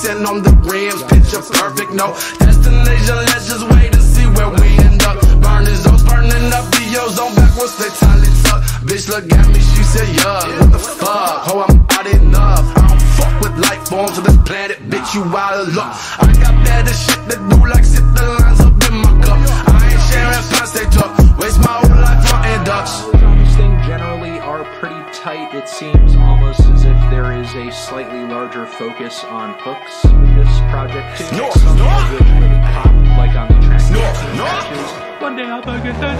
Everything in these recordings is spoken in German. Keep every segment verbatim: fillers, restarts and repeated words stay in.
sand on the rims, picture perfect, no destination, let's just wait and see where we end up. Burning those, burning up the ozone backwards, they tell it up. Bitch look at me, she said, yeah, what the fuck, oh I'm out enough. I don't fuck with life forms on this planet, bitch you out of luck. I got better shit to do, like sit the lines up in my cup. I ain't sharing plans they took, waste my whole life hunting ducks. These things generally are pretty tight. It seems almost as if there is a slightly larger focus on hooks with this project too. No, Some no. of which really pop, like on the track No, no. matches. One day I'll get that.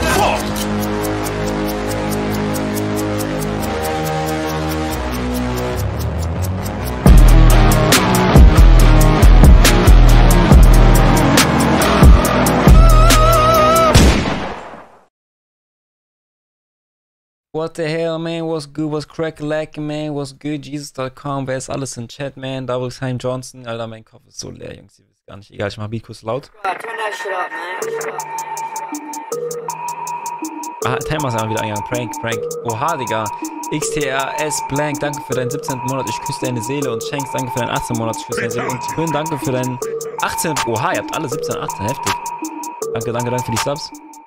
What the hell, man? What's good? What's crack-lacking, man? What's good? Jesus Punkt com. Wer ist alles im Chat, man? Double Time Johnson. Alter, mein Kopf ist so leer, Jungs. Ihr wisst gar nicht. Egal, ich mach Beat laut. Ah, Timer ist einfach wieder eingegangen. Prank, Prank. Oha, Digga. X T R S Blank, danke für deinen siebzehnten Monat. Ich küsse deine Seele. Und Shanks, danke für deinen achtzehnten Monat. Ich küsse deine Seele. Und Quinn, danke für deinen achtzehnten Oha, ihr habt alle siebzehn, achtzehn. Heftig. Danke, danke, danke für die Subs.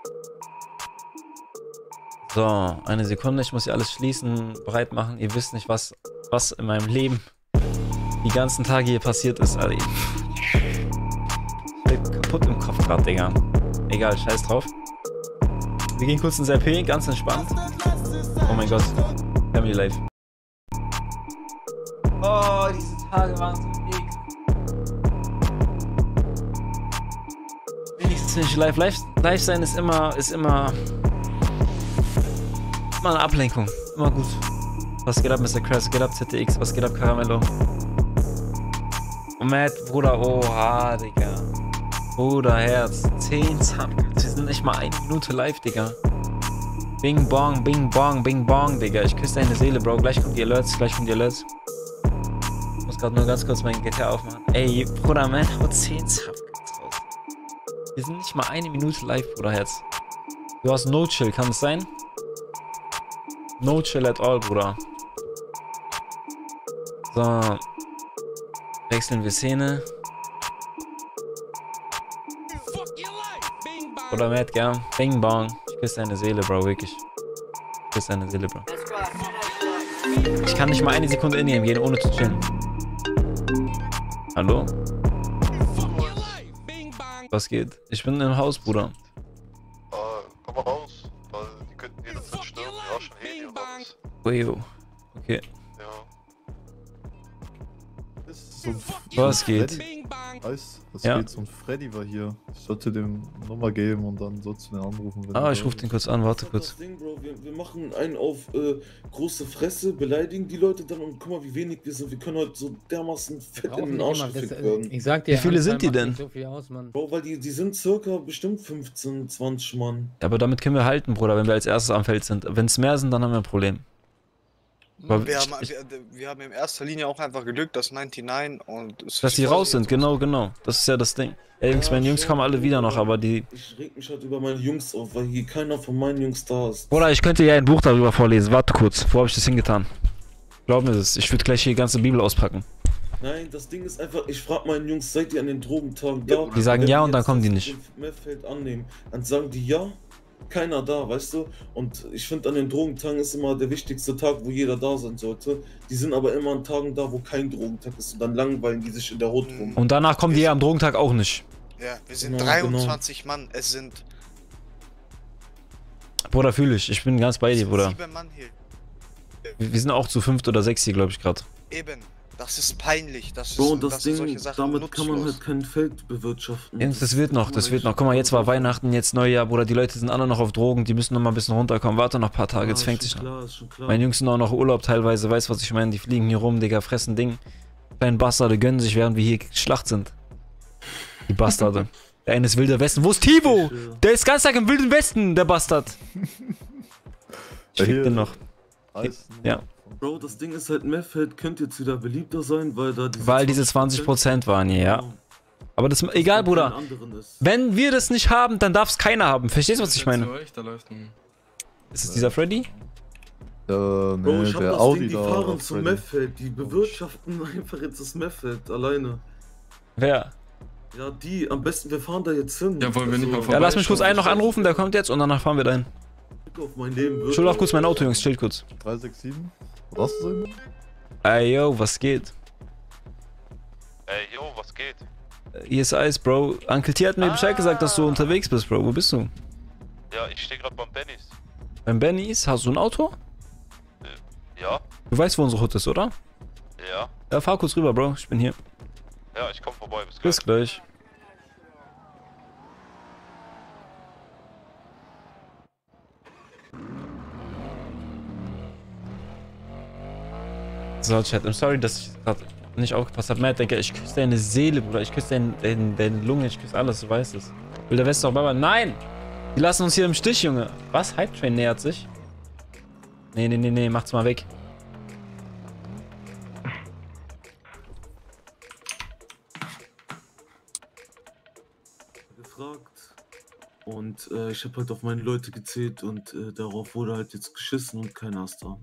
So, eine Sekunde, ich muss hier alles schließen, bereit machen. Ihr wisst nicht, was, was in meinem Leben die ganzen Tage hier passiert ist. Also, ich bin kaputt im Kopf gerade, Digga. Egal, scheiß drauf. Wir gehen kurz ins R P, ganz entspannt. Oh mein Gott, Family Life. Oh, diese Tage waren so weg. Wenigstens nicht live. Live, live sein ist immer, ist immer... Eine Ablenkung. Immer gut. Was geht ab, Mister Crash? Was geht ab, Z D X? Was geht ab, Caramello? Und Matt, Bruder, oha, Digga. Bruder, Herz. zehn Subs. Wir sind nicht mal eine Minute live, Digga. Bing bong, bing bong, bing bong, Digga. Ich küsse deine Seele, Bro. Gleich kommen die Alerts, gleich kommen die Alerts. Ich muss gerade nur ganz kurz mein G T A aufmachen. Ey, Bruder, man, hau zehn Subs raus. Wir sind nicht mal eine Minute live, Bruder, Herz. Du hast No Chill, kann es sein? No chill at all, Bruder. So. Wechseln wir Szene. Oder Matt, gell? Bing bong. Ich küsse deine Seele, Bro, wirklich. Ich küsse deine Seele, Bro. Ich kann nicht mal eine Sekunde in gehen, ohne zu chillen. Hallo? Was geht? Ich bin im Haus, Bruder. Uh, komm mal raus, weil die könnten jederzeit stürmen. Ja, schon Heli und alles. Uijo. Okay. Ja. So ein Was so geht? Freddy, weißt, was Ja. geht? So ein Freddy war hier. Ich sollte dem Nummer geben und dann sollst du den anrufen. Wenn Ah, du ich da rufe den kurz an, warte kurz. Das Ding, Bro, wir, wir machen einen auf äh, große Fresse, beleidigen die Leute dann und guck mal, wie wenig wir sind. Wir können heute so dermaßen fett in den Arsch gefickt werden. Ich sag dir, Wie viele Anzahl sind die macht denn? nicht so viel aus, Mann. Bro, weil die, die sind circa bestimmt fünfzehn, zwanzig Mann. Aber damit können wir halten, Bruder, wenn wir als erstes am Feld sind. Wenn es mehr sind, dann haben wir ein Problem. Aber Wir ich- haben, wir, wir haben in erster Linie auch einfach Glück, dass neunundneunzig und... es Dass die ist raus voll- sind, genau, genau. Das ist ja das Ding. Ey, Jungs, meine Jungs kommen alle wieder noch, aber die... Ich reg mich halt über meine Jungs auf, weil hier keiner von meinen Jungs da ist. Bruder, ich könnte ja ein Buch darüber vorlesen. Warte kurz, wo habe ich das hingetan? Glaub mir das, ich würde gleich hier die ganze Bibel auspacken. Nein, das Ding ist einfach, ich frag meinen Jungs, seid ihr an den Drogentagen da? Die sagen Wenn ja wir und dann jetzt kommen die das nicht. Methfeld annehmen, dann sagen die ja, keiner da, weißt du? Und ich finde, an den Drogentagen ist immer der wichtigste Tag, wo jeder da sein sollte. Die sind aber immer an Tagen da, wo kein Drogentag ist und dann langweilen die sich in der Hut rum. Und danach kommen die ja am Drogentag auch nicht. Ja, wir sind Genau, dreiundzwanzig Mann, es sind Bruder, fühle ich. Ich bin ganz bei dir, Bruder. sieben Mann hier. Wir wir sind auch zu fünft oder sechs hier, glaube ich, gerade. Eben, das ist peinlich, das ist, Bro, und das, das sind Ding, solche Sachen damit kann man nutzlos. halt kein Feld bewirtschaften. Jungs, das wird noch, das wird noch. Guck mal, jetzt war Weihnachten, jetzt Neujahr, Bruder. Die Leute sind alle noch auf Drogen, die müssen noch mal ein bisschen runterkommen. Warte noch ein paar Tage, jetzt fängt sich an. Klar, ist schon klar. Meine Jungs sind auch noch Urlaub teilweise, weißt du, was ich meine? Die fliegen hier rum, Digga, fressen Ding. Kleinen Bastarde gönnen sich, während wir hier Schlacht sind. Die Bastarde. Der eine ist Wilder Westen. Wo ist Tivo? Der ist ganz Tag im Wilden Westen, der Bastard. Ich fick den noch. Eis, Ja. Bro, das Ding ist halt, Methfeld könnte jetzt wieder beliebter sein, weil da diese Weil diese zwanzig Prozent waren hier, ja. Aber das, egal, Bruder. Wenn wir das nicht haben, dann darf es keiner haben. Verstehst du, was ich meine? Da läuft ein... Ist es dieser Freddy? Äh, Bro, nee, ich hab der das Audi Ding, die da. fahren auf zum Freddy. Methfeld, die bewirtschaften einfach jetzt das Methfeld alleine. Wer? Ja, die, am besten, wir fahren da jetzt hin. Ja, wollen wir nicht mal Ja, lass mich kurz einen noch anrufen, der kommt jetzt und danach fahren wir dahin. Auf mein Leben. Schild auch kurz mein Auto, Jungs, chill kurz. drei sechs sieben. Was ist das? Ey, yo, was geht? Ey, yo, was geht? Hier ist Eis, Bro. Uncle T hat mir Bescheid gesagt, dass du unterwegs bist, Bro. Wo bist du? Ja, ich stehe gerade beim Bennys. Beim Bennys? Hast du ein Auto? Äh, ja, Du weißt, wo unsere Hut ist, oder? ja. Ja, fahr kurz rüber, Bro. Ich bin hier. Ja, ich komm vorbei. Bis gleich. Bis gleich. So, Chat, I'm sorry, dass ich gerade nicht aufgepasst habe. Matt, denke, ich küsse deine Seele, Bruder. Ich küsse deine, deine, deine Lunge, ich küsse alles, du weißt es. Will der West auch Baba? Nein! Die lassen uns hier im Stich, Junge. Was? Hype Train nähert sich? Nee, nee, nee, nee, macht's mal weg. Gefragt. Und äh, ich habe halt auf meine Leute gezählt und äh, darauf wurde halt jetzt geschissen und keiner ist da.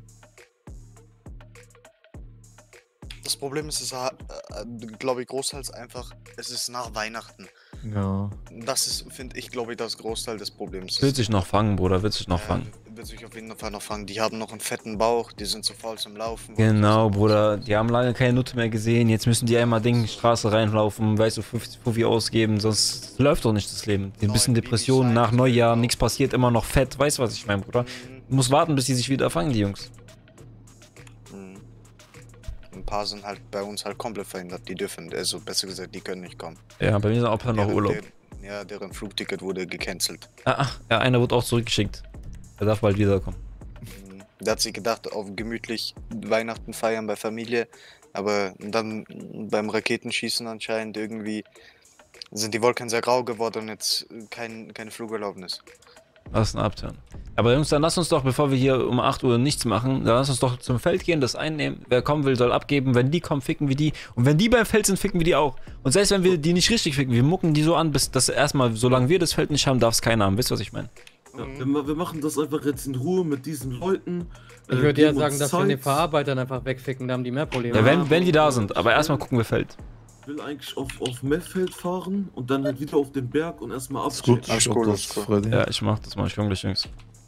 Das Problem ist, es ist, äh, glaube ich, großteils einfach, es ist nach Weihnachten. Ja. Das ist, finde ich, glaube ich, das Großteil des Problems. Wird sich noch fangen, Bruder, wird sich noch Äh, fangen. Wird sich auf jeden Fall noch fangen. Die haben noch einen fetten Bauch, die sind zu faul zum Laufen. Genau, Bruder. Die haben lange keine Nutte mehr gesehen. Jetzt müssen die einmal Ding Straße reinlaufen, weißt du, fünfzig Fuffi ausgeben, sonst läuft doch nicht das Leben. Die ein bisschen Depressionen nach Neujahr, nichts passiert, immer noch fett. Weißt du, was ich meine, Bruder? Du musst warten, bis die sich wieder fangen, die Jungs. Mhm. Ein paar sind halt bei uns halt komplett verhindert. Die dürfen, also besser gesagt, die können nicht kommen. Ja, bei mir sind auch noch Deren- Urlaub. der- Ja, deren Flugticket wurde gecancelt. Ah, ach, ja, einer wird auch zurückgeschickt. Der darf bald wiederkommen. Mhm. Der hat sich gedacht, auf gemütlich Weihnachten feiern bei Familie, aber dann beim Raketenschießen anscheinend irgendwie sind die Wolken sehr grau geworden und jetzt kein, keine Flugerlaubnis. Lass ihn abtören. Aber Jungs, dann lass uns doch, bevor wir hier um acht Uhr nichts machen, dann lass uns doch zum Feld gehen, das einnehmen. Wer kommen will, soll abgeben. Wenn die kommen, ficken wir die. Und wenn die beim Feld sind, ficken wir die auch. Und selbst wenn wir die nicht richtig ficken, wir mucken die so an, bis das erstmal, solange wir das Feld nicht haben, darf es keiner haben. Wisst ihr, was ich meine? Ja, wir, ma- wir machen das einfach jetzt in Ruhe mit diesen Leuten. Ich äh, würde ja geben sagen, uns dass wir den Zeit. Verarbeitern einfach wegficken, da haben die mehr Probleme. Ja, wenn, wenn die da sind. Aber erstmal gucken wir Feld. Ich will eigentlich auf, auf Meffeld fahren und dann halt wieder auf den Berg und erstmal Ist gut. abchecken. Alles Ich glaub, cool, das alles ist cool. Freddy. Ja, ich mach das mal. Ich komm gleich, Jungs.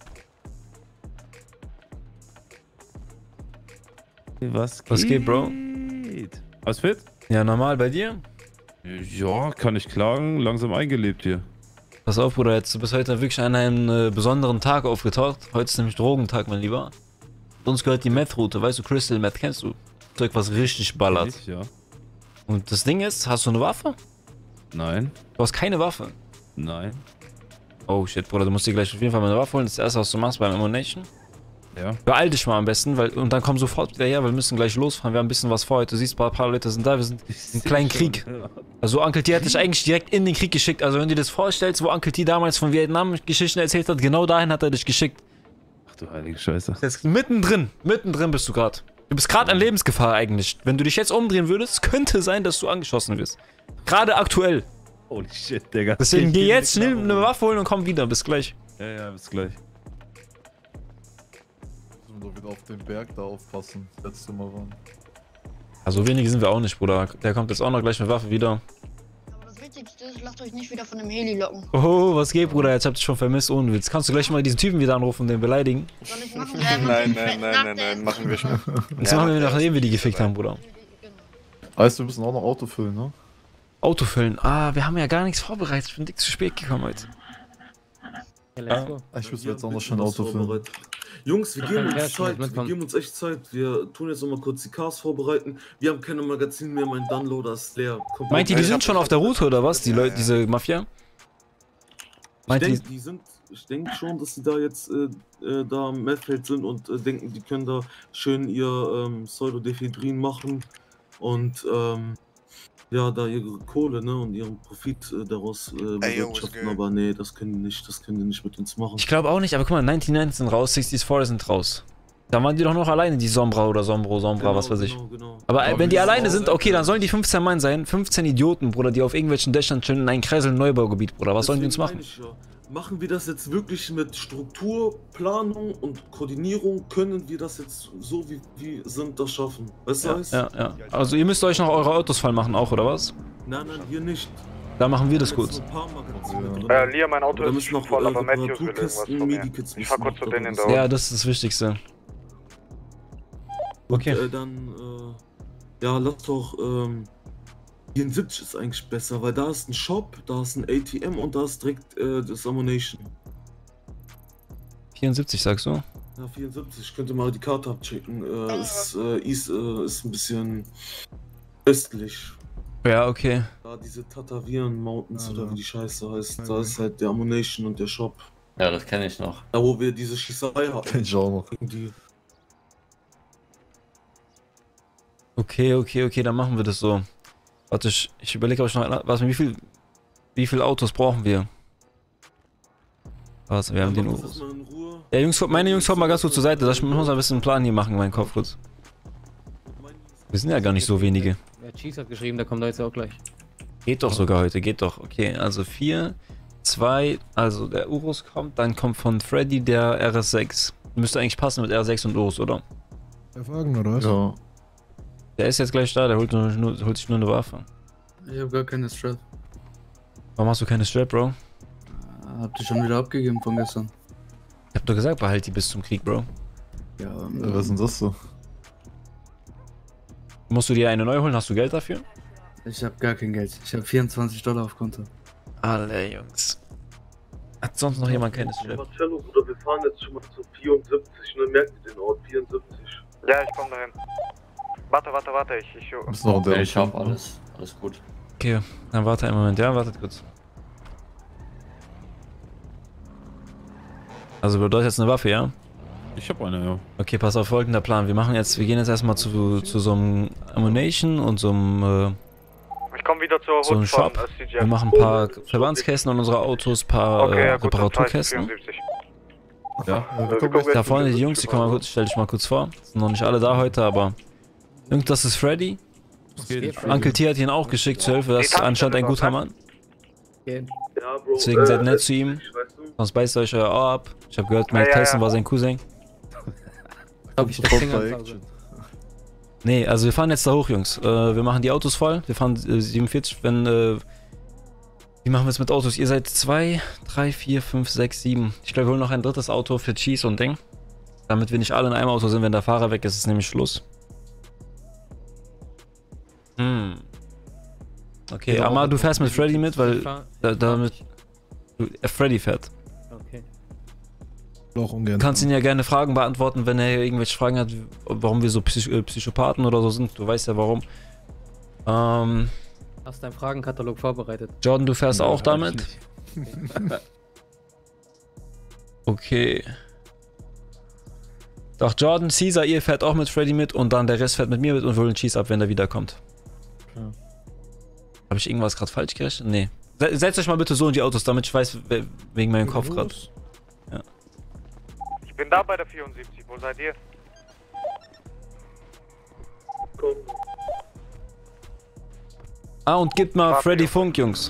Was geht? Was geht, Bro? Was fit? Ja, normal bei dir? Ja, kann ich klagen. Langsam eingelebt hier. Pass auf, Bruder, jetzt, du bist heute wirklich an einem äh, besonderen Tag aufgetaucht. Heute ist nämlich Drogentag, mein Lieber. Uns gehört die Meth-Route, weißt du, Crystal Meth kennst du? Zeug, was richtig ballert. Ich, ja. Und das Ding ist, hast du eine Waffe? Nein. Du hast keine Waffe. Nein. Oh shit, Bruder, du musst dir gleich auf jeden Fall mal eine Waffe holen. Das ist das erste, was du machst beim Ammunition. Ja. Beeil dich mal am besten, weil und dann komm sofort wieder her, weil wir müssen gleich losfahren. Wir haben ein bisschen was vor heute. Du siehst, ein paar, paar Leute sind da, wir sind im kleinen Krieg. Also Uncle T hat dich eigentlich direkt in den Krieg geschickt. Also wenn du dir das vorstellst, wo Uncle T damals von Vietnam Geschichten erzählt hat, genau dahin hat er dich geschickt. Ach du heilige Scheiße. Jetzt mittendrin, mittendrin bist du gerade. Du bist gerade in Lebensgefahr eigentlich. Wenn du dich jetzt umdrehen würdest, könnte sein, dass du angeschossen wirst. Gerade aktuell. Holy shit, Digga. Deswegen Ich geh geh jetzt nicht schnell nach eine oben. Waffe holen und komm wieder. Bis gleich. Ja, ja, bis gleich. Müssen wir doch wieder auf den Berg da aufpassen. Letzte Mal waren. Also wenige sind wir auch nicht, Bruder. Der kommt jetzt auch noch gleich mit Waffe wieder. Aber das Wichtigste ist, lasst euch nicht wieder von dem Heli locken. Oh, was geht, Bruder? Jetzt hab ich dich schon vermisst ohne Witz. Kannst du gleich mal diesen Typen wieder anrufen und den beleidigen? Soll ich machen? Nein, nein, nein, nein, nein, machen wir schon. Das machen wir, nachdem wir die gefickt haben, Bruder. Heißt, wir müssen auch noch Auto füllen, ne? Auto füllen. Ah, wir haben ja gar nichts vorbereitet. Ich bin dick zu spät gekommen heute. Ja, let's go. Ich muss Ja, jetzt auch noch ein schnell bisschen Auto was füllen. vorbereitet. Jungs, wir geben Ja, uns schon, Zeit, wir mitkommen. geben uns echt Zeit. Wir tun jetzt noch mal kurz die Cars vorbereiten. Wir haben keine Magazine mehr, mein Dunloader ist leer. Komplett. Meint ihr, die Ich sind hab- schon auf der Route oder was? Die Ja, Leute, ja. diese Mafia? Ich Meint ihr, denke, die sind, ich denke schon, dass sie da jetzt äh, äh, da am Methfeld sind und äh, denken, die können da schön ihr ähm, Pseudodephedrin machen und ähm, ja, da ihre Kohle, ne, und ihren Profit äh, daraus äh, Ey, yo, was bewirtschaften. geht? Aber nee, das können die nicht, das können die nicht mit uns machen. ich glaube auch nicht, aber guck mal, neunundneunzig sind raus, sixty-four sind raus. Da waren die doch noch alleine, die Sombra oder Sombro, Sombra, Genau, was weiß ich. Genau, genau. Aber äh, Aber wenn die wie alleine sieht's sind, aus? okay, dann sollen die fünfzehn Mann sein. fünfzehn Idioten, Bruder, die auf irgendwelchen Dächern chillen in einem Kreisel Neubaugebiet, Bruder. Was sollen die uns Deswegen machen? meine ich ja. machen wir das jetzt wirklich mit Struktur, Planung und Koordinierung? Können wir das jetzt so wie wir sind das schaffen? Weißt du, Ja, was? ja, ja. Also ihr müsst euch noch eure Autos voll machen auch, oder was? Nein, nein, hier nicht. Da machen wir das Jetzt gut. nur ein paar Magazine drin. Äh, Lia, mein Auto Da ist müssen noch voll, aber äh, Matthews will irgendwas Reparaturkisten, von mir. Medikits Ich fahr kurz zu denen in der Ja, das ist das Wichtigste. Okay. Äh, dann, äh, ja, lass doch, ähm, vierundsiebzig ist eigentlich besser, weil da ist ein Shop, da ist ein A T M und da ist direkt äh, das Ammunition. vierundsiebzig sagst du? Ja, vierundsiebzig, ich könnte mal die Karte abchecken. Äh, ist, äh, ist, äh, ist ein bisschen östlich. Ja, okay. Da diese Tatavieren Mountains Ja, oder ja. wie die Scheiße heißt, Ja, da ja. ist halt der Ammunition und der Shop. Ja, das kenne ich noch. Da wo wir diese Schießerei hatten. Ich auch noch. Gegen die. Okay, okay, okay, dann machen wir das so. Warte, ich, ich überlege, ob ich noch... Warte, wie viel... Wie viele Autos brauchen wir? Also, wir haben den Mach das Urus. mal in Ruhe. Ja, Jungs, meine Jungs, kommt mal ganz kurz zur Seite. Ich muss ein bisschen einen Plan hier machen in meinem Kopf kurz. Wir sind ja gar nicht so wenige. Ja, Cheese hat geschrieben, der kommt da jetzt auch gleich. Geht doch sogar heute, geht doch. Okay, also vier, zwei, also der Urus kommt, dann kommt von Freddy der R S sechs. Müsste eigentlich passen mit R S sechs und Urus, oder? Erfahren, oder was? Ja. Der ist jetzt gleich da, der holt, nur, nur, holt sich nur eine Waffe. Ich hab gar keine Strap. Warum hast du keine Strap, Bro? Habt ihr schon wieder abgegeben von gestern? Ich hab doch gesagt, behalt die bis zum Krieg, Bro. Ja, Ja, was ist denn das so? Musst du dir eine neue holen? Hast du Geld dafür? ich hab gar kein Geld. Ich hab vierundzwanzig Dollar auf Konto. Alle Jungs. Hat sonst noch jemand keine Strap? Marcello, Bruder, wir fahren jetzt schon mal zu vierundsiebzig, ne? Merkt ihr den Ort? vierundsiebzig. Ja, ich komm dahin. Warte, warte, warte, ich... ich Ist noch der Ja, ich hab alles. Alles gut. Okay, dann warte einen Moment. Ja, wartet kurz. Also bedeutet jetzt eine Waffe, ja? Ich hab eine, ja. Okay, pass auf, folgender Plan. Wir machen jetzt, wir gehen jetzt erstmal zu, zu so einem Ammunition und so einem, äh, Ich komm wieder zur so einem Hood von Shop. S C J. Wir machen ein paar Verbandskästen an unsere Autos, ein paar Okay, äh, ja gut, dann fahr ich zu Reparaturkästen. vierundsiebzig. Ja, wir kommen jetzt Da zu vorne die vierundsiebzig, Jungs, die kommen mal Alter. kurz, stell dich mal kurz vor. Sind noch nicht alle da heute, aber... Irgend, das ist Freddy. Uncle T hat ihn auch geschickt zur Hilfe, das ist anscheinend ein guter Mann. Gehen. Ja, Bro, Deswegen äh, seid nett zu ihm. weißt du? Sonst beißt euch euer Ohr ab. Ich habe gehört, Mike Ja, ja, Tyson ja. war sein Cousin. Hab ich das Sofort Ding bei anfangen. Action. Nee, also wir fahren jetzt da hoch, Jungs. Äh, wir machen die Autos voll. Wir fahren äh, siebenundvierzig, wenn... Äh, wie machen wir es mit Autos? Ihr seid zwei, drei, vier, fünf, sechs, sieben. Ich glaube, wir holen noch ein drittes Auto für Cheese und Ding. Damit wir nicht alle in einem Auto sind, wenn der Fahrer weg ist, ist nämlich Schluss. Hm. Okay, Ja, Amar, du fährst mit Freddy mit, weil Ich fahr- da, damit du, äh, Freddy fährt. Okay. Auch ungern. Du kannst ihn ja gerne Fragen beantworten, wenn er irgendwelche Fragen hat, warum wir so Psych äh, Psychopathen oder so sind. Du weißt ja warum. Ähm, Hast deinen Fragenkatalog vorbereitet? Jordan, du fährst Ja, auch hab damit? ich Okay. Doch, Jordan, Caesar, ihr fährt auch mit Freddy mit und dann der Rest fährt mit mir mit und wir holen Cheese ab, wenn er wiederkommt. Ja. Habe ich irgendwas gerade falsch gerechnet? Nee. Se- Setzt euch mal bitte so in die Autos, damit ich weiß, we- wegen meinem Kopf gerade. Ich bin da bei der vierundsiebzig, wo seid ihr? Komm. Ah, und gebt mal Warte, Freddy Jungs. Funk, Jungs.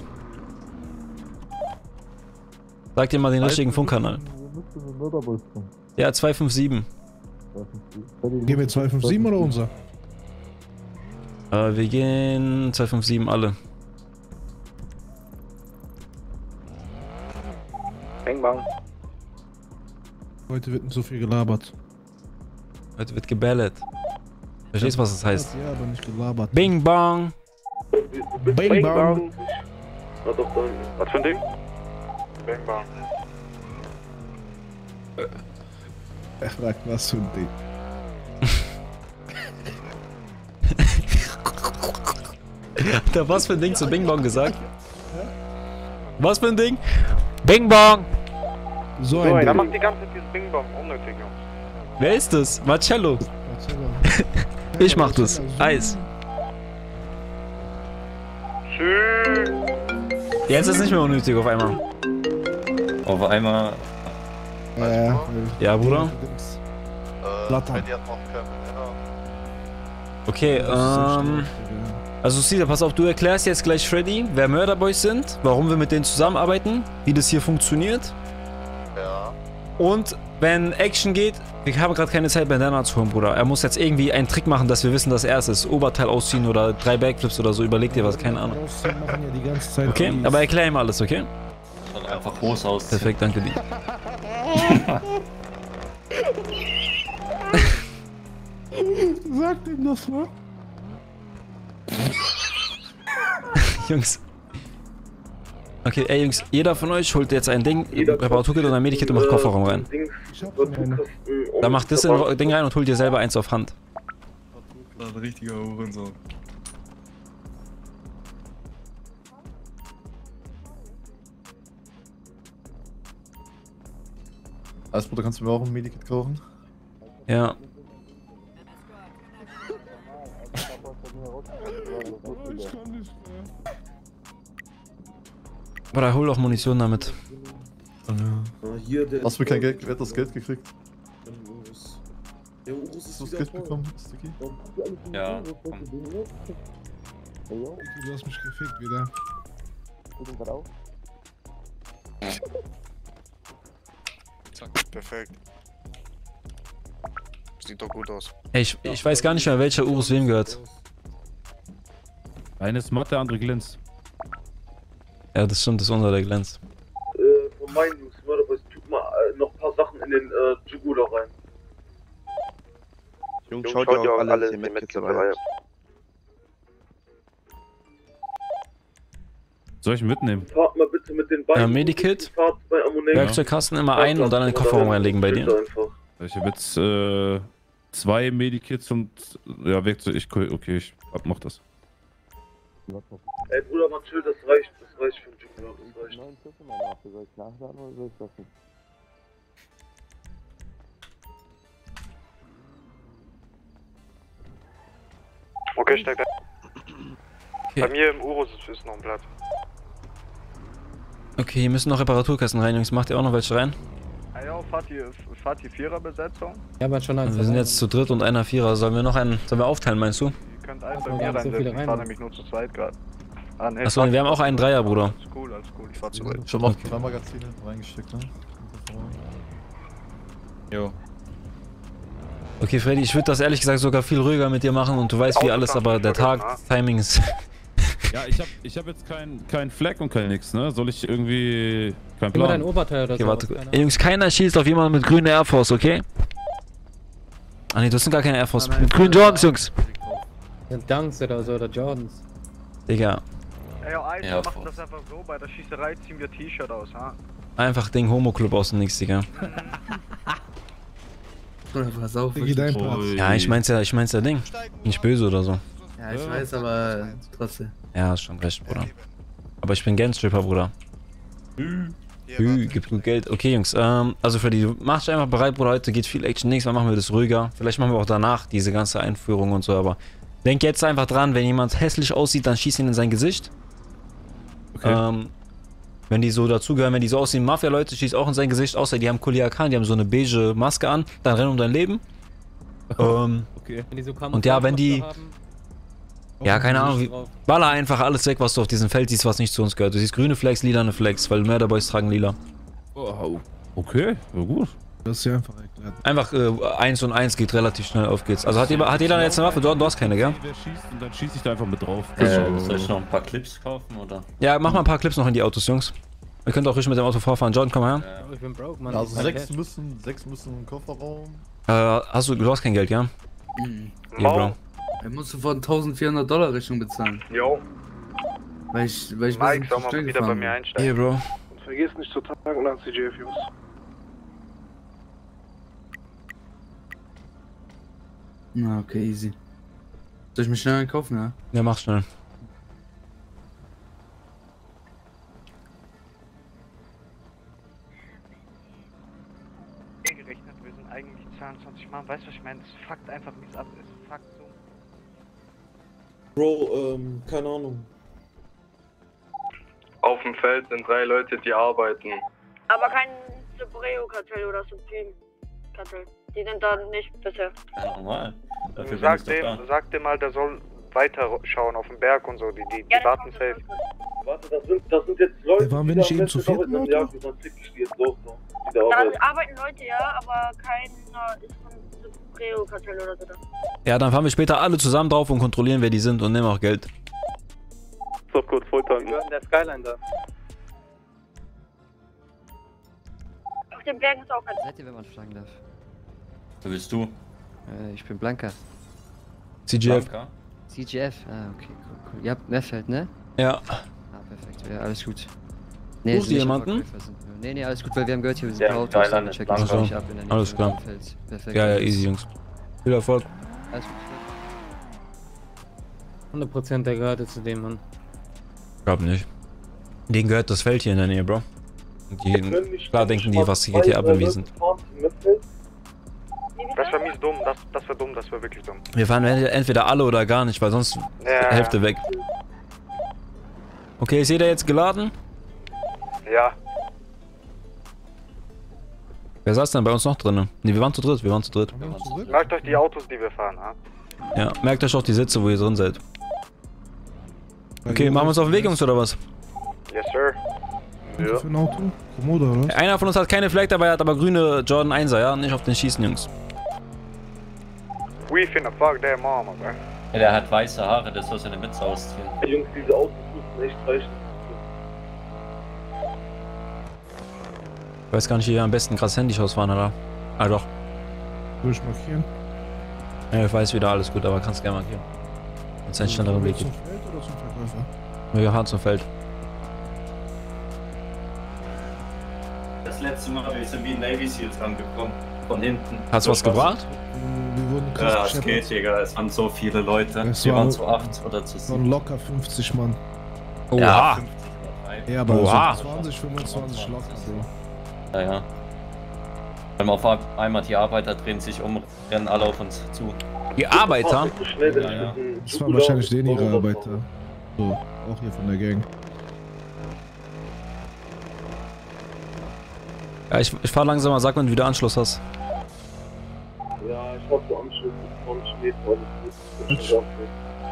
Sagt ihr mal den richtigen Funkkanal. Ja, zwei fünf sieben. Gehen wir zwei fünf sieben oder unser? Äh, wir gehen zwei fünf sieben alle. Bang bang. Heute wird nicht so viel gelabert. Heute wird gebellet. Verstehst du, was das heißt? Ja, aber nicht gelabert. Bing bong. Bing bang. Na doch, dann. Was für ein Ding? Bang bang. Er fragt, was für ein Ding. Hat er was für ein Ding zu Bing Bong gesagt? Was für ein Ding? Bing Bong! So So, ein da Ding. macht die ganze Zeit dieses Bing Bong. Unnötig, Jungs. Wer ist das? Marcello. Ich mach das. Eis. Tschüss. Jetzt ist es nicht mehr unnötig auf einmal. Auf einmal. Ja, Ja, Bruder. Äh, Blatter. Freddy hat noch Körper, ja. Okay, Das ist so ähm. schlecht, Digga. Also Caesar, pass auf, du erklärst jetzt gleich Freddy, wer Murderboys sind, warum wir mit denen zusammenarbeiten, wie das hier funktioniert. Ja. Und wenn Action geht, wir haben gerade keine Zeit, Bandana zu holen, Bruder. Er muss jetzt irgendwie einen Trick machen, dass wir wissen, dass er es ist. Oberteil ausziehen oder drei Backflips oder so, überleg dir was, keine Ahnung. Okay, aber erklär ihm alles, okay? Soll einfach Hose aus. Perfekt, danke dir. Sag ihm das mal. Jungs. Okay, ey Jungs, jeder von euch holt jetzt ein Ding, Reparaturkit und ein Medikit und macht Kofferraum rein. Dann macht das in das Ding rein und holt dir selber eins auf Hand. Ein richtiger Hurensohn. Alles Bruder, kannst du mir auch ein Medikit kaufen? Ja. Oder hol doch Munition damit. Hier, der Hast du mir kein Geld, wer hat das Geld gekriegt? Der Urus ist Hast du das wieder Geld voll. bekommen, Sticky? Ja, komm. Du hast mich gefickt wieder. Zack, perfekt. Sieht doch gut aus. Ey, ich, ich weiß gar nicht mehr, welcher Urus wem gehört. Eine ist matt, der andere glänzt. Ja, das stimmt, das ist unser, der glänzt. Äh, von meinen Jungs, Mörderboys, tut mal äh, noch ein paar Sachen in den äh, Jugular rein. Jungs, schaut ihr auch alle in die Metzgerei. Soll ich ihn mitnehmen? Fahrt mal bitte mit den beiden. Ja, Medikit, Fahrt bei Ammonia. Werkzeugkasten immer ein und dann in den Kofferraum reinlegen bei dir. Ich habe jetzt äh, zwei Medikits und ja, Werkzeug. Ich, okay, ich hab noch das. Ey Bruder, mal chill, das reicht, das reicht für den Jugular, das reicht. Okay, steig da. Okay. Bei mir im Urus ist noch ein Blatt. Okay, hier müssen noch Reparaturkasten rein, Jungs. Macht ihr auch noch welche rein? Ah ja, fahrt ihr, fahrt ihr Vierer-Besetzung? Ja, aber schon eins. Wir sind jetzt zu dritt und einer Vierer. Sollen wir noch einen, sollen wir aufteilen, meinst du? Ihr könnt einen Ach, bei wir mir haben so viele reinsetzen, ich rein, fahr ne? nämlich nur zu zweit gerade. Ah, nee, Achso, wir haben auch einen Dreier, Bruder. Alles cool, alles cool, ich fahr zu weit. Schon noch zwei Magazine reingesteckt, ne? Jo. Okay, Freddy, ich würde das ehrlich gesagt sogar viel ruhiger mit dir machen und du weißt wie alles, aber der Tag, das Timing ist... Ja, ich hab, ich hab jetzt kein, kein Flag und kein nix, ne? Soll ich irgendwie... Kein Immer dein Plan. Oberteil oder Okay, so. warte. Ey, Jungs, keiner schießt auf jemanden mit grünen Air Force, okay? Ah ne, das sind gar keine Air Force. Mit grünen Jordans, Jungs. Sind Dunks oder so, oder Jordans. Digga, Ey, ja, Eis, Ja, wir machen Force. das einfach so, bei der Schießerei ziehen wir T-Shirt aus, ha? einfach Ding Homo-Club aus dem Nix, Digga. Oder pass auf. Diggi, dein Platz. Ja, ich mein's ja, ich mein's ja Ding. Nicht böse oder so. Ja, ich weiß, aber trotzdem. Ja, hast schon recht, Bruder. Aber ich bin Gangstripper, Bruder. Hü, gibt gut Geld. Okay, Jungs, ähm, also Freddy, du machst dich einfach bereit, Bruder. Heute geht viel Action. Nächstes Mal machen wir das ruhiger. Vielleicht machen wir auch danach diese ganze Einführung und so, aber denk jetzt einfach dran, wenn jemand hässlich aussieht, dann schieß ihn in sein Gesicht. Okay. Ähm, wenn die so dazugehören, wenn die so aussehen, Mafia-Leute, schieß auch in sein Gesicht, außer die haben Kuliakan, die haben so eine beige Maske an, dann renn um dein Leben. ähm, Okay. Wenn die so Und ja, wenn die- haben, ja, keine Ahnung, wie, drauf. baller einfach alles weg, was du auf diesem Feld siehst, was nicht zu uns gehört. Du siehst grüne Flex, lilane Flex, weil Murderboys tragen lila. Oh, okay, ja gut. Das ist ja einfach erklärt. Einfach äh, eins und eins geht relativ schnell, auf geht's. Also hat jeder, hat jeder jetzt eine Waffe? Du, du hast keine, gell? Wer schießt und dann schieße ich da einfach mit drauf. Äh, So. soll ich noch ein paar Clips kaufen, oder? Ja, mach mal ein paar Clips noch in die Autos, Jungs. Ihr könnt auch ruhig mit dem Auto vorfahren. John, komm her. Oh, ich bin broke, Mann. Also Kein sechs Cash. müssen, sechs müssen im Kofferraum. Äh, hast du, du hast kein Geld, ja? Mhm. Ja, Bro. Er muss sofort eintausendvierhundert Dollar Rechnung bezahlen. Jo, Weil ich, weil ich Mike, bisschen soll zu mal schnell wieder bei gefahren mir bin. einsteigen. Hey, Bro. Und vergiss nicht zu tanken an C J Fuse. Na, okay, easy. Soll ich mich schnell einkaufen, ja? Ja, mach schnell. Gerechnet, wir sind eigentlich zweiundzwanzig Mann, weißt du was ich meine? Das fuckt einfach nichts ab, es fuckt so. Bro, ähm, keine Ahnung. Auf dem Feld sind drei Leute, die arbeiten. Aber kein Supreo-Kartell oder Supreme-Kartell. Die sind da nicht bisher. Ja, normal. Dafür bin Sag ich doch dem, da. sag dem mal, der soll weiter schauen auf den Berg und so, die, die, die warten safe. Warte, das sind, das sind jetzt Leute, waren wir die nicht da eben am zu besten viert im arbeiten, Auto? ja, die dann fick ich die jetzt los, so. Die da Da arbeiten. arbeiten Leute, ja, aber keiner ist von Supreo-Kartell oder so da. Ja, dann fahren wir später alle zusammen drauf und kontrollieren, wer die sind und nehmen auch Geld. Stopp kurz volltanken. Wir in der Skyline da. Auf den Bergen ist auch kein. Seid ihr, wenn man fragen darf? So bist du. Äh, ich bin Blanca. C G F. Blanca? C G F, ah, okay, cool, cool. Ihr habt Mehrfeld, ne? Ja. Ah, perfekt, ja, alles gut. Suchst sind du nicht jemanden? Verkäufer, sind wir. Nee, nee, alles gut, weil wir haben gehört, hier sind Ja, ein paar Autos, Skyline dann ist checken Blanca. wir nicht ab in der Nähe Alles von klar. Mehrfeld. Perfekt. Ja, ja, easy, Jungs. Viel Erfolg. Alles gut. hundert Prozent der gehörte zu dem Mann. Glaub nicht. Denen gehört das Feld hier in der Nähe, Bro. Und die, klar denken die, was geht hier ab, wenn wir sind. Das war mies dumm, das, das war dumm, das war wirklich dumm. Wir fahren entweder alle oder gar nicht, weil sonst Ja. Hälfte weg. Okay, ist jeder jetzt geladen? Ja. Wer saß denn bei uns noch drin? Ne, wir waren zu dritt, wir waren zu dritt. Merkt euch die Autos, die wir fahren, ha? Ja, merkt euch auch die Sitze, wo ihr drin seid. Okay, machen wir uns auf den Weg, Jungs, oder was? Yes, sir. Ja. Für ein Auto? Komodo, oder? Einer von uns hat keine Flag dabei, hat aber grüne Jordan einser, ja? Nicht auf den schießen, Jungs. We finna fuck their mama, bro. Ja, der hat weiße Haare, der soll seine Mütze ausziehen. Hey, Jungs, diese Autos müssen echt reichen. Ich weiß gar nicht, wie wir am besten krass Handy ausfahren, oder? Ah, doch. Soll ich markieren? Ja, ich weiß wieder, alles gut, aber kannst gerne markieren. Und es einen schnelleren Weg Zum gibt. Feld oder zum Verkäufer? Wir fahren zum Feld. Das letzte Mal sind wir Navy Seals rangekommen. Von hinten. Hat's was gebracht? Wir wurden krass Ja, es gescheppert. geht, Digga. Es waren so viele Leute. Es Wir war- waren zu acht oder zu Es waren sieben. locker fünfzig Mann. Oha! Ja, Ja, aber Oha. so zwanzig, fünfundzwanzig locker, Bro. ja, ja. Weil auf einmal die Arbeiter drehen sich um, rennen alle auf uns zu. Die Arbeiter? Ja, ja. Das waren wahrscheinlich denen ihre Arbeiter. So, auch hier von der Gang. Ja, ich, ich fahr langsamer, sag, wenn du wieder Anschluss hast. Ja, ich hab so Anschluss, von Schmied, alles gut. Ich bin schon ganz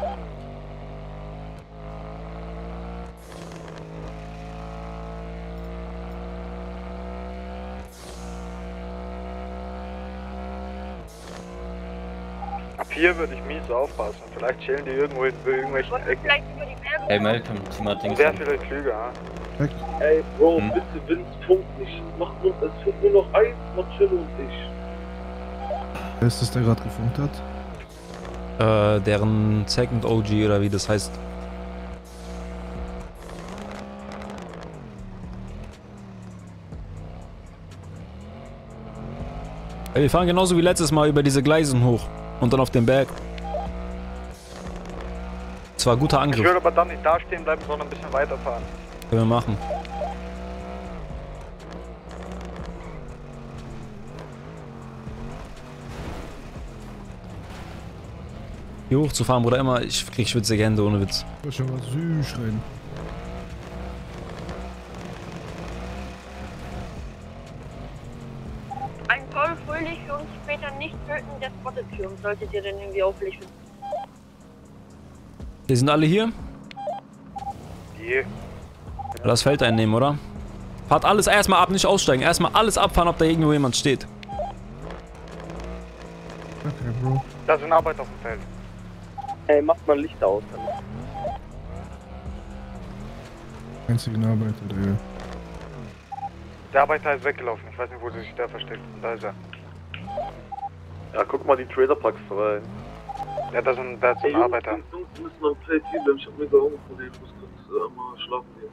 Ab hier würde ich mies aufpassen. Vielleicht chillen die irgendwo in irgendwelchen Ecken. Vielleicht über die Berge. Hey Malcolm, zieh mal Dings Sehr an. viele Flüge, ha? Ey, Bro, Hm. bitte, Vince, funkt nicht. Mach nur, es fehlt nur noch eins, Marcello und ich. Wer ist das, der gerade gefunkt hat? Äh, deren Second O G oder wie das heißt. Ey, wir fahren genauso wie letztes Mal über diese Gleisen hoch und dann auf den Berg. Das war ein guter Ich Angriff. würde aber dann nicht da stehen bleiben, sondern ein bisschen weiterfahren. Können wir machen. Hier hochzufahren, Bruder, immer, ich krieg schwitzige Hände, ohne Witz. Ich wollte schon mal süß rein. Ein Paul Fröhlich für uns später nicht töten, der spottet für uns, solltet ihr denn irgendwie auffällig finden. Wir sind alle hier? Je. Das Feld einnehmen, oder? Fahrt alles erstmal ab, nicht aussteigen. Erstmal alles abfahren, ob da irgendwo jemand steht. Okay, Bro. Da sind Arbeiter auf dem Feld. Ey, macht mal Licht aus. Einzigen Arbeiter, der. Der Arbeiter ist weggelaufen. Ich weiß nicht, wo sich der versteckt. Da ist er. Ja, guck mal die Trailerparks rein. Ja, da sind, da sind Arbeiter. Jungs, wir müssen am Feld hier bleiben. Ich hab mega Hunger vor dir. Ich muss kurz äh, mal schlafen gehen.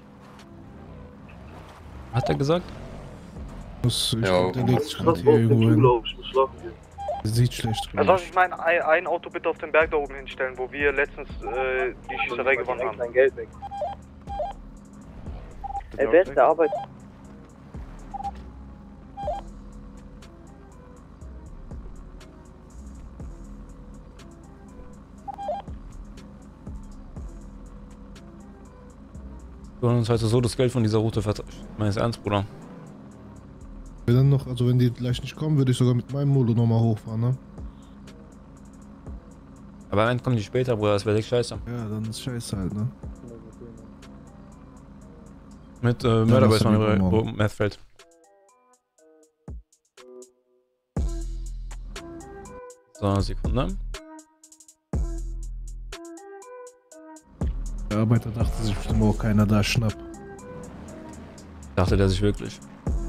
Hat er gesagt? Muss, ich Ja, glaub, der legt sich Krass, gerade Bro, hier ich irgendwo hin. glaub, ich muss schlafen gehen. Der sieht schlecht Er soll aus. sich mein ein, ein Auto bitte auf den Berg da oben hinstellen, wo wir letztens äh, die Schießerei gewonnen haben. Dein Geld weg. Ey, wer ist der Arbeiter? Wir wollen uns heute so das Geld von dieser Route verteilen. Meines Ernst, Bruder. Wenn dann noch, also wenn die gleich nicht kommen, würde ich sogar mit meinem Molo nochmal hochfahren, ne? Aber dann kommen die später, Bruder, das wäre echt scheiße. Ja, dann ist scheiße halt, ne? Mit äh, Mörderboys waren wir über Methfeld. So, Sekunde. Der Arbeiter dachte sich bestimmt auch keiner da schnappt. Dachte der sich wirklich.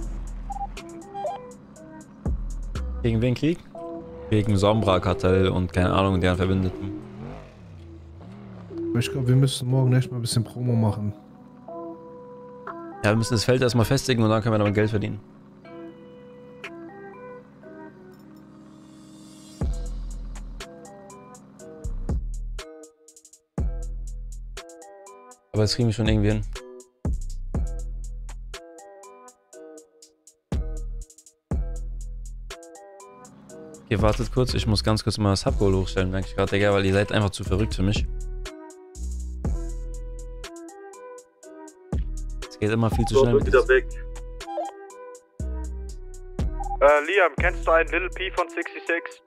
Gegen wen Krieg? Gegen Sombra-Kartell und keine Ahnung, deren Verbündeten. Ich glaube, wir müssen morgen echt mal ein bisschen Promo machen. Ja, wir müssen das Feld erstmal festigen und dann können wir damit Geld verdienen. Aber das kriegen wir schon irgendwie hin. Okay, wartet kurz, ich muss ganz kurz mal das Subgoal hochstellen, merke ich gerade, Digga, weil ihr seid einfach zu verrückt für mich. Es geht immer viel zu schnell mit wieder weg. Äh, Liam, kennst du einen Little P von sechsundsechzig?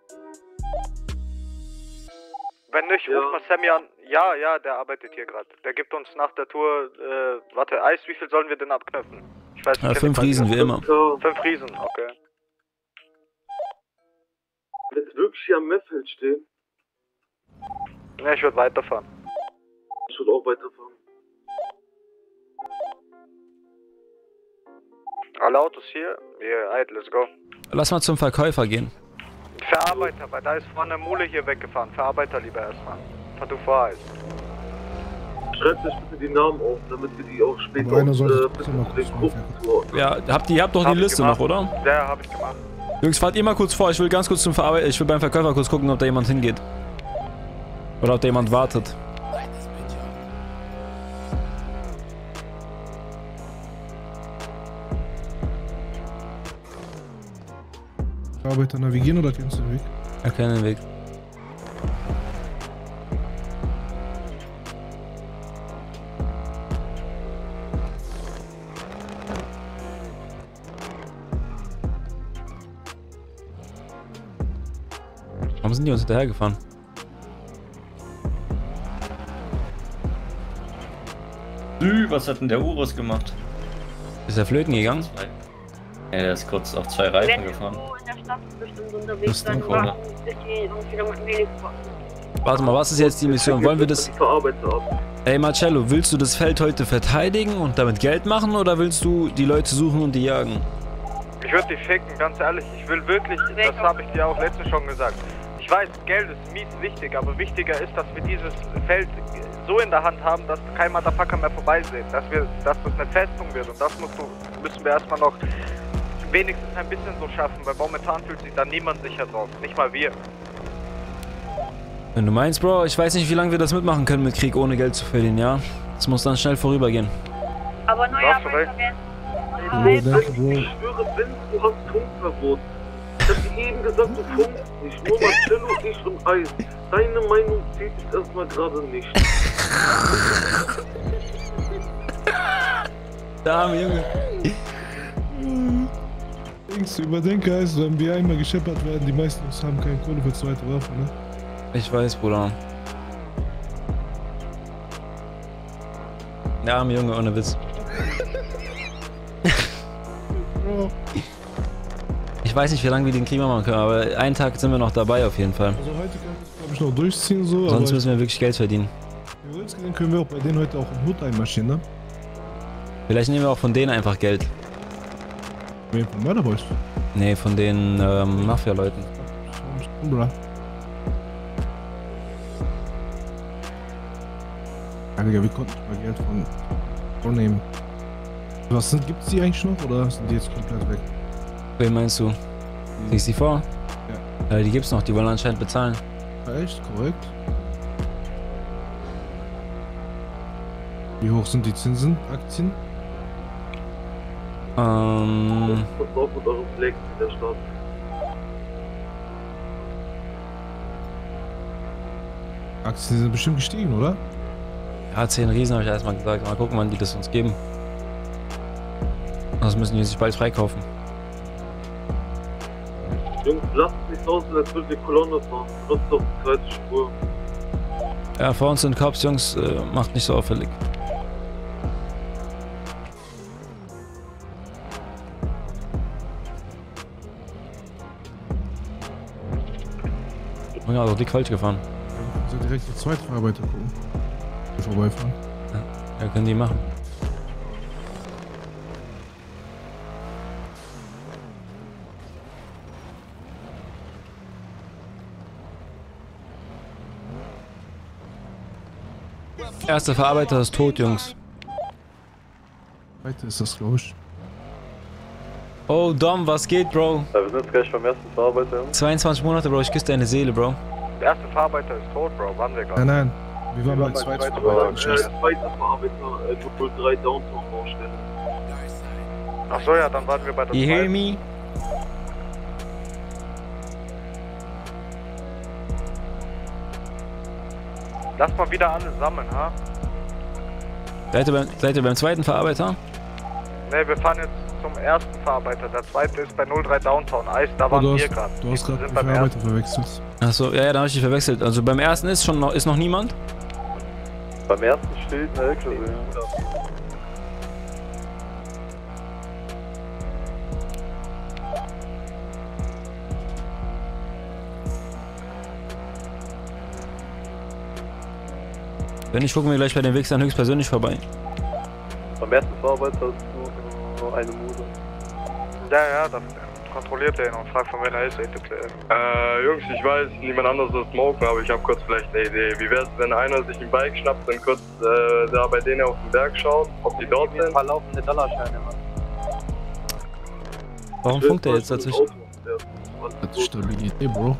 Wenn nicht, ruf mal Sammy an. Ja, ja, der arbeitet hier gerade. Der gibt uns nach der Tour, äh, warte, Eis, wie viel sollen wir denn abknöpfen? Ich weiß nicht. Ja, fünf Riesen, wie immer. Fünf Riesen, okay. Jetzt wirklich hier am Messfeld stehen? Ne, ich würde weiterfahren. Ich würde auch weiterfahren. Alle Autos hier? Yeah, alright, let's go. Lass mal zum Verkäufer gehen. Verarbeiter, weil da ist vorne eine Mule hier weggefahren. Verarbeiter lieber erstmal. Fahr du vor Eis. Schreibt euch bitte die Namen auf, damit wir die auch später Aber einer auf, sollte äh, trotzdem noch den Gruppen zuordnen. Ja, habt ihr, ihr habt doch die Liste noch, oder? Ja, hab ich gemacht. Jungs, fahrt ihr mal kurz vor, ich will ganz kurz zum Verarbeiter, ich will beim Verkäufer kurz gucken, ob da jemand hingeht. Oder ob da jemand wartet. Arbeiter navigieren oder kennst du den Weg? Er kennt den Weg. Warum sind die uns hinterhergefahren? Ü, was hat denn der Urus gemacht? Ist er flöten gegangen? Ja, der ist kurz auf zwei Reifen Wenn gefahren. du in der Stadt bestimmt unterwegs Das sein, ist warten, doch, bis die uns wieder mit dem Helikopter. Warte mal, was ist jetzt die Mission? Wollen wir das... Ey Marcello, willst du das Feld heute verteidigen und damit Geld machen oder willst du die Leute suchen und die jagen? Ich würde dich ficken, ganz ehrlich. Ich will wirklich, das habe ich dir auch letztens schon gesagt. Ich weiß, Geld ist mies wichtig, aber wichtiger ist, dass wir dieses Feld so in der Hand haben, dass kein Motherfucker mehr vorbeisehen. Dass wir, dass das eine Festung wird und das musst du, müssen wir erstmal noch wenigstens ein bisschen so schaffen, weil momentan fühlt sich da niemand sicher drauf, nicht mal wir. Wenn du meinst, Bro, ich weiß nicht, wie lange wir das mitmachen können mit Krieg ohne Geld zu verdienen, ja? Das muss dann schnell vorübergehen. Aber neue Arbeiter werden... Ich schwöre, Ben, du hast Funkverbot. Ich hab dir eben gesagt, du funkst nicht. Nur Marcello, ich und Eis. Deine Meinung zählt jetzt erstmal gerade nicht. Dame, Junge. Dings, überdenke heißt, wenn wir einmal gescheppert werden, die meisten uns haben keine Kohle für zweite Waffe, ne? Ich weiß, Bruder. Ja, arme Junge, ohne Witz. Ich weiß nicht, wie lange wir den Krieg machen können, aber einen Tag sind wir noch dabei auf jeden Fall. Also heute kann ich glaube ich noch durchziehen so. Sonst aber müssen wir wirklich Geld verdienen. Theoretisch gesehen können wir auch bei denen heute auch in Hut einmarschieren, ne? Vielleicht nehmen wir auch von denen einfach Geld. Wen von Mörderboys? Nee, von den ähm, Mafia-Leuten. Bra. Ja, Digga, wir konnten nicht mal Geld von vornehmen. Was sind, gibt's die eigentlich noch oder sind die jetzt komplett weg? Wen meinst du? Siehst du die vor? Ja. Äh, die gibt's noch, die wollen anscheinend bezahlen. Ja, echt? Korrekt. Wie hoch sind die Zinsen, Aktien? Ähm. Passt auf mit euren Flex in der Stadt. Aktien sind bestimmt gestiegen, oder? Ja, zehn Riesen habe ich erstmal gesagt. Mal gucken, wann die das uns geben. Sonst müssen die sich bald freikaufen. Jungs, lasst nicht aussehen, als würden wir Kolonne fahren. Nutzt auf die zweite Spur. Ja, vor uns sind Cops, Jungs, äh, macht nicht so auffällig. Oh ja, also dick falsch gefahren. Also direkt die zweite Verarbeiter gucken. Vorbeifahren. Ja, können die machen. Erster Verarbeiter ist tot, Jungs. Weiter ist das, glaube ich. Oh, Dom, was geht, Bro? Ja, wir sind jetzt gleich beim ersten Verarbeiter. zweiundzwanzig Monate, Bro, ich küsse deine Seele, Bro. Der erste Verarbeiter ist tot, Bro. Waren wir gerade? Nein, nein. Wir waren beim zweiten Verarbeiter. Der zweite Verarbeiter, äh, null drei Downtown Baustelle. Achso, ja, dann waren wir bei der You hear zweiten. me? Lass mal wieder alle sammeln, ha? Seid ihr beim, seid ihr beim zweiten Verarbeiter? Ne, wir fahren jetzt zum ersten Verarbeiter. Der zweite ist bei null drei Downtown Eis, da Oh, waren du wir hast, gerade. du hast gerade Wir die sind beim Verarbeiter ersten. verwechselt. Achso, ja, ja, da habe ich dich verwechselt. Also beim ersten ist schon noch, ist noch niemand? Beim ersten steht eine L-Klasse, ja. Wenn nicht, gucken wir gleich bei den Wichsern höchstpersönlich vorbei. Beim ersten Verarbeiter ist nur, nur eine Mude. Ja, ja, dann kontrolliert er ihn und fragt, von wem er ist, bitte. Äh, Jungs, ich weiß, niemand anderes soll smoken, aber ich habe kurz vielleicht eine Idee. Wie wär's, wenn einer sich ein Bike schnappt und kurz äh, da bei denen auf den Berg schaut, ob die dort sind? Ein paar laufende Dollarscheine, Mann. Warum funkt er jetzt dazwischen? Das ist Stabilität, Bro.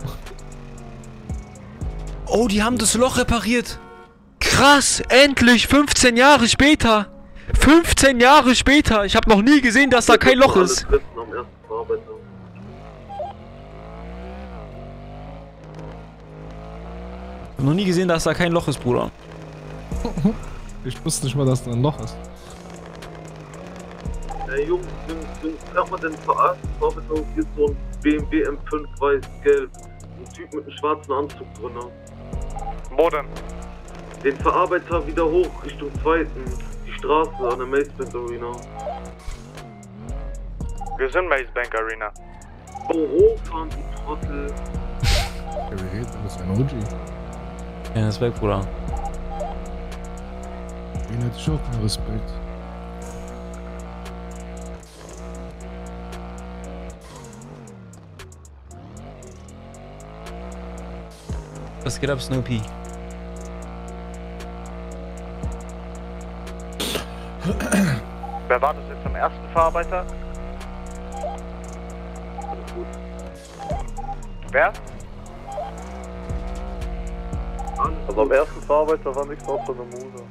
Oh, die haben das Loch repariert. Krass, endlich, fünfzehn Jahre später. fünfzehn Jahre später. Ich habe noch nie gesehen, dass da kein Loch ist. Ich hab noch nie gesehen, dass da kein Loch ist, Bruder. Ich wusste nicht mal, dass da ein Loch ist. Ey, Jungs, Jungs, Jungs, sag mal den verarschen Verarbeiter, hier ist so ein B M W M fünf weiß-gelb. Ein Typ mit einem schwarzen Anzug drin. Wo denn? Den Verarbeiter wieder hoch, Richtung zweiten. Die Straße an der Maze Bank Arena. Wir sind Maze Bank Arena. Oh, hochfahren, die Trottel. Ja, wir reden, das ist ein O G. Ja, das ist weg, Bruder. Den hätte ich auch keinen Respekt. Was geht ab, Snoopy? Wer war das jetzt am ersten Verarbeiter? Wer? Also am ersten Verarbeiter war nichts außer eine Muse.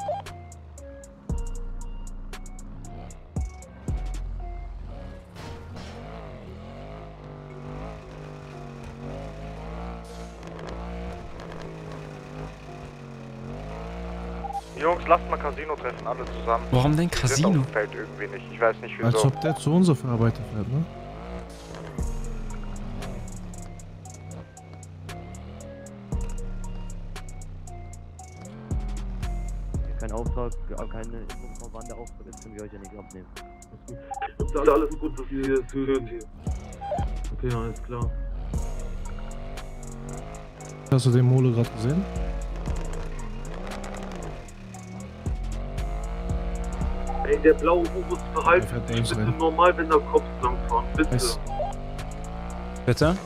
Jungs, lasst mal Casino treffen, alle zusammen. Warum denn Die sind Casino? auf dem Feld irgendwie nicht. Ich weiß nicht wieso. Als ob der zu unserer Verarbeiter fährt, ne? Kein Auftrag, keine Info von wann der Auftrag ist, können wir euch ja nicht abnehmen. Ist alles gut, was ihr hier hört hier. Okay, alles klar. Hast du den Mole gerade gesehen? Ey, der blaue Urus verhalten sich bitte rein. normal, wenn da Cops langfahren, bitte. Weiß. Bitte?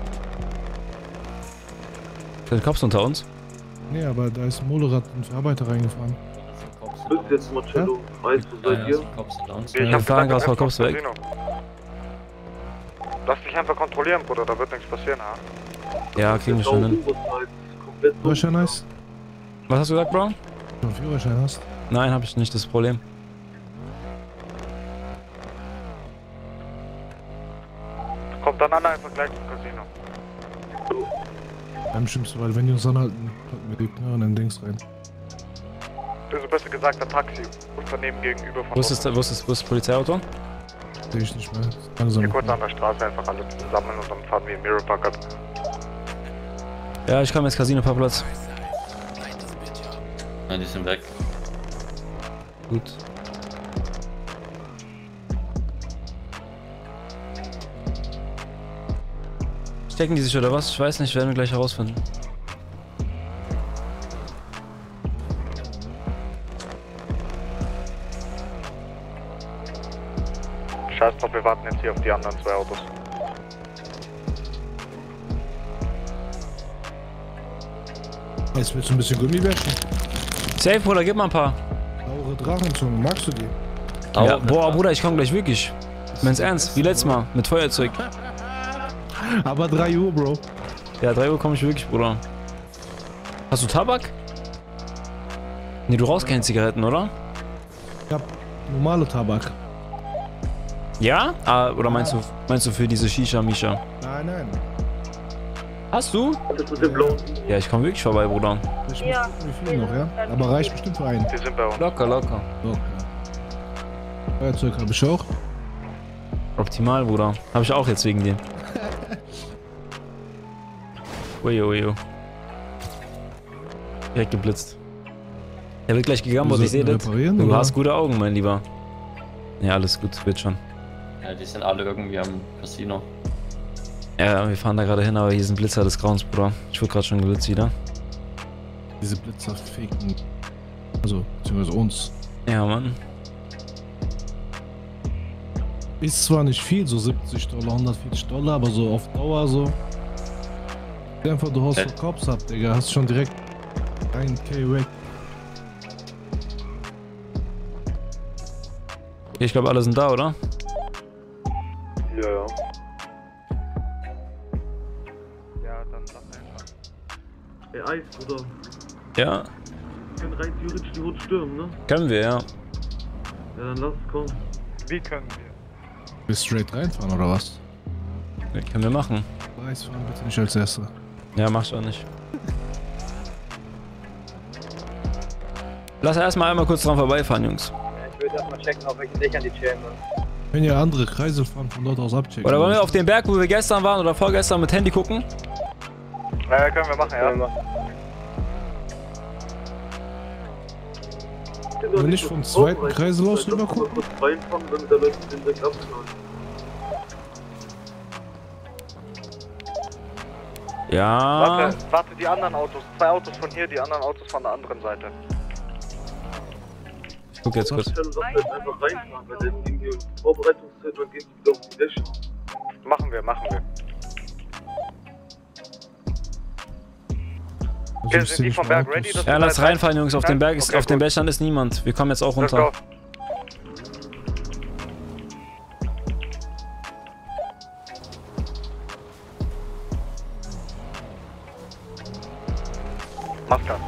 Sind Cops unter uns? Nee, aber da ist ein Molerad und Verarbeiter reingefahren. Bis jetzt, Marcello. Weißt du, seid ihr? Ja, wir fahren gerade vor Cops weg. Casino. Lass dich einfach kontrollieren, Bruder, da wird nichts passieren, ha? Ja, kriegen wir schon hin. Führerschein hast? Was hast du gesagt, Bro? Wenn du einen Führerschein hast? Nein, habe ich nicht, das Problem. Kommt dann alle einfach gleich zum Casino. Beim Schlimmsten, weil wenn die uns anhalten, packen wir die Knarren in den Dings rein. Also besser gesagt, ein Taxi. Unternehmen gegenüber von Wo ist das, wo ist das, wo ist das Polizeiauto? Sehe ich nicht mehr. Langsam. Hier kurz an der Straße einfach alle zusammen und dann fahren wir im Mirror Park ab. Ja, ich komme jetzt Casino Parkplatz. Ja, die sind weg. Gut. Stecken die sich oder was? Ich weiß nicht, werden wir gleich herausfinden. Scheiß drauf, wir warten jetzt hier auf die anderen zwei Autos. Jetzt willst du ein bisschen Gummibärchen? Safe, Bruder, gib mal ein paar. Saure Drachenzungen, magst du die? Ja, boah, Bruder, ich komm gleich wirklich. Mein's ernst, wie letztes Mal, mit Feuerzeug. Aber drei Uhr, Bro. Ja, drei Uhr komme ich wirklich, Bruder. Hast du Tabak? Nee, du rauchst keine Zigaretten, oder? Ich hab normale Tabak. Ja? Ah, oder meinst du, meinst du für diese Shisha-Misha? Nein, nein. Hast du? Ja, ich komm wirklich vorbei, Bruder. Ich ja. Wie viel noch, ja? Aber reicht bestimmt für einen. Die sind bei uns. Locker, locker. Locker. Feuerzeug habe ich auch. Optimal, Bruder. Hab ich auch jetzt wegen dir. Ui, ui, ui. Direkt geblitzt. Der wird gleich gegangen, ich sehe das. Du oder? Hast gute Augen, mein Lieber. Ja, alles gut, wird schon. Ja, die sind alle irgendwie am Casino. Ja, wir fahren da gerade hin, aber hier sind Blitzer des Grauens, Bruder. Ich wurde gerade schon geblitzt wieder. Diese Blitzer faken. Also, beziehungsweise uns. Ja, Mann. Ist zwar nicht viel, so siebzig Dollar, hundertvierzig Dollar, aber so auf Dauer so. Einfach, du hast so Cops ab, Digga. Hast schon direkt ein K weg. Ich glaube, alle sind da, oder? Ja, ja. Ja, dann lass einfach. Ey, Eis, Bruder. Ja. Wir können rein theoretisch die Route stürmen, ne? Können wir, ja. Ja, dann lass es kommen. Wie können wir? Willst du straight reinfahren, oder was? Ja, können wir machen. Eis fahren bitte nicht als Erster. Ja, machst du auch nicht. Lass erstmal einmal kurz dran vorbeifahren, Jungs. Ich würde erstmal checken, auf welchen Dächern die chillen. Wenn ihr andere Kreisel fahren, von dort aus abchecken. Oder wollen wir auf den Berg, wo wir gestern waren oder vorgestern mit Handy gucken? Ja, können wir machen, ja. Ja. Wenn wir nicht vom zweiten Kreisel aus rüber gucken? Kurz reinfahren, wenn wir da Leute den direkt abschlagen. Ja. Warte, warte, die anderen Autos. Zwei Autos von hier, die anderen Autos von der anderen Seite. Ich guck jetzt kurz. Lass uns einfach reinfahren, weil dann gehen wir Vorbereitungszeit, dann gehen die wieder auf die Dächer. Machen wir, machen wir. Also Okay, sind die vom Berg ready? Ja, lass reinfahren, Jungs. Auf dem Berg ist, okay, auf den gut. Bächern ist niemand. Wir kommen jetzt auch Let's runter. go. Mach das.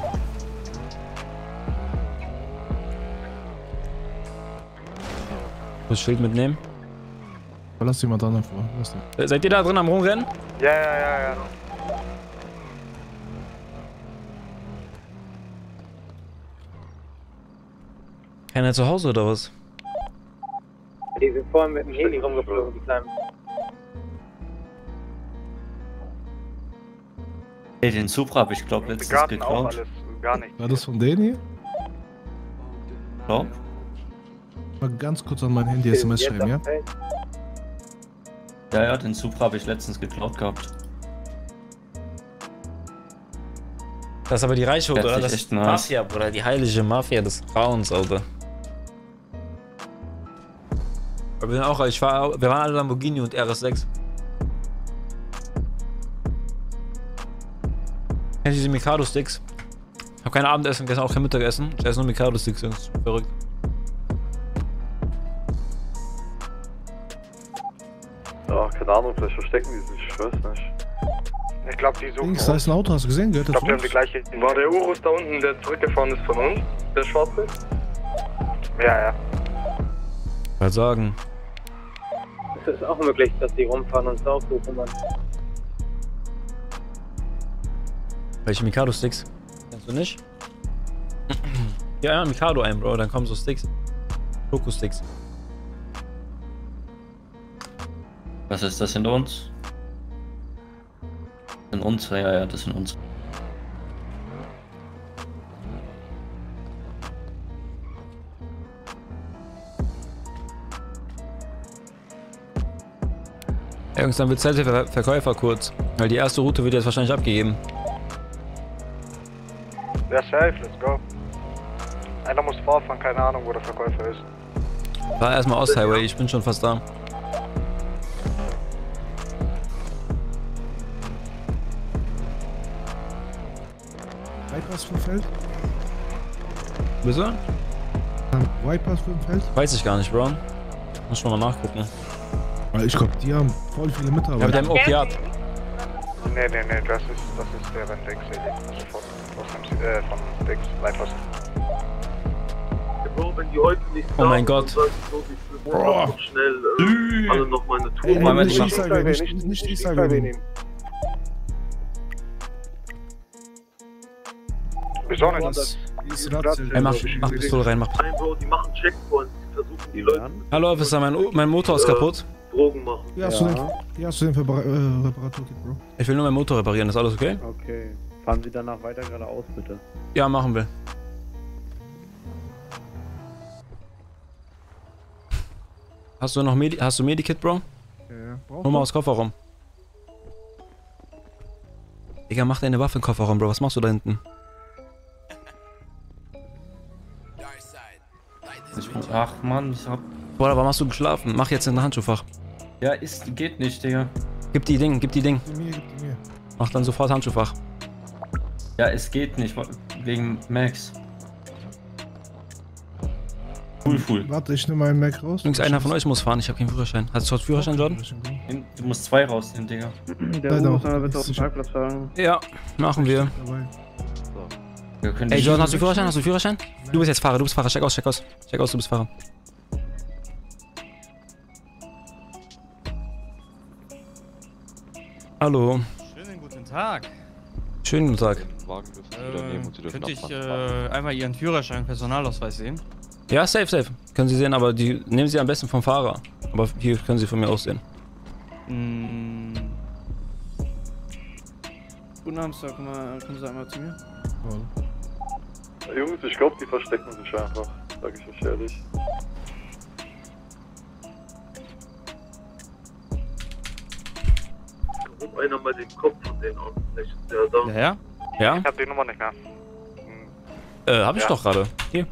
Das Schild mitnehmen. Aber lass jemand anderen vor. Lass den. Seid ihr da drin am Rumrennen? Ja, ja, ja, ja. Keiner zu Hause oder was? Die sind vorhin mit dem Heli rumgeflogen, die kleinen. Ey, den Supra habe ich glaube letztens Garten auch geklaut. alles, gar nicht. War das von denen hier? Glaub? Mal ganz kurz an mein Handy S M S schreiben, ja? Ja, ja, den Supra habe ich letztens geklaut gehabt. Das ist aber die Reiche, Hört oder? sich Das echt ist nice. Mafia, Bruder. Die heilige Mafia des Grauens, Alter. Aber wir sind auch, ich war, wir waren alle Lamborghini und R S sechs. Kennst du diese Mikado-Sticks? Ich hab kein Abendessen, gestern auch kein Mittagessen. Ich esse nur Mikado-Sticks, Jungs. Verrückt. Ja, keine Ahnung, vielleicht verstecken die sich, ich weiß nicht. Ich glaube, die suchen. Links, da ist ein Auto, hast du gesehen? Gehört Ich das glaube, zu die haben die uns? gleiche. War der Urus da unten, der zurückgefahren ist von uns? Der schwarze? Ja, ja. Was sagen? Es ist auch möglich, dass die rumfahren und so aufrufen, Mann. Welche Mikado-Sticks? Kennst du nicht? Ja, ja, Mikado ein, Bro. Dann kommen so Sticks. Schoko-Sticks. Was ist das, sind uns? Sind uns? Ja, ja, das sind uns. Ja, Jungs, dann wird Zeit für Ver Verkäufer kurz. Weil die erste Route wird jetzt wahrscheinlich abgegeben. Ja, safe, let's go. Einer muss vorfahren, keine Ahnung, wo der Verkäufer ist. Fahr erstmal aus Highway, ich bin schon fast da. Vipers für Feld? Wieso? Vipers für Feld? Weiß ich gar nicht, Bro. Muss schon mal nachgucken. Weil ich glaube, die haben voll viele Mitarbeiter. Ja, mit dem Opiat. Nee, nee, nee, das ist, das ist deren Dex, also von, von, äh, von Dex, Vipers. Bro, wenn die heute nicht Oh mein Gott. so, ich will morgen schnell äh, alle noch meine Tour Ey, machen. nicht Israel, nicht, nicht Israel nehmen. Wieso nicht? Ey, mach, mach Pistole rein, mach. Nein, Bro, die machen Checkpoints, die versuchen die Leute Hallo Officer, mein, mein Motor ist kaputt. Drogen machen. Hier hast du den, hier hast du den Repar äh, Reparaturkit, Bro. Ich will nur meinen Motor reparieren, ist alles okay? Okay. Fahren Sie danach weiter geradeaus, bitte. Ja, machen wir. Hast du noch Medi hast du Medikit, Bro? Ja. Hol mal aus Kofferraum. Digga, mach deine Waffe im Kofferraum, Bro. Was machst du da hinten? Ich, ach Mann, ich hab... Boah, warum hast du geschlafen? Mach jetzt in ein Handschuhfach. Ja, ist, geht nicht, Digga. Gib die Ding, gib die Ding. Gib mir, gib die mir. Mach dann sofort Handschuhfach. Ja, es geht nicht, wegen Max. Cool, cool. Warte, ich nehme meinen Mac raus. Jungs, einer von euch muss fahren, ich habe keinen Führerschein. Hast du Führerschein, Jordan? Du musst zwei rausnehmen, Digga. Der Uwe muss mal bitte auf den Parkplatz fahren. Ja, machen wir. Wir können Ey, die- Jordan, hast du Führerschein? Hast du Führerschein? Du bist jetzt Fahrer, du bist Fahrer. Check aus, check aus. Check aus, du bist Fahrer. Hallo. Schönen guten Tag. Schönen guten Tag. Äh, könnte ich äh, einmal Ihren Führerschein, Personalausweis sehen? Ja, safe, safe. Können Sie sehen, aber die nehmen Sie am besten vom Fahrer. Aber hier können Sie von mir aus sehen. Mm. Guten Abend, Sir. Komm mal, kommen Sie einmal zu mir. Jungs, ich glaube, die verstecken sich einfach, sag ich euch ehrlich. Ruf einer mal den Kopf von denen an. Vielleicht ist der da. Ja, ja? Ja? Ich hab die Nummer nicht mehr. Äh, hab ich Ja. doch gerade. Hier.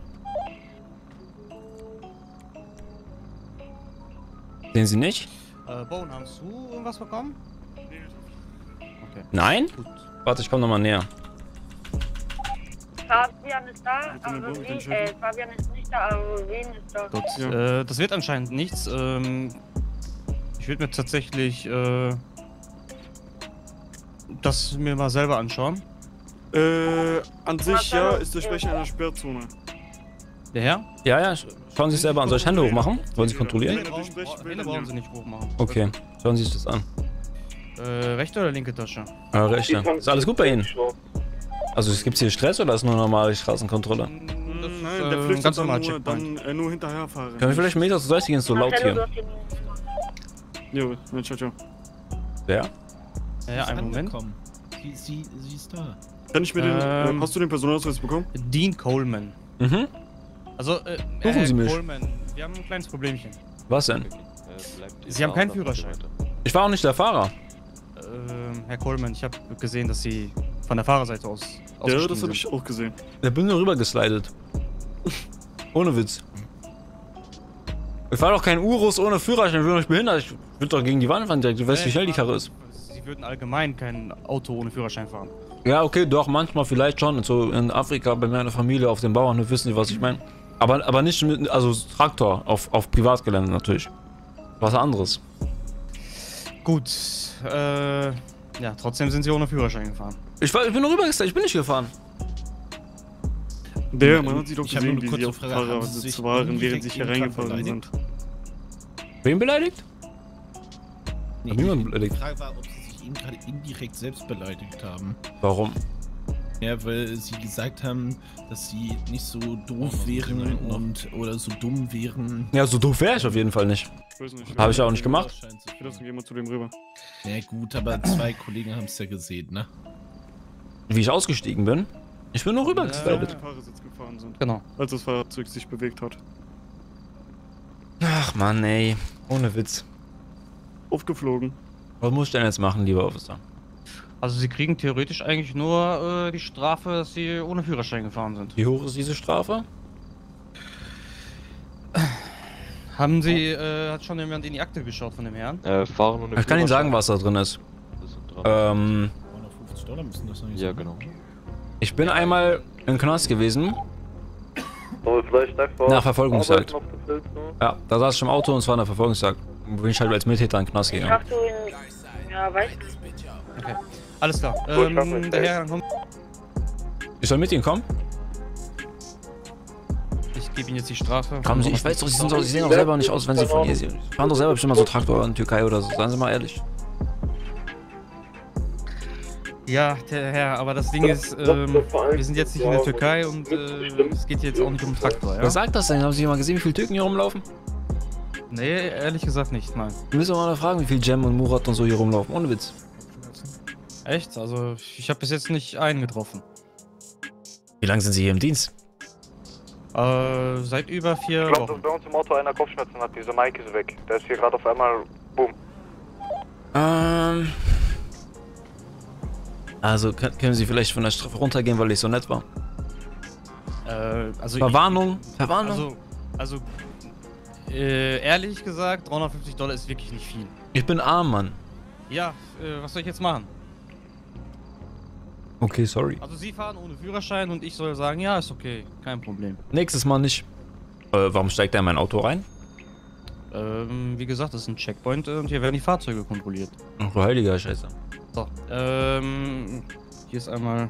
Sehen Sie nicht? Äh, Bone, hast du irgendwas bekommen? Okay. Nein? Warte, ich komm nochmal näher. Fabian ist da, aber wen, äh, Fabian ist nicht da, aber wen ist da? Gut, äh, das wird anscheinend nichts. Ähm, ich würde mir tatsächlich äh, das mir mal selber anschauen. Äh, an sich ja, ist der Sprecher in einer Sperrzone. Der Herr? Ja, ja, sch- schauen Sie sich selber an. Soll ich Hände hochmachen? Wollen Sie kontrollieren? Hände brauchen, Hände brauchen Sie nicht hochmachen. Okay, schauen Sie sich das an. Äh, rechte oder linke Tasche? Ah, rechte. Ist alles gut bei Ihnen? Also, es gibt hier Stress oder ist nur normale Straßenkontrolle? Nein, äh, der flüchtet ganz dann normal nur, Checkpoint. dann äh, nur hinterherfahren. Können wir vielleicht einen Meter zur Seite gehen? Ist so laut hier. Jo, ja, ciao, ciao. Wer? Ja, einen Moment. Sie, sie, sie ist da. Kann ich mir den, Ähm, äh, hast du den Personalausweis bekommen? Dean Coleman. Mhm. Also, äh, Suchen Herr Sie mich. Coleman, wir haben ein kleines Problemchen. Was denn? Sie haben keinen Führerschein. Ich war auch nicht der Fahrer. Ähm, Herr Coleman, ich habe gesehen, dass Sie von der Fahrerseite aus Ja, ausgestiegen das habe sind. ich auch gesehen. Ich bin nur rüber geslidet. Ohne Witz. Ich fahr doch kein Urus ohne Führerschein, ich bin doch nicht behindert. Ich würde doch gegen die Wand fahren direkt. Du weißt, wie schnell die Karre ist. Sie würden allgemein kein Auto ohne Führerschein fahren. Ja, okay, doch, manchmal vielleicht schon. So in Afrika bei meiner Familie auf dem Bauernhof wissen Sie, was ich meine. Aber, aber nicht mit, also Traktor auf, auf Privatgelände natürlich. Was anderes. Gut, äh, ja, trotzdem sind Sie ohne Führerschein gefahren. Ich, war, ich bin nur rübergestellt, ich bin nicht gefahren. Der, man hat sie doch Ich hab gesehen, nur wie eine sie kurze auf Frage. Fahrer Haben Sie sich waren, während indirekt sie hier im Kampf reingefahren beleidigt? sind. Wen beleidigt? Nee, Hab niemand die beleidigt. Frage war, ob sie sich eben gerade indirekt selbst beleidigt haben. Warum? Ja, weil sie gesagt haben, dass sie nicht so doof wären und oder so dumm wären. Ja, so doof wäre ich auf jeden Fall nicht. Ich weiß nicht. Habe ich ja auch nicht gemacht. Wir lassen gehen mal zu dem rüber. Ja gut, aber zwei Kollegen haben es ja gesehen, ne? Wie ich ausgestiegen bin? Ich bin nur rüber Als geslidet. die Fahrersitz gefahren sind. Genau. Als das Fahrzeug sich bewegt hat. Ach Mann, ey. Ohne Witz. Aufgeflogen. Was muss ich denn jetzt machen, lieber Officer? Also sie kriegen theoretisch eigentlich nur äh, die Strafe, dass sie ohne Führerschein gefahren sind. Wie hoch ist diese Strafe? Haben Sie, äh, hat schon jemand in die Akte geschaut von dem Herrn? Äh, fahren ohne Ich kann Ihnen sagen, was da drin ist. Ähm, hundertfünfzig Dollar müssen das eigentlich Ja, sein. genau. ich bin einmal im Knast gewesen. Aber vielleicht einfach Nach Verfolgungsjagd. Arbeiten auf dem Feld, ne? Ja, da saß ich im Auto und es war eine Verfolgungsjagd. Wo bin ich halt als Mittäter in den Knast gegangen. Ach du in. Ja, weißt du. Okay. Alles klar. Gut, mach Ähm, mal. der Herr kommt. Ich soll mit Ihnen kommen? Ich gebe Ihnen jetzt die Strafe. Kommen Sie, ich weiß doch, Sie, sind doch, Sie sehen doch selber nicht aus, wenn Sie von hier sind. Sie fahren doch selber bestimmt mal so Traktor in Türkei oder so. Seien Sie mal ehrlich. Ja, der Herr, aber das Ding ist, ähm, wir sind jetzt nicht in der Türkei und äh, es geht jetzt auch nicht um Traktor, ja? Wer sagt das denn? Haben Sie mal gesehen, wie viele Türken hier rumlaufen? Nee, ehrlich gesagt nicht, nein. Wir müssen mal fragen, wie viel Jem und Murat und so hier rumlaufen. Ohne Witz. Echt? Also, ich habe bis jetzt nicht einen getroffen. Wie lange sind Sie hier im Dienst? Äh, seit über vier Ich glaube, Wochen. dass bei uns im Auto einer Kopfschmerzen hat. Dieser Mike ist weg. Der ist hier gerade auf einmal. Boom. Ähm. Also, können können Sie vielleicht von der Strafe runtergehen, weil ich so nett war? Äh, also Verwarnung? Ich, Verwarnung? Also, also äh, ehrlich gesagt, dreihundertfünfzig Dollar ist wirklich nicht viel. Ich bin arm, Mann. Ja, äh, was soll ich jetzt machen? Okay, sorry. Also Sie fahren ohne Führerschein und ich soll sagen, ja, ist okay, kein Problem. Nächstes Mal nicht. Äh, warum steigt er in mein Auto rein? Ähm, wie gesagt, das ist ein Checkpoint äh, und hier werden die Fahrzeuge kontrolliert. Ach du heiliger Scheiße. So, ähm, hier ist einmal,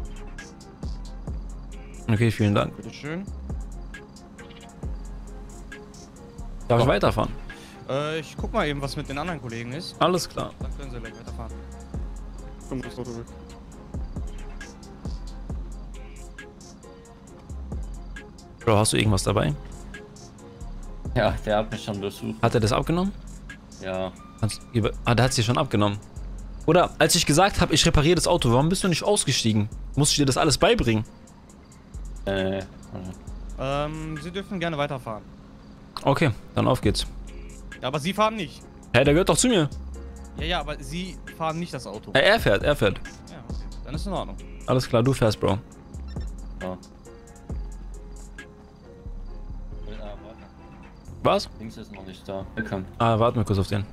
Okay, vielen Dank. bitteschön. Darf ich So. weiterfahren? Äh, ich guck mal eben, was mit den anderen Kollegen ist. Alles klar. Dann können Sie gleich weiterfahren. Komm, das Auto weg. Bro, hast du irgendwas dabei? Ja, der hat mich schon durchsucht. Hat er das abgenommen? Ja. Kannst, ah, der hat sie schon abgenommen. Oder als ich gesagt habe, ich repariere das Auto, warum bist du nicht ausgestiegen? Muss ich dir das alles beibringen? Äh. Ähm, Sie dürfen gerne weiterfahren. Okay, dann auf geht's. Ja, aber Sie fahren nicht. Hey, der gehört doch zu mir. Ja, ja, aber Sie fahren nicht das Auto. Hey, er fährt, er fährt. Ja, okay. Dann ist in Ordnung. Alles klar, du fährst, Bro. Ja. Was? Links ist noch nicht da. Willkommen. Ah, warten wir kurz auf den.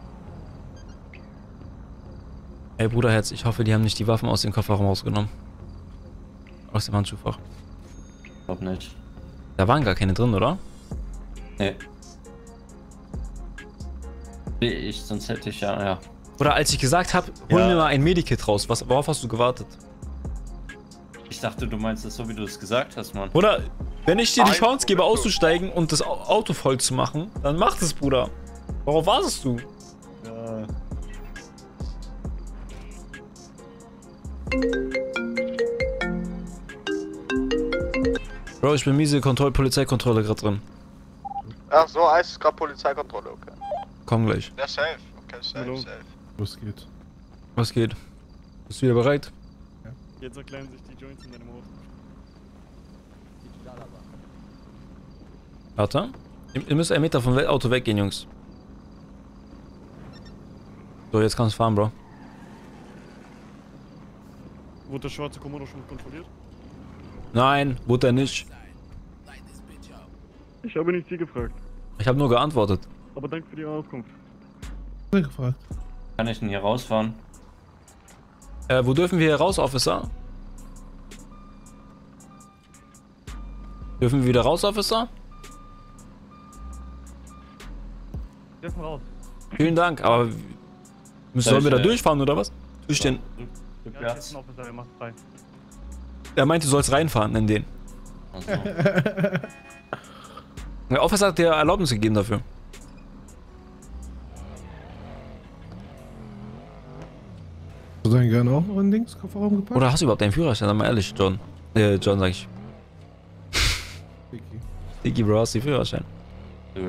Ey, Bruderherz, ich hoffe, die haben nicht die Waffen aus dem Kofferraum rausgenommen. Aus dem Handschuhfach. Glaub nicht. Da waren gar keine drin, oder? Nee. Ich, sonst hätte ich ja, ja. Oder als ich gesagt habe, hol Ja. mir mal ein Medikit raus. Was, worauf hast du gewartet? Ich dachte, du meinst das so, wie du es gesagt hast, Mann. Oder wenn ich dir die Chance gebe, auszusteigen und das Au- Auto voll zu machen, dann mach das, Bruder. Worauf wartest du? Ja. Bro, ich bin miese Kontroll Polizeikontrolle gerade drin. Ach so, Eis ist gerade Polizeikontrolle, okay. Komm gleich. Ja, safe. Okay, safe, Hallo. safe. Was geht? Was geht? Bist du wieder bereit? Jetzt erklären sich die Joints in deinem Auto. Warte. Ihr, ihr müsst einen Meter vom We- Auto weggehen, Jungs. So, jetzt kannst du fahren, Bro. Wurde der schwarze Komodo schon kontrolliert? Nein, wurde er nicht. Ich habe nicht Sie gefragt. Ich habe nur geantwortet. Aber danke für die Auskunft. gefragt. Kann ich denn hier rausfahren? Äh, wo dürfen wir hier raus, Officer? Dürfen wir wieder raus, Officer? Wir dürfen raus. Vielen Dank, aber müssen sollen wir da äh, durchfahren oder was? Durch den. Ja, jetzt ist ein Officer, der macht frei. Er meinte, du sollst reinfahren in den. Ach so. Der Officer hat dir Erlaubnis gegeben dafür. Hast du deinen gerne auch noch in Dings Kofferraum gepackt? Oder hast du überhaupt einen Führerschein? Sag mal ehrlich, John. Äh, John sag ich. Vicky. Vicky, Bro, hast du den Führerschein? Nö.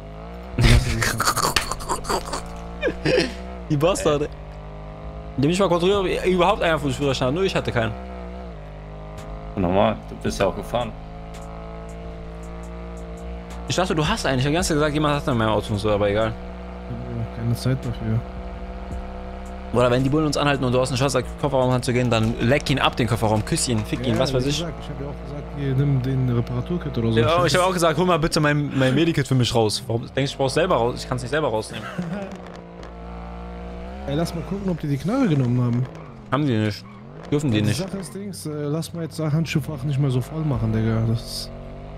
Die Bastarde. Die mich mal kontrolliert, ob überhaupt einer von den Führerschein hat. Nur ich hatte keinen. Normal, du bist ja auch gefahren. Ich dachte, du hast einen. Ich habe die ganze Zeit gesagt, jemand hat einen in meinem Auto und so, aber egal. Ich hab keine Zeit dafür. Oder wenn die Bullen uns anhalten und du aus dem Kofferraum kannst zu gehen, dann leck ihn ab, den Kofferraum, küss ihn, fick ihn, Ja, was weiß wie ich. gesagt, ich habe ja auch gesagt, hier, nimm den Reparaturkit oder so. Ja, ich habe auch gesagt, hol mal bitte mein, mein Medikit für mich raus. Warum denkst du, ich brauch's selber raus? Ich kann es nicht selber rausnehmen. Ey, lass mal gucken, ob die die Knarre genommen haben. Haben die nicht. Dürfen die die nicht. Sache ist, Dings, äh, lass mal jetzt das Handschuhfach nicht mehr so voll machen, Digga. Das ist...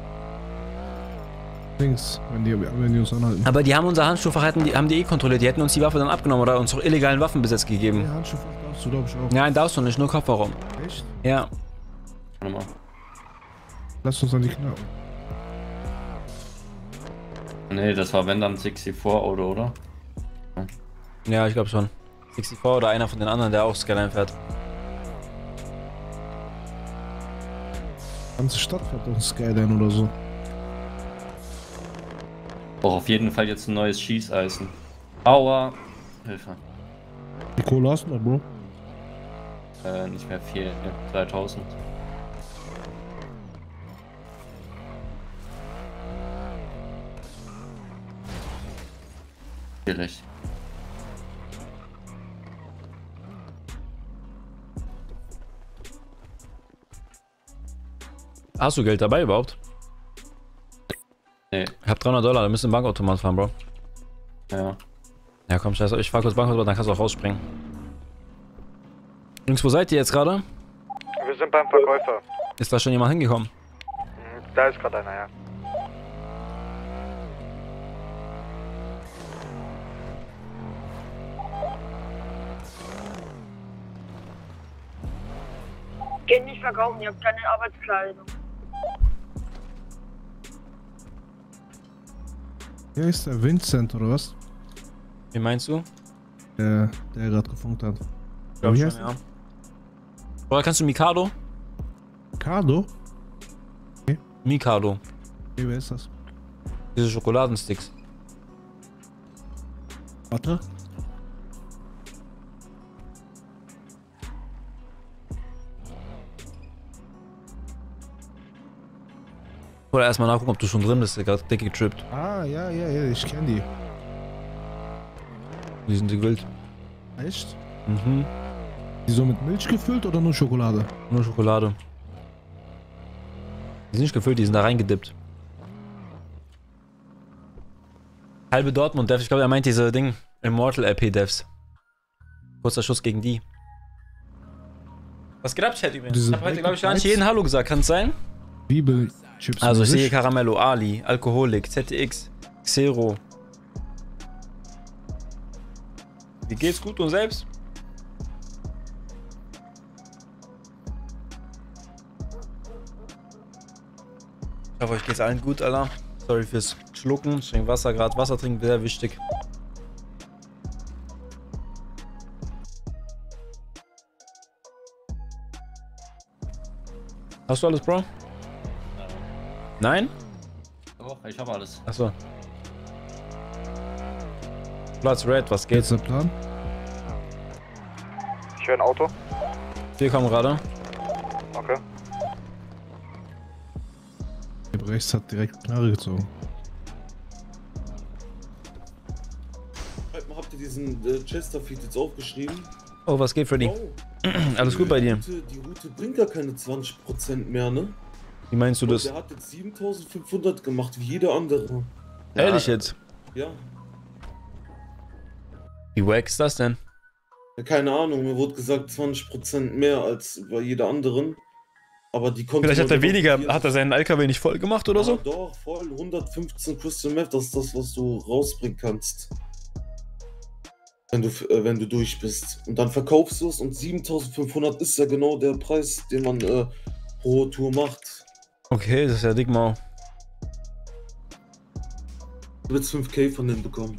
Dings, wenn die, wenn die uns anhalten. Aber die haben unser Handschuhfach, hatten die, haben die eh kontrolliert. Die hätten uns die Waffe dann abgenommen oder uns doch illegalen Waffenbesitz gegeben. Ja, Handschuhfach darfst du, glaub ich, auch. Nein, darfst du nicht, nur Kofferraum. Echt? Ja. Warte mal. Lass uns an die Knarre. Nee, das war wenn dann sechsundvierzig Auto, oder? Ja, ich glaube schon. sechsundvierzig oder einer von den anderen, der auch Skyline fährt. Die ganze Stadt fährt uns Skyline oder so. Brauch auf jeden Fall jetzt ein neues Schießeisen. Aua. Hilfe. Die Kohle hast du noch, Bro? Äh, nicht mehr viel. Ja, zweitausend. Schwierig. Hast du Geld dabei überhaupt? Nee. Ich hab dreihundert Dollar, da müssen wir Bankautomat fahren, Bro. Ja. Ja, komm, scheiße, ich fahr kurz Bankautomat, dann kannst du auch rausspringen. Jungs, wo seid ihr jetzt gerade? Wir sind beim Verkäufer. Ist da schon jemand hingekommen? Da ist gerade einer, ja. Geht nicht verkaufen, ihr habt keine Arbeitskleidung. Hier ist der Vincent, oder was? Wie meinst du? Der, der gerade gefunkt hat. Glaub Wie schon, heißt ja. Oder kannst du Mikado? Mikado? Okay. Mikado. Okay, wer ist das? Diese Schokoladensticks. Warte. Oder erstmal nachgucken, ob du schon drin bist, der gerade dicke getrippt. Ah, ja, ja, ja, ich kenne die. Die sind die wild. Echt? Mhm. Die so mit Milch gefüllt oder nur Schokolade? Nur Schokolade. Die sind nicht gefüllt, die sind da reingedippt. Halbe Dortmund Devs, ich glaube, er meint diese Ding, Immortal R P Devs. Kurzer Schuss gegen die. Was geht ab, Chat übrigens? Ich hab heute, glaube ich, gar nicht jeden Hallo gesagt, kann es sein? Bibelchips. Also ich sehe Caramello, Ali, Alkoholik, Z T X, Xero. Wie geht's gut und selbst? Ich hoffe, euch geht's allen gut, Alter. Sorry fürs Schlucken, ich trinke Wasser gerade. Wasser trinken, sehr wichtig. Hast du alles, Bro? Nein? Doch, ich habe alles. Achso. Platz Red, was geht? Jetzt der Plan? Ich höre ein Auto. Wir kommen gerade. Okay. Der rechts hat direkt Knarre gezogen. Habt ihr diesen äh, Chesterfield jetzt aufgeschrieben? Oh, was geht, Freddy? Oh. Alles gut bei dir? Die Route, die Route bringt gar keine zwanzig Prozent mehr, ne? Wie meinst du das? Der hat jetzt siebentausendfünfhundert gemacht, wie jeder andere. Ehrlich jetzt? Ja. Wie wack ist das denn? Ja, keine Ahnung, mir wurde gesagt zwanzig Prozent mehr als bei jeder anderen. Aber die konnte. Vielleicht hat er weniger, hat er seinen L K W nicht voll gemacht oder ja, so? Doch, voll. hundertfünfzehn Crystal Meth, das ist das, was du rausbringen kannst. Wenn du, äh, wenn du durch bist. Und dann verkaufst du es und siebentausendfünfhundert ist ja genau der Preis, den man äh, pro Tour macht. Okay, das ist ja dick mau. Du willst fünf K von denen bekommen.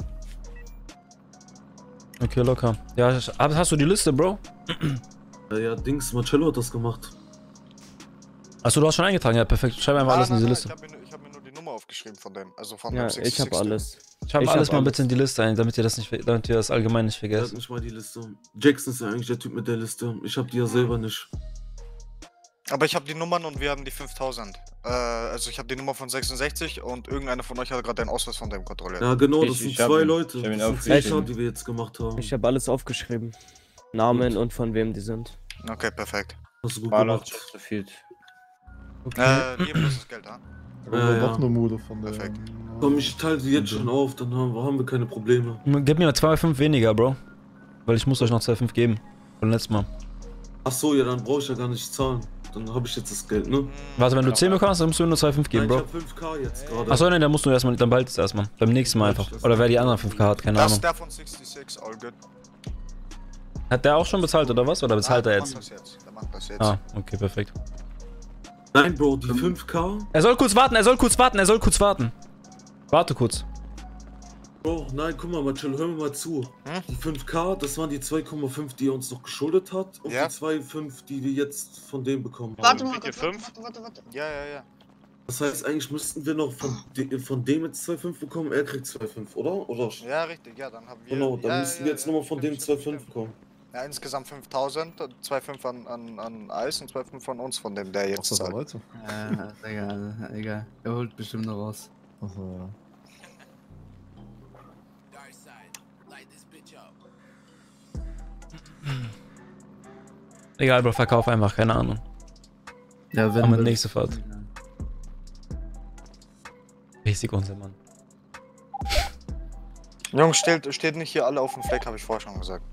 Okay, locker. Ja, hast du die Liste, Bro? Ja, ja, Dings, Marcello hat das gemacht. Achso, du hast schon eingetragen, ja, perfekt. Schreib einfach Ah, alles in diese nein, Liste. Ich habe mir, hab mir nur die Nummer aufgeschrieben von dem. Also von Ja, dem ich habe alles. Schreib Ich alles hab mal alles. bitte in die Liste ein, damit ihr das nicht, damit ihr das allgemein nicht Er hat vergesst. nicht mal die Liste. Jackson ist ja eigentlich der Typ mit der Liste. Ich hab die ja selber nicht. Aber ich habe die Nummern und wir haben die fünftausend. Äh, also ich habe die Nummer von sechsundsechzig und irgendeiner von euch hat gerade den Ausweis von dem kontrolliert. Ja, genau, das Ich- sind ich hab zwei ihn. Leute. Ich hab ihn Das sind aufgeschrieben. zwei Chart, die wir jetzt gemacht haben. Ich habe alles aufgeschrieben. Namen und von wem die sind. Okay, perfekt. Hast du gut War noch gemacht. Chesterfield. Äh, hier plus das Geld, ah. Aber Ja, noch ja. eine Mode von der. Perfekt. Komm, ich teile sie jetzt schon auf, dann haben, haben wir keine Probleme. Gib mir zwei Komma fünf weniger, Bro. Weil ich muss euch noch zwei Komma fünf geben. Von letztes Mal. Ach so, ja, dann brauche ich ja gar nicht zahlen. Dann habe ich jetzt das Geld, ne? Warte, wenn du zehn bekommst, dann musst du nur zwei Komma fünf geben, Nein, Bro. ich hab fünf K jetzt gerade. Achso, ne, dann musst du erstmal, dann behaltest du erstmal. Beim nächsten Mal einfach. Oder wer die anderen fünf K hat, keine Das Ahnung. ist der von sechsundsechzig, all good. Hat der auch schon bezahlt oder was? Oder bezahlt Ah, er der jetzt? macht das jetzt. Der macht das jetzt. Ah, okay, perfekt. Nein, Bro, die fünf K? Er soll kurz warten, er soll kurz warten, er soll kurz warten. Warte kurz. Bro, nein, guck mal, Marcel, hör mir mal zu. Die fünf K, das waren die zwei Komma fünf, die er uns noch geschuldet hat. Und Ja. die zwei Komma fünf, die wir jetzt von dem bekommen haben. Warte mal, Kriegt ihr warte, fünf? warte, warte, warte. Ja, ja, ja. Das heißt, eigentlich müssten wir noch von, de von dem jetzt zwei Komma fünf bekommen, er kriegt zwei Komma fünf, oder? Oder? Ja, richtig, ja, dann haben wir... Genau, dann ja, müssten ja, wir jetzt ja, nochmal von stimmt, dem zwei stimmt, Komma fünf stimmt. bekommen. Ja, insgesamt fünftausend, zwei Komma fünf an, an, an Eis und zwei Komma fünf von uns, von dem der jetzt das zahlt. weiter? Äh, egal, egal. Er holt bestimmt noch raus. Achso, ja. Egal, Bro, verkauf einfach, keine Ahnung. Ja, wenn Machen wir wir- nächste Fahrt. Basic Unsinn, Mann. Jungs, steht, steht nicht hier alle auf dem Fleck, habe ich vorher schon gesagt.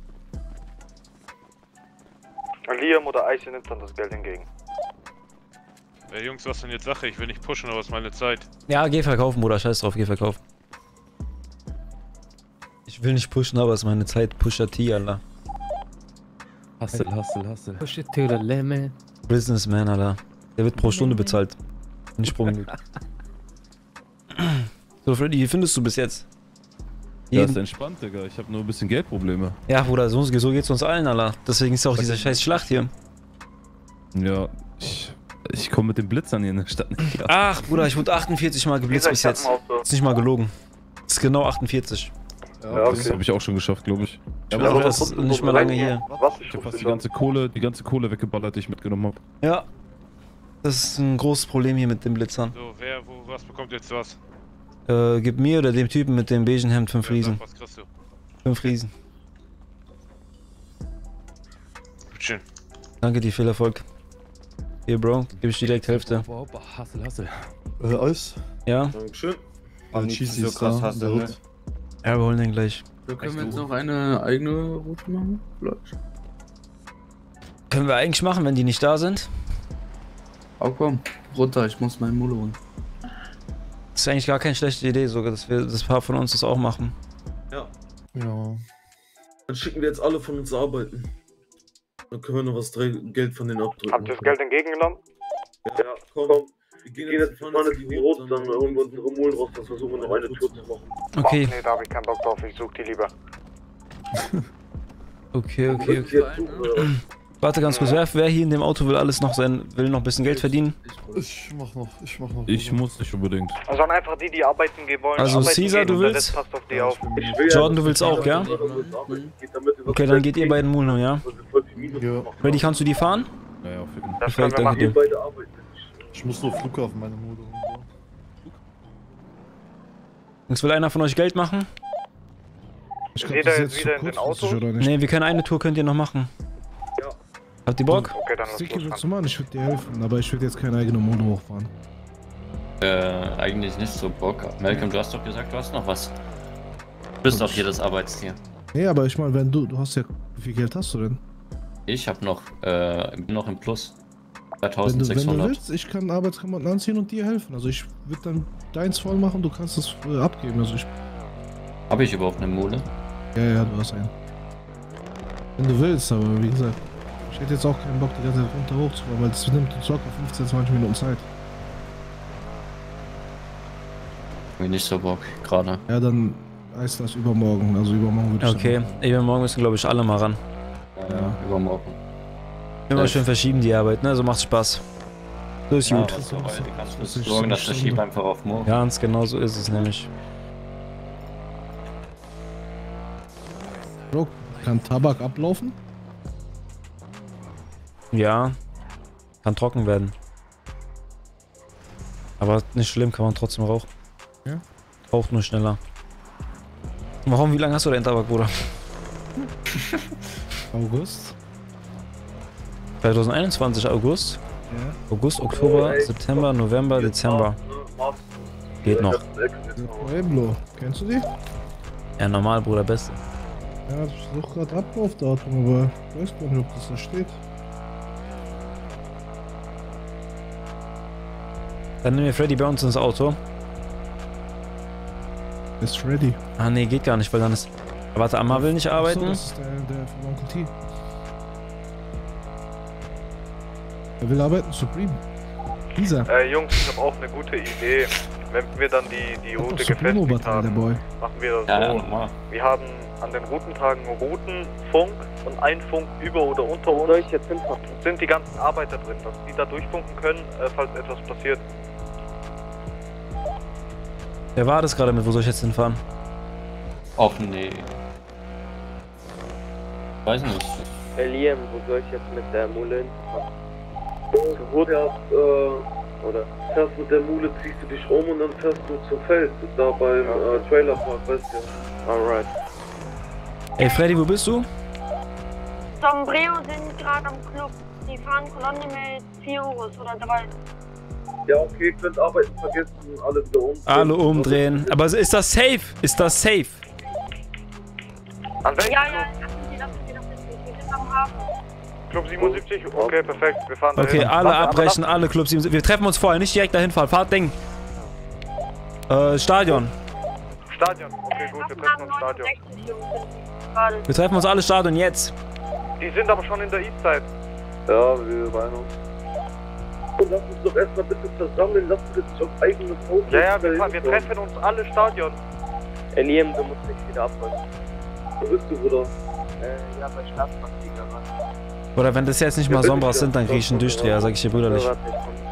Liam oder Ice nimmt dann das Geld entgegen. Ey Jungs, was denn jetzt Sache? Ich will nicht pushen, aber es ist meine Zeit. Ja, geh verkaufen, Bruder, scheiß drauf, geh verkaufen. Ich will nicht pushen, aber es ist meine Zeit. Pusher T, Alter. Hustle, hustle, hustle. Push it to the limit. Businessman, Alter. Der wird pro Stunde bezahlt. Nicht pro Minute. So, Freddy, wie findest du bis jetzt? Ja, Jeden- ist entspannt, Digga. Ich habe nur ein bisschen Geldprobleme. Ja, Bruder, so, so geht's uns allen, Alter. Deswegen ist auch diese scheiß Schlacht hier. Ja, ich, ich komme mit den Blitzern hier in der Stadt nicht klar. Ach, Bruder, ich wurde achtundvierzig Mal geblitzt bis jetzt. Ist nicht mal gelogen. Ist genau achtundvierzig. Ja, das habe ich auch schon geschafft, glaube ich. Ich bin auch erst nicht mal lange hier. Ich habe fast die ganze Kohle, die ganze Kohle weggeballert, die ich mitgenommen habe. Ja. Das ist ein großes Problem hier mit den Blitzern. So, wer, wo, was bekommt jetzt was? Äh, gib mir oder dem Typen mit dem beigen Hemd fünf Riesen. Was kriegst du? Fünf Riesen. Schön. Danke dir, viel Erfolg. Hier, Bro, gib ich dir direkt Hälfte. Hustle, hustle. Äh, Eis? Ja? Dankeschön. Ah, Cheesy ist da. hast der du, ne? Hut. Ja, wir holen den gleich. Da können wir jetzt noch eine eigene Route machen? Vielleicht. Können wir eigentlich machen, wenn die nicht da sind? Oh komm, runter, ich muss meinen Mulle holen. Das ist eigentlich gar keine schlechte Idee, sogar, dass wir das paar von uns das auch machen. Ja. Ja. Dann schicken wir jetzt alle von uns arbeiten. Dann können wir noch was Dre Geld von denen abdrücken. Habt ihr das Geld entgegengenommen? Ja, komm. Wir gehen jetzt fahren jetzt in die Rot, dann holen wir unsere Mullen raus, dann versuchen wir noch eine Tour zu machen. Okay. Oh, nee, da hab ich keinen Bock drauf, ich such die lieber. Okay, okay, okay. Warte ganz kurz, wer, wer hier in dem Auto will alles noch sein, will noch ein bisschen Geld verdienen? Ich mach noch, ich mach noch. Ich muss nicht unbedingt. Also dann einfach die, die arbeiten gehen wollen. Also arbeiten Caesar, gehen du und der willst? Rest passt auf die auf. Jordan, du willst auch, ja? Okay, dann geht ihr beiden Mulno, ja? Ja. Ready, kannst du die fahren? Ja, ja, auf jeden Fall. Perfekt, danke dir. Ich muss nur Flughafen meine Mode holen. Jetzt will einer von euch Geld machen? Ich Seht ihr jetzt wieder in den Autos? Ne, wir können eine Tour, könnt ihr noch machen. Ja. Habt ihr Bock? Okay, dann lass Sticky los. willst du machen? Ich würde dir helfen, aber ich würde jetzt keine eigene Mode hochfahren. Äh, eigentlich nicht so Bock. Malcolm, du hast doch gesagt, du hast noch was. Du bist doch hier das Arbeitstier. Nee, aber ich meine, wenn du, du hast ja, wie viel Geld hast du denn? Ich hab noch, äh, bin noch im Plus. Wenn du, wenn du dreitausendsechshundert. willst, ich kann Arbeitsklamotten anziehen und dir helfen. Also ich würde dann deins voll machen, du kannst es äh, abgeben. Also ich, Habe ich überhaupt eine Mole? ja, ja, du hast einen. Wenn du willst, aber wie gesagt, ich hätte jetzt auch keinen Bock, die ganze Zeit runter hochzufahren, weil das nimmt uns locker fünfzehn, zwanzig Minuten Zeit. Irgendwie nicht so Bock, gerade. Ja, dann heißt das übermorgen. Also übermorgen würde ich Okay, übermorgen müssen glaube ich alle mal ran. Ja, übermorgen. Immer Ja. schön verschieben die Arbeit, ne? So macht's Spaß. So ist Ja, gut. was dabei. Du kannst das nicht ist sorgen, so dass der Stunde. Schieb einfach auf morgen. Ganz genau so ist es nämlich. Bro, kann Tabak ablaufen? Ja, kann trocken werden. Aber nicht schlimm, kann man trotzdem rauchen. Ja. Raucht nur schneller. Warum, wie lange hast du deinen Tabak, Bruder? August. zwanzig einundzwanzig August. Ja. August, Oktober, September, November, Dezember. Geht noch. Pueblo. Kennst du die? Ja, normal, Bruder, Beste. Ja, ich suche gerade Ablaufdatum, aber ich weiß gar nicht, ob das da steht. Dann nehmen wir Freddy bei uns ins Auto. Ist ready. Ah, nee, geht gar nicht, weil dann ist... Warte, Amma will nicht arbeiten. Achso, das ist der, der von Onkel T. Er will arbeiten, Supreme. Dieser. Äh, Jungs, ich habe auch eine gute Idee. Wenn wir dann die, die Route gefestigt haben, Boy. machen wir das Ja, so. ja, normal. Wir haben an den Routentagen Routenfunk und ein Funk über oder unter uns. Soll ich jetzt hinfahren? Sind die ganzen Arbeiter drin, dass die da durchfunken können, äh, falls etwas passiert. Wer war das gerade mit? Wo soll ich jetzt hinfahren? Och nee. Weiß nicht. Herr Liam, wo soll ich jetzt mit der Mule hinfahren? Du fährst, äh, oder fährst mit der Mule, ziehst du dich um und dann fährst du zum Feld, da beim äh, Trailerpark, weißt du. Alright. Ey, Freddy, wo bist du? Sombrero sind gerade am Club. Die fahren Kolonne mit vier Euros oder drei. Ja, okay, könnt arbeiten vergessen, alle wieder um. Alle umdrehen. Aber ist das safe? Ist das safe? An welchem Ja, ja, das sind die, das sind die, das sind die. Wir sind am Hafen. Club siebenundsiebzig? Okay, perfekt, wir fahren dahin. Okay, alle Warte, aber abbrechen, lass- alle Clubs. Wir treffen uns vorher, nicht direkt dahin fahren. Fahrt Ding. Äh, Stadion. Stadion, okay, gut, wir treffen uns Stadion. Gerade. Wir treffen uns alle Stadion jetzt. Die sind aber schon in der Eastside. Ja, wir weinen uns. Und lass uns doch erstmal bitte versammeln, lass uns jetzt nicht auf eigenes Haus. Ja, ja, wir, fahren- wir treffen uns alle Stadion. Herr Liam, du musst dich wieder abholen. Wo bist du, Bruder? Äh, ja, bei Staatspartieger, was? Oder wenn das jetzt nicht mal Ja, bitte, Sombras ja. sind, dann krieg ich einen Durchdreher, sag ich dir brüderlich. Ja, warte, ich komm.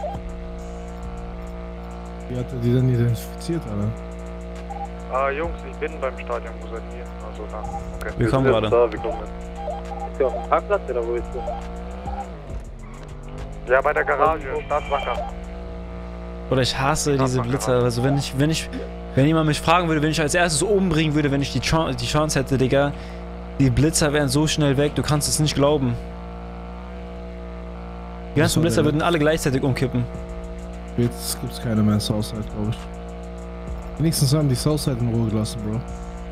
Wie hat er die denn identifiziert, Alter? Ah, Jungs, ich bin beim Stadion, wo seid ihr? Also da, okay. Wir kommen sind gerade. Da, wir kommen mit. Ist der auf dem Parkplatz oder wo ist der? Ja, bei der Garage, Staatswacker. Oder ich hasse diese Blitzer. Also wenn ich, wenn ich, wenn jemand mich fragen würde, wenn ich als erstes umbringen würde, wenn ich die Chance, die Chance hätte, Digga. Die Blitzer wären so schnell weg, du kannst es nicht glauben. Die ganzen Blitzer würden alle gleichzeitig umkippen. Jetzt gibt's keine mehr in Southside, glaube ich. Wenigstens haben die Southside in Ruhe gelassen, Bro.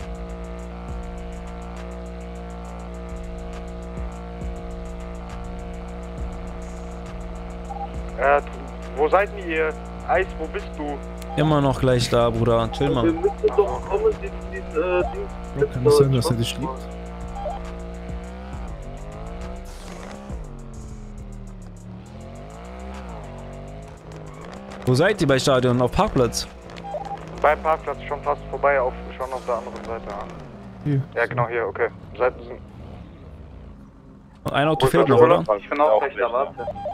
Äh, wo seid ihr? Eis, wo bist du? Immer noch gleich da, Bruder. Chill Wir mal. müssen doch kommen, die, die, äh, die, Bro, kann das sein, dass er dich liebt? Wo seid ihr bei Stadion? Auf Parkplatz? Beim Parkplatz schon fast vorbei, auf, schon auf der anderen Seite. Ja, Hier. ja genau hier, okay. Seiten sind. Ein Auto fehlt noch, oder? Ich bin auch gleich da, warte.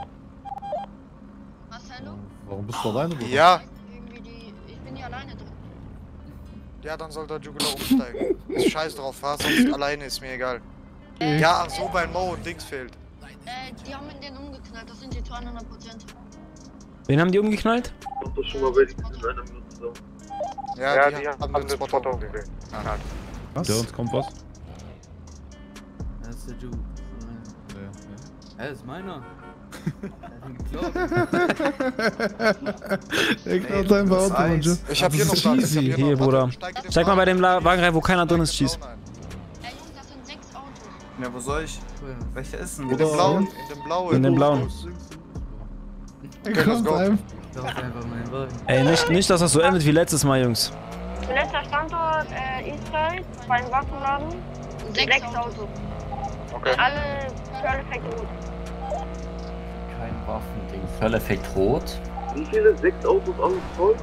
Warum bist du alleine, Bruder? Ja. Irgendwie die. Ich bin hier alleine drin. Ja, dann soll der Juggler umsteigen. Ist scheiß drauf, fahr sonst alleine, ist mir egal. Ja, ach so, bei Mo und Dings fehlt. Äh, die haben den umgeknallt, das sind die zweihundert Prozent. Wen haben die umgeknallt? Mach doch schon mal welche, die sind in einer Minute zusammen. Ja, Ja, die, die haben haben den den Spot Spot aufgegeben. Was? Ja, uns kommt was. Das ist der Jude. Ja, Er ist meiner. Er klaut einfach Auto, Mann. Ich hab hier noch Platz. Ich hab hier, Hier, noch Bruder. Warte, steig in den Steig mal bei dem La- Wagen rein, wo keiner drin Steig ist, in den schieß. Blauen ein. Ja, Jungs, das sind sechs Autos. Ja, wo soll ich? Welcher ist denn? In den blauen, in den blauen. In den blauen. Er Okay, let's kommt go. einfach. Lauf einfach meinen Wagen. Ey, nicht, nicht, dass das so endet wie letztes Mal, Jungs. Letzter Standort, äh, Eastside, beim Waffenladen. Sechs, sechs Autos. Okay. Alle Perfect Rot. Kein Waffending. Volleffekt rot. Wie viele? Sechs Autos, alles voll?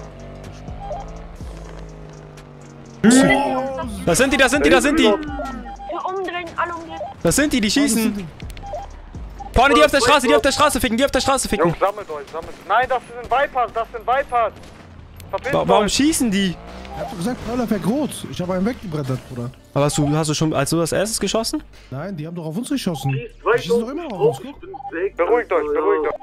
Da sind die, da sind die, da sind die! Hier umdrehen, alle umdrehen. Das sind die, die schießen! Vorne, die auf der Straße, die auf der Straße ficken, die auf der Straße ficken! Jungs, sammelt euch, sammelt. Nein, das sind Vipers, das sind Vipers. Verpisst Wa warum euch. schießen die? Er hat doch gesagt, Feuerwerk rot. Ich habe einen weggebrettert, Bruder. Aber hast du, hast du schon, als du das erstes geschossen? Nein, die haben doch auf uns geschossen. Die Zwei schießen doch immer noch auf uns, guck. Ich bin weg. Beruhigt euch, Alter, beruhigt ja. euch.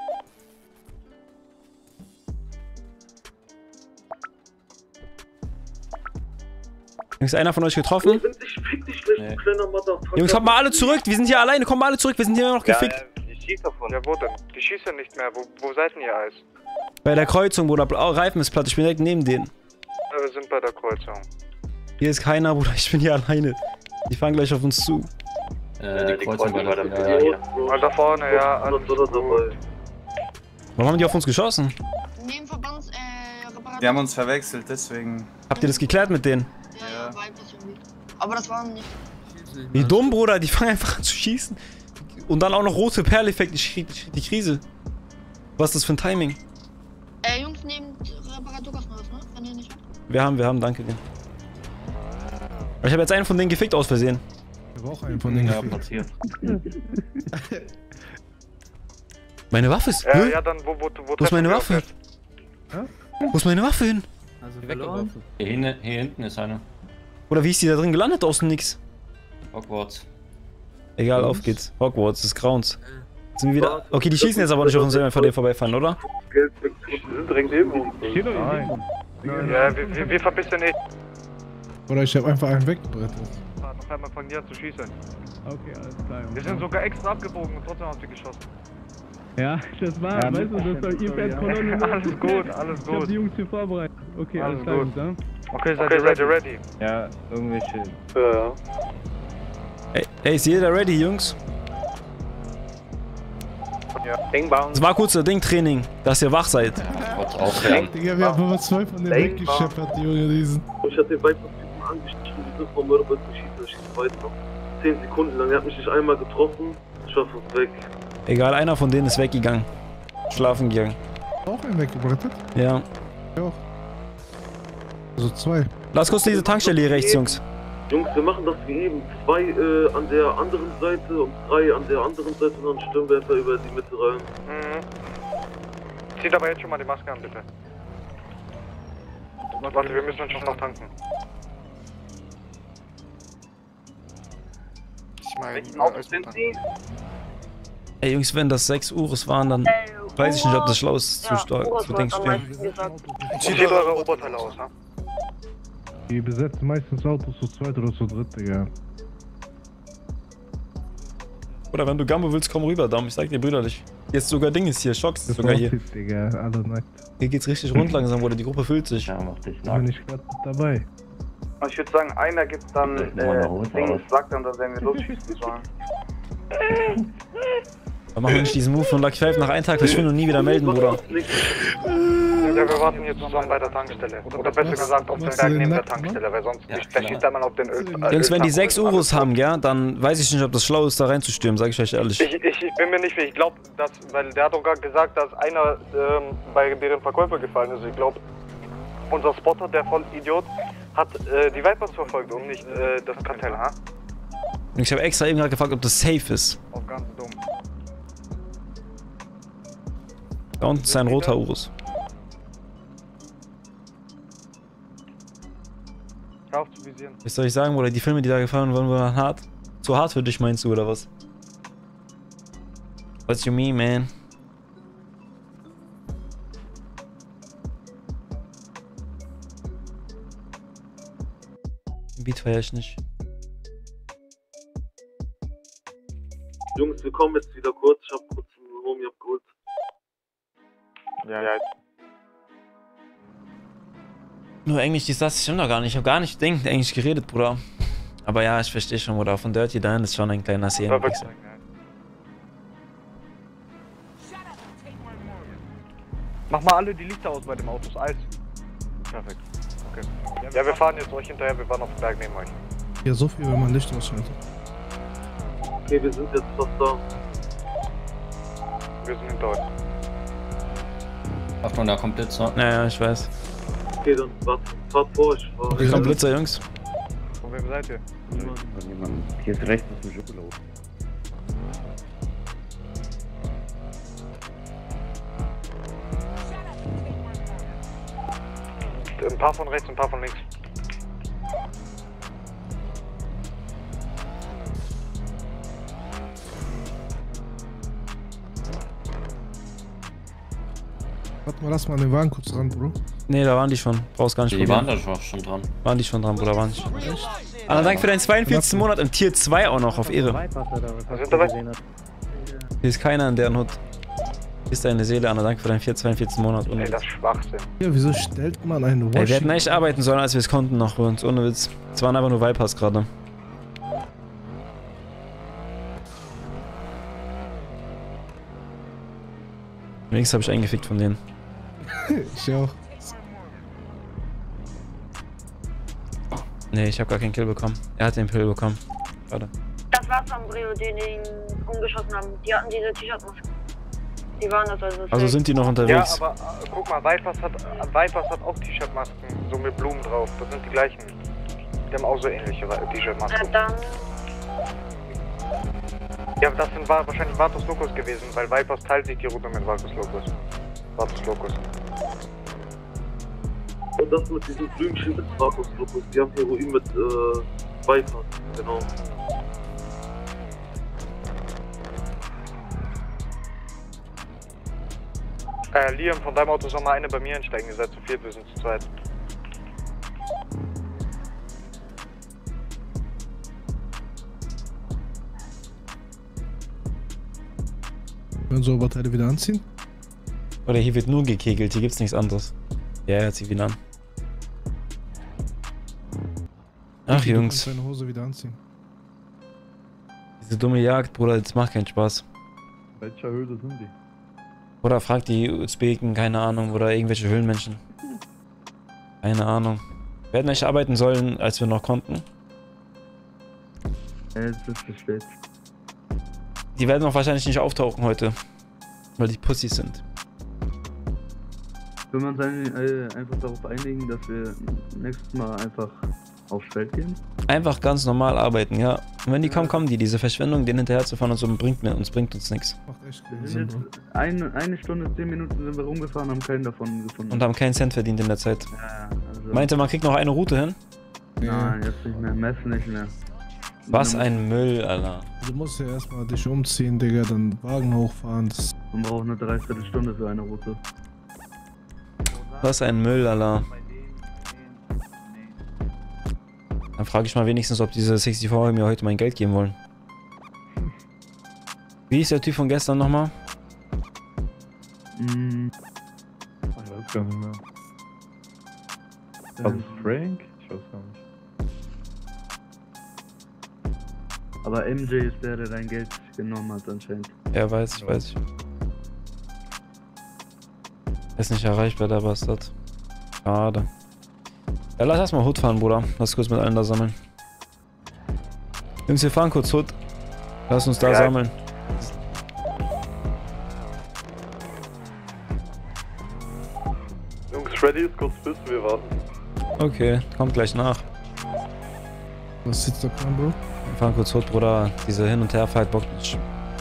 Ist einer von euch getroffen? Nee. Jungs, kommt mal alle zurück. Wir sind hier alleine. Kommt mal alle zurück. Wir sind hier noch gefickt. Ja, ich schieß davon. Ja, wo denn? Die schießen nicht mehr. Wo, wo seid denn ihr, Eis? Bei der Kreuzung, Bruder. Oh, Reifen ist platt. Ich bin direkt neben denen. Ja, wir sind bei der Kreuzung. Hier ist keiner, Bruder. Ich bin hier alleine. Die fahren gleich auf uns zu. Äh, die Kreuzung war da. Ja, ja. Mal da vorne, ja. Alles dabei. Warum haben die auf uns geschossen? Neben Verbands, äh, Reparatur. Wir haben uns verwechselt, deswegen. Habt ihr das geklärt mit denen? Ja, ja, war etwas irgendwie. Aber das waren nicht. Wie dumm, Bruder. Die fangen einfach an zu schießen. Und dann auch noch rote Perleffekte. Ich krieg, ich krieg die Krise. Was ist das für ein Timing? Äh, Jungs, nehmt Reparaturkosten aus, ne? Wenn ihr nicht habt. Wir haben, wir haben, danke dir. Ich habe jetzt einen von denen gefickt aus Versehen. Ich habe auch einen von denen ja, gefickt. passiert. Meine Waffe ist. Äh, Hä? ja, dann wo, wo, wo, Wo ist meine Waffe? Wo ist meine Waffe hin? Also verloren? Hier, hin, hier hinten ist einer. Oder wie ist die da drin gelandet aus dem Nix? Hogwarts. Egal, auf geht's. Hogwarts des Grauens. Sind wir wieder. Okay, die schießen jetzt aber nicht auf uns, wenn wir vor dem vorbeifahren, oder? Geld weg, wir sind direkt neben uns. Nein. Ja, wir, wir, wir verbissen nicht. Oder ich habe einfach einen weggebrettet. Noch einmal von dir zu schießen. Okay, alles klar. Wir sind sogar extra abgebogen und trotzdem haben sie geschossen. Ja, das war, ja, weißt du, das war ihr fährt Kolonne. Alles gut, alles Ich hab gut. die Jungs hier vorbereitet. Okay, alles, Alles klar, gut. Jungs, ja? Okay, seid, okay, ihr, seid ready? ihr ready? Ja, irgendwelche. Ja, ja. Ey, ey, ist jeder ready, Jungs? Ja. Bing-Bang. Das war kurz das Ding-Training, dass ihr wach seid. Digga, wir haben aber zwei von denen weggescheppert, die Junge, diesen. Ich hatte den Weitwurftypen angeschrieben, die sind vom Mörder zu schießen, ich schieße weiter. Zehn Sekunden lang, er hat mich nicht einmal getroffen, ich war fast weg. Egal, einer von denen ist weggegangen. Schlafen gegangen. Auch einen weggebrettet? Ja. Ja auch. Also zwei. Lass kurz diese Tankstelle hier rechts, Jungs. Jungs, wir machen das wie eben. Zwei äh, an der anderen Seite und drei an der anderen Seite und dann Sturmwerfer über die Mitte rein. Mhm. Zieht aber jetzt schon mal die Maske an, bitte. Warte, wir müssen uns schon noch tanken. Ich meine, Ey, Jungs, wenn das sechs Uhr waren, dann weiß ich nicht, ob das schlau ist, zu, stark zu Ding spielen. Zieht eure Oberteile aus, ne? Die besetzen meistens Autos zu zweit oder zu dritt, Digga. Oder wenn du Gambo willst, komm rüber, Dam. Ich sag dir brüderlich. Jetzt sogar Ding ist hier, Schocks ist sogar hier. Digga, alle nackt. Hier geht's richtig rund langsam, Bruder. Die Gruppe füllt sich. Ja, mach dich Da bin ich gerade dabei. Ich würde sagen, einer gibt dann äh, Ding, sagt dann, dass wir losschießen sollen. Dann machen wir nicht diesen Move von Lucky Five nach einem Tag verschwinden und nie wieder melden, Bruder. Ja, wir warten hier zusammen bei der Tankstelle. Oder besser gesagt auf dem Berg neben der Tankstelle, weil sonst verschießt er mal auf den Öl. Jungs, wenn die sechs Euros haben, ja, dann weiß ich nicht, ob das schlau ist, da reinzustürmen, sag ich euch ehrlich. Ich, ich, ich bin mir nicht sicher, ich glaube, dass, weil der hat doch gerade gesagt, dass einer ähm, bei deren Verkäufer gefallen ist. Ich glaube, unser Spotter, der Vollidiot, hat äh, die Vipers verfolgt und nicht äh, das Kartell, ha? Ich habe extra eben gerade gefragt, ob das safe ist. Auch ganz dumm. Da unten ist ein roter Urus. Hör auf zu visieren. Was soll ich sagen, Bruder? Die Filme, die da gefahren wurden, waren hart. Zu hart für dich, meinst du, oder was? What you mean, man? Den Beat feier ich nicht. Jungs, wir kommen jetzt wieder kurz. Ich hab kurz einen Homie abgeholt. Ja, ja. Nur Englisch, die das stimmt doch gar nicht. Ich hab gar nicht denkt, Englisch geredet, Bruder. Aber ja, ich verstehe schon, Bruder. Von Dirty dahin ist schon ein kleiner Szenen. Mach mal alle die Lichter aus bei dem Auto. Eis. Perfekt. Okay. Ja, wir fahren jetzt euch hinterher. Wir waren auf dem Berg neben euch. Ja, so viel, wenn man Licht ausschaltet. Okay, wir sind jetzt fast da. Wir sind hinter euch. Achtung, da kommt Blitzer. Naja, ich weiß. Okay, dann wart, fahrt vor, ich fahr. Hier kommt Blitzer, Jungs. Von wem seid ihr? Niemand. Hier ist rechts ist ein Schokolade. Ein paar von rechts, ein paar von links. Warte mal, lass mal an den Wagen kurz ran, Bro. Nee, da waren die schon. Brauchst gar nicht Die probieren. waren da schon, schon dran. Waren die schon dran, Bruder, waren die schon. Anna, danke für deinen zweiundvierzigsten Monat im Tier zwei auch noch, auf Ehre. Hier ist keiner in deren Hut. Hier ist deine Seele, Anna, danke für deinen zweiundvierzigsten Monat. Ohne Ey, das ist Schwachsinn. Ja, wieso stellt man einen Washing? Ey, wir hätten echt arbeiten sollen, als wir es konnten noch bei uns, ohne Witz. Es waren einfach nur Vipers gerade. Wenigstens habe ich eingefickt von denen. Ich auch. Nee, ich habe gar keinen Kill bekommen. Er hat den Kill bekommen. Warte. Das war's am Brio, die den umgeschossen haben. Die hatten diese T-Shirt-Masken. Die waren das also. Also sind die noch unterwegs? Ja, aber äh, guck mal, Vipers hat, äh, Vipers hat auch T-Shirt-Masken, so mit Blumen drauf. Das sind die gleichen. Die haben auch so ähnliche T-Shirt-Masken. Ja, dann. Ja, das sind wa- wahrscheinlich Vatos Locus gewesen, weil Vipers teilt sich die Route mit Vatos Locus. Vatos Locus. Und das mit diesen Blümchen mit Vatos Locus, die haben Heroin mit äh, Vipers, genau. Äh, Liam, von deinem Auto soll mal eine bei mir einsteigen, ihr seid zu viert, wir sind zu zweit. Können so Oberteile wieder anziehen? Oder hier wird nur gekegelt, hier gibt's nichts anderes. Ja, er zieht ihn an. Ach, Du Jungs. kannst deine Hose wieder anziehen. Diese dumme Jagd, Bruder, das macht keinen Spaß. Welcher Höhle sind die? Oder fragt die Usbeken, keine Ahnung, oder irgendwelche Höhlenmenschen. Keine Ahnung. Wir hätten echt arbeiten sollen, als wir noch konnten. Es ist zu spät. Die werden auch wahrscheinlich nicht auftauchen heute. Weil die Pussys sind. Können wir uns ein, äh, einfach darauf einigen, dass wir nächstes Mal einfach aufs Feld gehen? Einfach ganz normal arbeiten, ja. Und wenn die kommen, kommen die. Diese Verschwendung, denen hinterher zu fahren und so, bringt mir, uns bringt uns nichts. Macht echt Wir keinen sind Sinn, jetzt eine, eine Stunde, zehn Minuten sind wir rumgefahren, haben keinen davon gefunden. Und haben keinen Cent verdient in der Zeit. Ja, also Meinte, man kriegt noch eine Route hin? Nein, jetzt nicht mehr. Messen nicht mehr. Was ein Müll, Alter. Du musst ja erstmal dich umziehen, Digga, dann Wagen hochfahren. Das Man braucht eine Dreiviertelstunde für eine Route. Was ein Müll, Alter. Dann frage ich mal wenigstens, ob diese sechsundvierzig mir heute mein Geld geben wollen. Wie ist der Typ von gestern nochmal? Mm. Ich weiß gar nicht mehr. Was ist Frank? Ich weiß gar nicht. Aber M J ist der, der dein Geld genommen hat anscheinend. Ja, weiß ich, weiß ich. Ist nicht erreichbar, der Bastard. Schade. Ja, lass erstmal Hut fahren, Bruder. Lass kurz mit allen da sammeln. Jungs, wir fahren kurz Hut. Lass uns da Ja. sammeln. Jungs, Freddy ist kurz bis, wir warten. Okay, kommt gleich nach. Was sitzt der Plan, Bro? Wir fahren kurz Hut, Bruder. Diese Hin- und Herfahrt bockt nicht.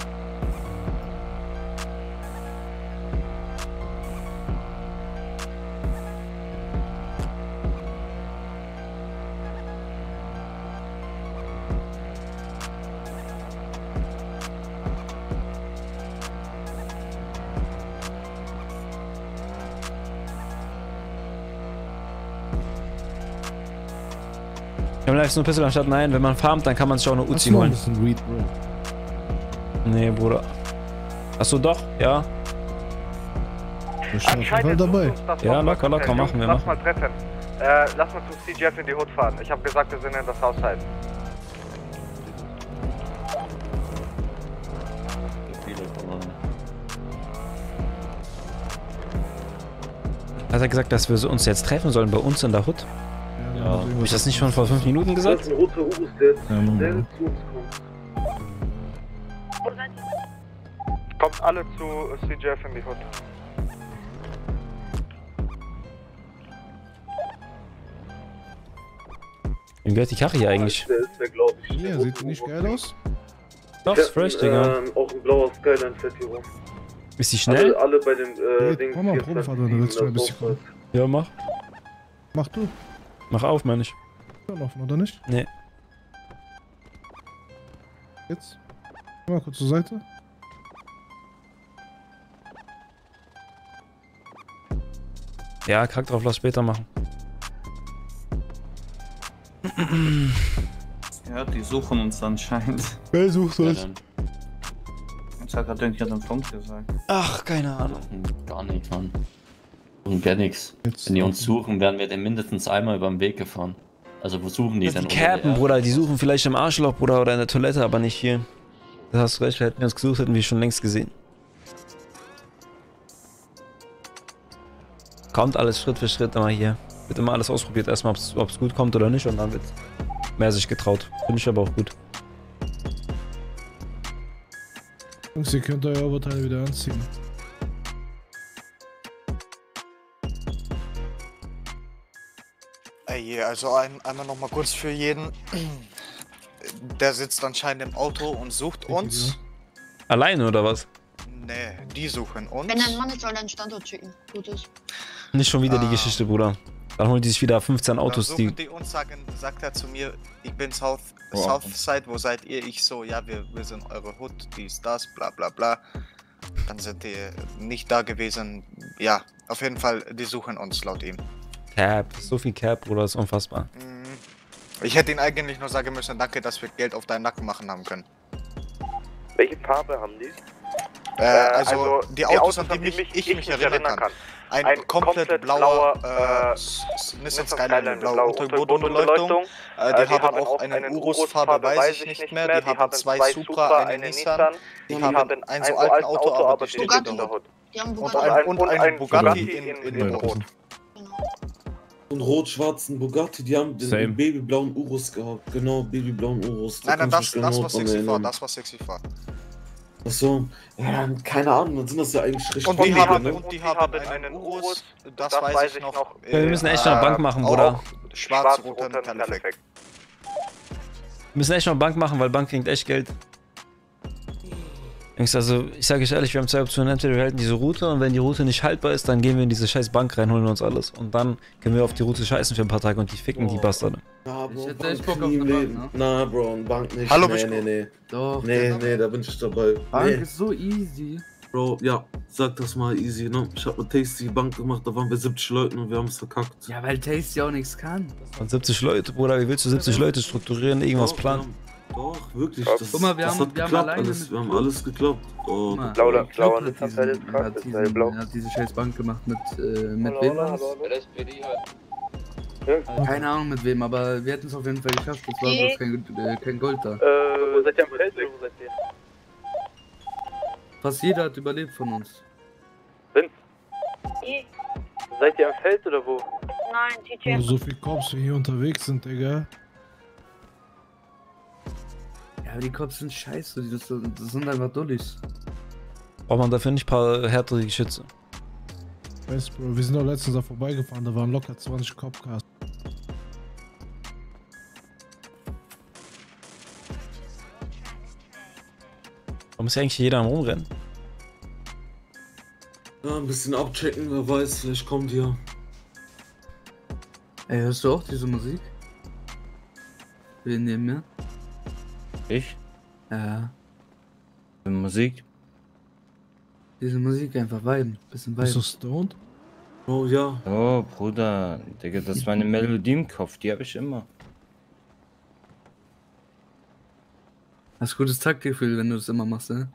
Wir haben live nur Pistol anstatt nein, wenn man farmt, dann kann man sich auch eine Uzi holen. Das ist ein Weed, Bro. Nee, Bruder. Achso, doch, ja. Du bist auf jeden Fall Entscheidend dabei. ist uns das Ja, Haus locker, mal locker, treffen. machen wir, Lass machen. mal treffen. Äh, lass mal zum C G F in die Hood fahren. Ich habe gesagt, wir sind in das Haus halt. Hat er gesagt, dass wir uns jetzt treffen sollen bei uns in der Hut? Ja, Ja. Habe ich das nicht schon vor fünf Minuten Das gesagt? ist ein roter Urus, der jetzt, Ja, Mann, der Bro. jetzt zu uns kommt. Kommt alle zu C G F in die Hood. Wem gehört die Karre hier eigentlich? Der ist der, glaub ich. Ja, sieht nicht geil aus? Doch, ist fresh, Digga. Ähm, auch ein blauer Skyline fährt hier rum. Ist die schnell? Alle, alle bei dem äh, Hey, Ding. komm mal Probefahrt, wenn du willst, mal ein bisschen kommen. Ja, mach. Mach du. Mach auf, meine ich. Schon offen, oder nicht? Nee. Jetzt. Geh mal kurz zur Seite. Ja, kack drauf, lass später machen. Ja, die suchen uns anscheinend. Wer sucht Ja, uns? dann. Das hat gerade irgendjemand am Punkt gesagt. Ach, keine Ahnung. Gar nichts, Mann. Und gar nichts. Wenn die uns suchen, werden wir dann mindestens einmal über den Weg gefahren. Also wo suchen die Das denn? sind die Capen, Bruder, die suchen vielleicht im Arschloch, Bruder, oder in der Toilette, aber nicht hier. Da hast du recht, hätten wir uns gesucht, hätten wir schon längst gesehen. Kommt alles Schritt für Schritt immer hier. Wird immer alles ausprobiert, erstmal ob es gut kommt oder nicht, und dann wird mehr sich getraut. Finde ich aber auch gut. Jungs, ihr könnt euer Oberteil wieder anziehen. Ey, also ein, einmal noch mal kurz für jeden. Der sitzt anscheinend im Auto und sucht uns. Alleine oder was? Nee, die suchen uns. Wenn ein Mann ist, soll er einen Standort schicken. Gut ist. Nicht schon wieder die Ah. Geschichte, Bruder. Dann holen die sich wieder fünfzehn Autos, Dann die... suchen die uns, sagen, sagt er zu mir, ich bin South, Oh. Southside, wo seid ihr? Ich so, ja, wir, wir sind eure Hood, dies, das, bla bla bla. Dann sind die nicht da gewesen. Ja, auf jeden Fall, die suchen uns laut ihm. Cap, so viel Cap, Bruder, ist unfassbar. Ich hätte ihn eigentlich nur sagen müssen, danke, dass wir Geld auf deinen Nacken machen haben können. Welche Farbe haben die? Äh, also, die Autos, an die mich, ich mich erinnern kann. Ein, Ein komplett, komplett blauer, blauer, äh, S- S- Nissan Skyline, blaue Unterbodenbeleuchtung. Äh, die, haben auch eine Urus-Farbe, weiß ich nicht mehr. Die haben zwei Supra, eine Nissan. Die haben ein so alten Auto, aber die steht in der Hood. Die haben Und Bugatti. ein, und ein Bugatti in, in, in Rot. Und rot-schwarzen Bugatti, die haben den Same. babyblauen Urus gehabt. Genau, babyblauen Urus. Da Nein, nein, kann das, ich mich das genau war dran sexy war, erinnern. das war sexy war. Achso, ja, keine Ahnung, dann sind das ja eigentlich richtig Und die viele, haben, ne? und die haben einen Urus, das weiß ich noch. Ja, wir müssen echt noch eine Bank machen, Bruder. Schwarz-roter Metalleffekt. Wir müssen echt noch Bank machen, weil Bank kriegt echt Geld. Jungs, also ich sage euch ehrlich, wir haben zwei Optionen. Entweder wir halten diese Route, und wenn die Route nicht haltbar ist, dann gehen wir in diese scheiß Bank rein, holen uns alles. Und dann können wir auf die Route scheißen für ein paar Tage und die ficken die Bastarde. Ja, Bro, Ich hätte Bank echt Bock auf nie eine im Bank, Leben. ne? Na, Bro, eine Bank nicht. Hallo, nee, Bischko. nee, nee. Doch. Nee, nee, da bin ich dabei. Bank Nee. ist so easy. Bro, ja, sag das mal easy, ne? Ich hab mit Tasty Bank gemacht, da waren wir siebzig Leute und wir haben es verkackt. Ja, weil Tasty auch nichts kann. Und siebzig Leute, Bruder, wie willst du siebzig Leute strukturieren, irgendwas Doch, planen? Doch, wirklich. Das, Guck mal, wir das haben- hat wir haben geklappt alleine alles. mit Wir haben Club- alles geklappt. Oh, Guck mal, blauer, Club blauer hat Nissan diesen- ist krass, hat das ist diesen- blau. hat diese scheiß Bank gemacht mit, äh, mit Hallo, wem hallo, war's? hallo, hallo. L S P D halt. Keine Ahnung mit wem, aber wir hätten es auf jeden Fall geschafft. Es war bloß kein, äh, kein Gold da. Äh, wo seid ihr am Feld oder wo seid ihr? Fast jeder hat überlebt von uns. Sind? Seid ihr am Feld oder wo? Nein, T J. Also so viele Cops wie hier unterwegs sind, Digga. Ja, aber die Cops sind scheiße, die- das, das sind einfach Dullis. Braucht man dafür nicht ein paar härtere Geschütze. Weißt Bro, wir sind doch letztens da vorbeigefahren, da waren locker zwanzig Copcars. Warum ist ja eigentlich jeder am Rumrennen? Ja, ein bisschen abchecken, wer weiß, vielleicht kommt ihr. Ey, hörst du auch diese Musik? Wir neben mir? Ich? Ja. Musik? Diese Musik einfach viben. Bisschen viben. Bist du stoned? Oh ja. Oh, Bruder, Digga, das ist meine Melodie im Kopf, die habe ich immer. Hast gutes Taktgefühl, wenn du das immer machst, ne?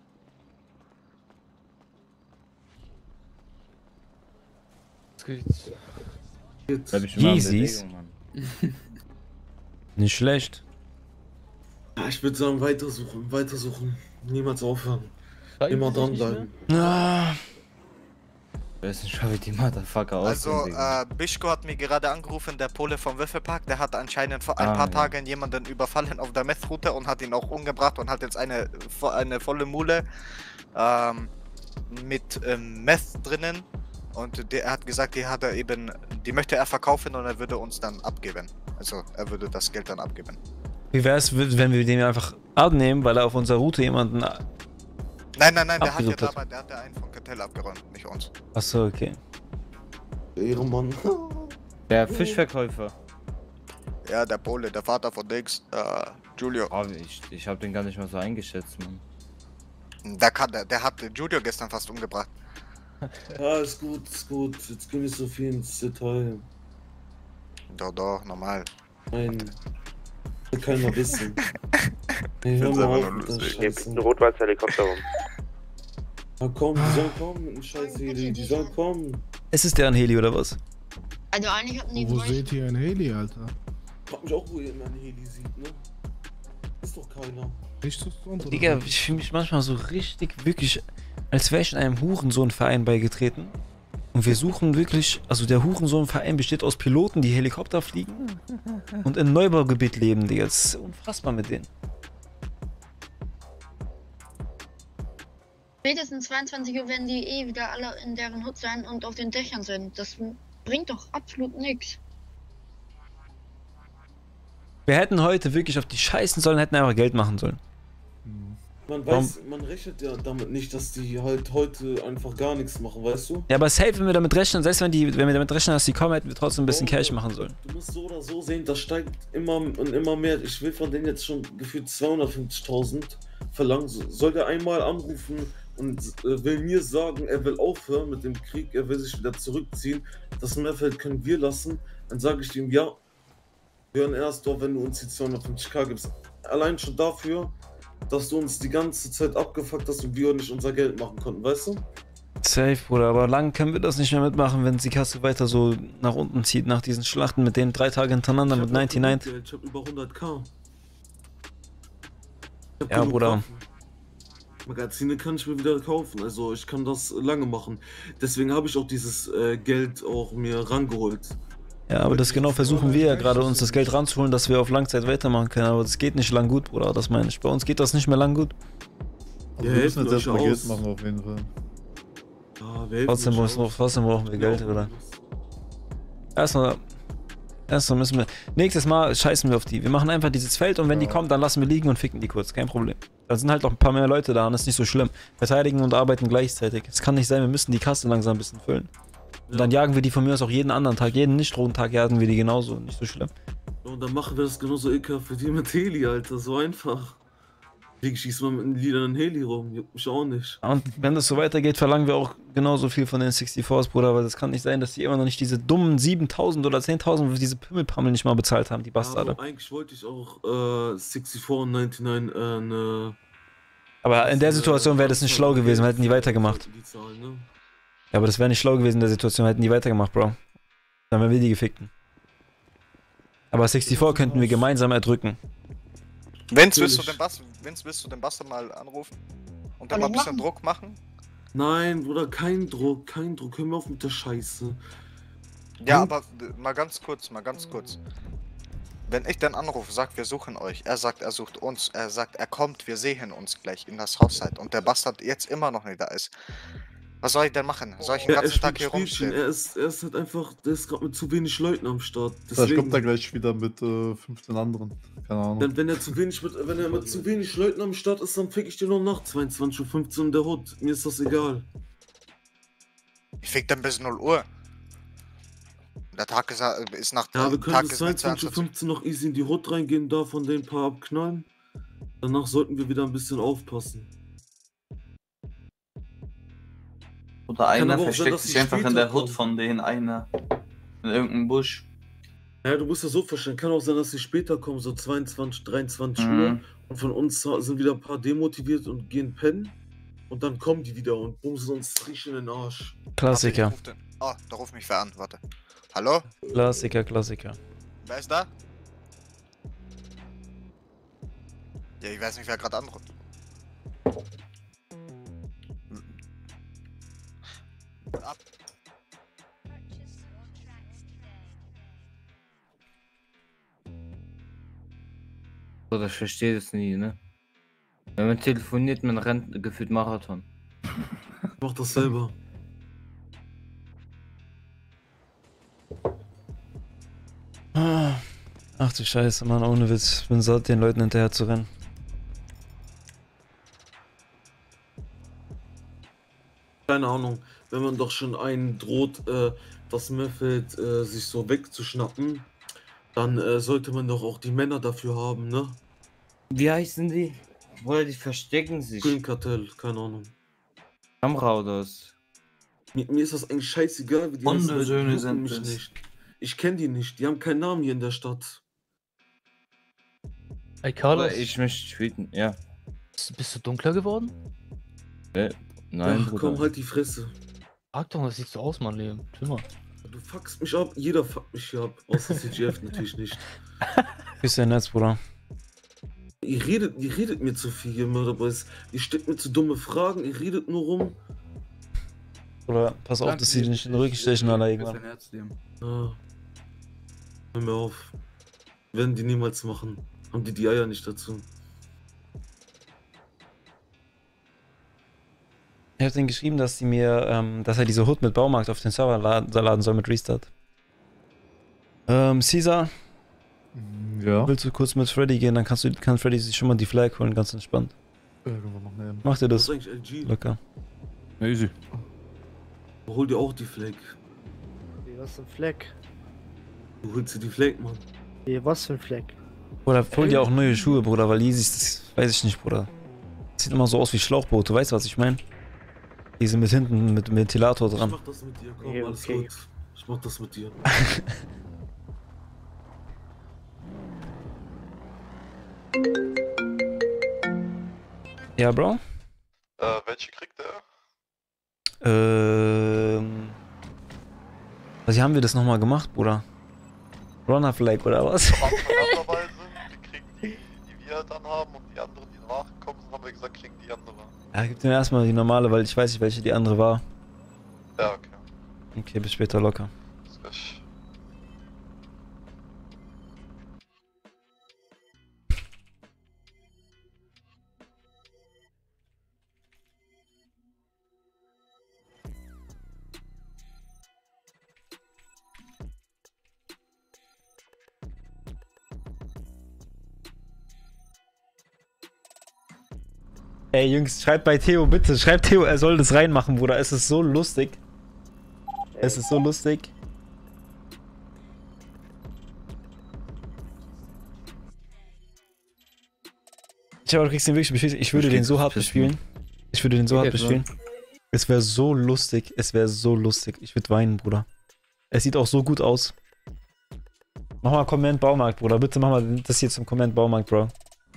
Jetzt. Bleib ich immer in Yeezys. Bewegung, Mann. Nicht schlecht. Ja, ich würde sagen, weitersuchen, weitersuchen. Niemals aufhören. Immer dranbleiben. Ah. Ich weiß nicht, wie die Motherfucker Also, aussehen, Digga. äh, Bischko hat mir gerade angerufen, der Pole vom Würfelpark, der hat anscheinend vor ein Ah, paar ja. Tagen jemanden überfallen auf der Meth-Route und hat ihn auch umgebracht und hat jetzt eine, vo- eine volle Mule ähm, mit ähm, Meth drinnen. Und der, er hat gesagt, die hat er eben, die möchte er verkaufen und er würde uns dann abgeben. Also er würde das Geld dann abgeben. Wie wäre es, wenn wir den einfach abnehmen, weil er auf unserer Route jemanden... Nein, nein, nein, der hat ja Abgerippt hat. dabei, der hat ja einen von Kartell abgeräumt, nicht uns. Achso, okay. Ehrenmann. Der Fischverkäufer. Ja, der Pole, der Vater von Dix, äh, Julio. Oh, ich, ich habe den gar nicht mal so eingeschätzt, Mann. Der, kann, der, der hat Julio gestern fast umgebracht. Ja, ist gut, ist gut. Jetzt gehen wir so viel ins Detail. Doch, doch, normal. Nein. Will keiner wissen. Nee, Ich hör find's mal einfach auf nur mit der lustig. Scheiße. Ein Rotwalds Helikopter rum. Na komm, die sollen kommen mit dem scheiß Heli, die sollen kommen. Es ist deren Heli oder was? Also eigentlich hatten die Wo drei. seht ihr ein Heli, Alter? Frag mich auch, wo ihr immer einen Heli sieht, ne? Ist doch keiner. Nicht zu Stunt, oder? Digga, ich fühle mich manchmal so richtig, wirklich, als wäre ich in einem Hurensohn-Verein beigetreten. Und wir suchen wirklich, also der Hurensohn-Verein besteht aus Piloten, die Helikopter fliegen und in Neubaugebiet leben, Digga. Das ist unfassbar mit denen. Spätestens zweiundzwanzig Uhr werden die eh wieder alle in deren Hut sein und auf den Dächern sind. Das bringt doch absolut nichts. Wir hätten heute wirklich auf die scheißen sollen, hätten einfach Geld machen sollen. Man Warum? weiß, man rechnet ja damit nicht, dass die halt heute einfach gar nichts machen, weißt du? Ja, aber safe, wenn wir damit rechnen, selbst wenn, die, wenn wir damit rechnen, dass die kommen, hätten wir trotzdem ein bisschen Cash machen sollen. Du musst so oder so sehen, das steigt immer und immer mehr. Ich will von denen jetzt schon gefühlt zweihundertfünfzigtausend verlangen. So- Soll der einmal anrufen und äh, will mir sagen, er will aufhören mit dem Krieg, er will sich wieder zurückziehen, das Mehrfeld können wir lassen, dann sage ich ihm, ja, wir hören erst auf, wenn du uns die zweihundertfünfzig gibst. Allein schon dafür, dass du uns die ganze Zeit abgefuckt hast und wir nicht unser Geld machen konnten, weißt du? Safe, Bruder, aber lang können wir das nicht mehr mitmachen, wenn die Kasse weiter so nach unten zieht, nach diesen Schlachten mit denen drei Tage hintereinander mit neunundneunzig. Ich hab über hunderttausend. Ich hab Ja, genug Bruder. Waffen. Magazine kann ich mir wieder kaufen, also ich kann das lange machen. Deswegen habe ich auch dieses äh, Geld auch mir rangeholt. Ja, aber das genau versuchen wir ja gerade, uns das Geld ranzuholen, dass wir auf Langzeit weitermachen können, aber das geht nicht lang gut, Bruder, das meine ich. Bei uns geht das nicht mehr lang gut. Also Ja, wir müssen helfen jetzt erstmal euch Geld aus. machen auf jeden Fall. Ja, wir helfen Trotzdem, euch muss, aus. trotzdem brauchen wir Ja, Geld, auch oder? alles. Erstmal, erstmal müssen wir, nächstes Mal scheißen wir auf die. Wir machen einfach dieses Feld und wenn die kommen, dann lassen wir liegen und ficken die kurz, kein Problem. Da sind halt auch ein paar mehr Leute da und das ist nicht so schlimm. Verteidigen und arbeiten gleichzeitig. Es kann nicht sein, wir müssen die Kasse langsam ein bisschen füllen. Und dann jagen wir die von mir aus auch jeden anderen Tag, jeden Nicht-Drogentag jagen wir die genauso, nicht so schlimm. Und dann machen wir das genauso ekelhaft für die mit Heli, Alter, so einfach. Ich schieß mal mit einem lilanen Heli rum, juckt mich auch nicht. Und wenn das so weitergeht, verlangen wir auch genauso viel von den sechsundvierzigs, Bruder, weil das kann nicht sein, dass die immer noch nicht diese dummen siebentausend oder zehntausend für diese Pimmelpammel nicht mal bezahlt haben, die Bastarde. Aber eigentlich wollte ich auch äh, sechsundvierzig und neunundneunzig äh, eine... Aber in der Situation wäre das nicht schlau gewesen, wir hätten die weitergemacht. Die Zahlen, ne? Ja, aber das wäre nicht schlau gewesen in der Situation, hätten die weitergemacht, Bro. Dann wären wir die gefickten. Aber sechsundvierzig könnten wir gemeinsam erdrücken. Vince, willst du den Bass, Vince, willst du den Buster mal anrufen? Und dann Soll mal ein ich bisschen machen? Druck machen? Nein, Bruder, kein Druck, kein Druck, hör mir auf mit der Scheiße. Ja, Hm? aber äh, mal ganz kurz, mal ganz kurz. Wenn ich dann anrufe, sagt, wir suchen euch, er sagt, er sucht uns, er sagt, er kommt, wir sehen uns gleich in das Haus halt und der Bastard jetzt immer noch nicht da ist. Was soll ich denn machen? Soll ich den Ja, er ganzen Tag spielt hier Spielchen, rumstehen? er ist, er ist halt einfach, der ist gerade mit zu wenig Leuten am Start. Vielleicht kommt er gleich wieder mit äh, fünfzehn anderen. Keine Ahnung. Wenn, wenn er zu wenig mit, wenn er mit zu wenig Leuten am Start ist, dann fick ich den noch nach zweiundzwanzig Uhr fünfzehn in der Hut. Mir ist das egal. Ich fick dann bis null Uhr. Der Tag ist, äh, ist nach Ja, wir Tag können bis ist zweiundzwanzig Uhr fünfzehn noch easy in die Hut reingehen, da von den paar abknallen. Danach sollten wir wieder ein bisschen aufpassen. Oder Kann einer aber auch sein, versteckt dass sich die einfach in später der Hut kommen. von denen, einer. In irgendeinem Busch. Ja, du musst das so verstehen. Kann auch sein, dass sie später kommen, so zweiundzwanzig, dreiundzwanzig Mhm. Uhr. Und von uns sind wieder ein paar demotiviert und gehen pennen. Und dann kommen die wieder und bumsen uns richtig in den Arsch. Klassiker. Oh, da ruft mich wer an, warte. Hallo? Klassiker, Klassiker. Wer ist da? Ja, ich weiß nicht, wer gerade anruft. Ab. Oder ich verstehe das nie, ne? Wenn man telefoniert, man rennt gefühlt Marathon. Ich mach das selber. Ah, Ach du Scheiße, Mann, ohne Witz. Ich bin satt, den Leuten hinterher zu rennen. Keine Ahnung, wenn man doch schon einen droht, äh, das Method äh, sich so wegzuschnappen, dann äh, sollte man doch auch die Männer dafür haben, ne? Wie heißen die? Oder die verstecken sich. Green Kartell, keine Ahnung. Kamera oder was? Mir, mir ist das eigentlich scheißegal, wie die heißen, weil die Hundesöhne jucken sind mich es. nicht. Ich kenne die nicht, die haben keinen Namen hier in der Stadt. Ey, Carlos. Aber ich möchte wüten, ja. Bist, bist du dunkler geworden? Äh, nein, Ach Bruder. komm, halt die Fresse. Sag doch, das sieht so aus, Mann, Leben. Chill mal. Du fuckst mich ab, jeder fuckt mich hier ab, außer C G F natürlich nicht. Küss dein Netz, Bruder. Ihr redet, ihr redet mir zu viel, ihr Mörderboys. Ihr stellt mir zu dumme Fragen, ihr redet nur rum. Oder pass auf, dass sie dich nicht in den Rücken stechen, Alter, irgendwann. Ah. Hör mir auf. Werden die niemals machen. Haben die die Eier nicht dazu. Ich hab denen geschrieben, dass sie mir, ähm, dass er diese Hood mit Baumarkt auf den Server laden, laden soll mit Restart. Ähm, Caesar? Ja? Willst du kurz mit Freddy gehen, dann kannst du, kann Freddy sich schon mal die Flag holen, ganz entspannt. Irgendwann noch nehmen. Mach dir das. Was ist eigentlich L G? Locker. Easy. Hol dir auch die Flag. Wie, was für ein Fleck? Du holst dir die Flag, Mann. Wie, was für ein Fleck? Bruder, hol dir auch neue Schuhe, Bruder, weil Yeezys, das weiß ich nicht, Bruder. Das sieht immer so aus wie Schlauchboot, du weißt, was ich meine? Diese mit hinten, mit dem Ventilator dran. Ich mach das mit dir, komm, Okay, alles okay. gut. Ich mach das mit dir. Ja, Bro? Äh, welche kriegt er? Ähm... Also, wie haben wir das nochmal gemacht, Bruder? Runner Flag oder was? Andererweise, wir kriegen die, die wir dann haben und die anderen, die nachgekommen sind, haben wir gesagt, kriegen die andere. Ja, gib mir erstmal die normale, weil ich weiß nicht, welche die andere war. Ja, okay. Okay, bis später locker. Bis gleich. Ey, Jungs, schreibt bei Theo bitte. Schreibt Theo, er soll das reinmachen, Bruder. Es ist so lustig. Es ist so lustig. Ich aber du kriegst den wirklich bespielt. Ich würde den so hart bespielen. Ich würde den so hart bespielen. Es wäre so lustig. Es wäre so lustig. Ich würde weinen, Bruder. Es sieht auch so gut aus. Mach mal Comment Baumarkt, Bruder. Bitte mach mal das hier zum Comment Baumarkt, Bro.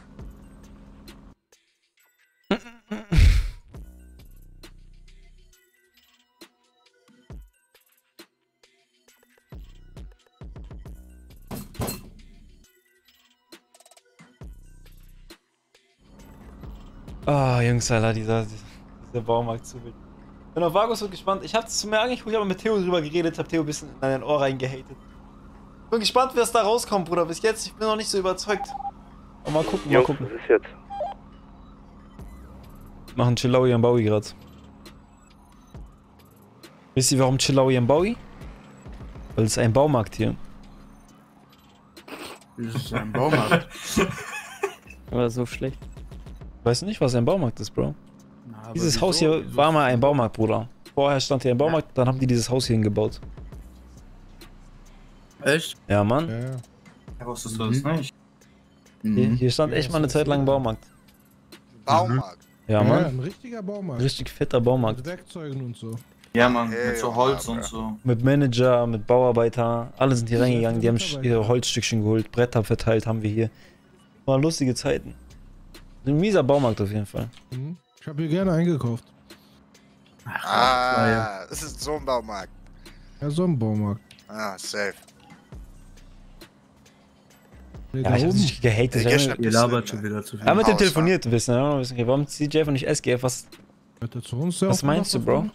Ah, oh, Jungs, Alter, dieser, dieser Baumarkt zu wild. Bin auf Vargus so gespannt. Ich hab's zu mir angeguckt, ich habe mit Theo drüber geredet, hab Theo ein bisschen in dein Ohr reingehatet. Bin gespannt, was da rauskommt, Bruder. Bis jetzt, ich bin noch nicht so überzeugt. Aber mal gucken, mal gucken. Was ist jetzt? Machen Chillaui am Baui gerade. Wisst ihr, warum Chillaui am Baui? Weil es ist ein Baumarkt hier. Das ist ein Baumarkt. Aber so schlecht. Weißt du nicht, was ein Baumarkt ist, Bro? Na, Dieses wieso? Haus hier Wieso? war mal ein Baumarkt, Bruder. Vorher stand hier ein Baumarkt, dann haben die dieses Haus hier hingebaut. Echt? Ja, Mann. Ja, ja. Ja, wusstest du das nicht? Hier, hier stand echt mal eine Zeit lang ein Baumarkt. Baumarkt? Ja, Ja, Mann. ein richtiger Baumarkt. Richtig fetter Baumarkt. Mit Werkzeugen und so. Ja, Mann, Hey, mit so Junge, Holz und Alter. so. Mit Manager, mit Bauarbeiter. Alle sind hier Ja, reingegangen, die haben Mitarbeiter. ihre Holzstückchen geholt, Bretter verteilt haben wir hier. War lustige Zeiten. Ein mieser Baumarkt auf jeden Fall. Mhm. Ich habe hier gerne eingekauft. Ah, es ist so ein Baumarkt. Ja, so ein Baumarkt. Ah, safe. Ja, ich hab nicht gehatet. Ich Ich geh schon hab ein Ihr bisschen, labert schon äh, wieder zu viel. ja, mit dem Haus, telefoniert ein bisschen. Ja, okay, warum C J F und nicht S G F? Was, Hört er zu uns? der was meinst du, aufgemacht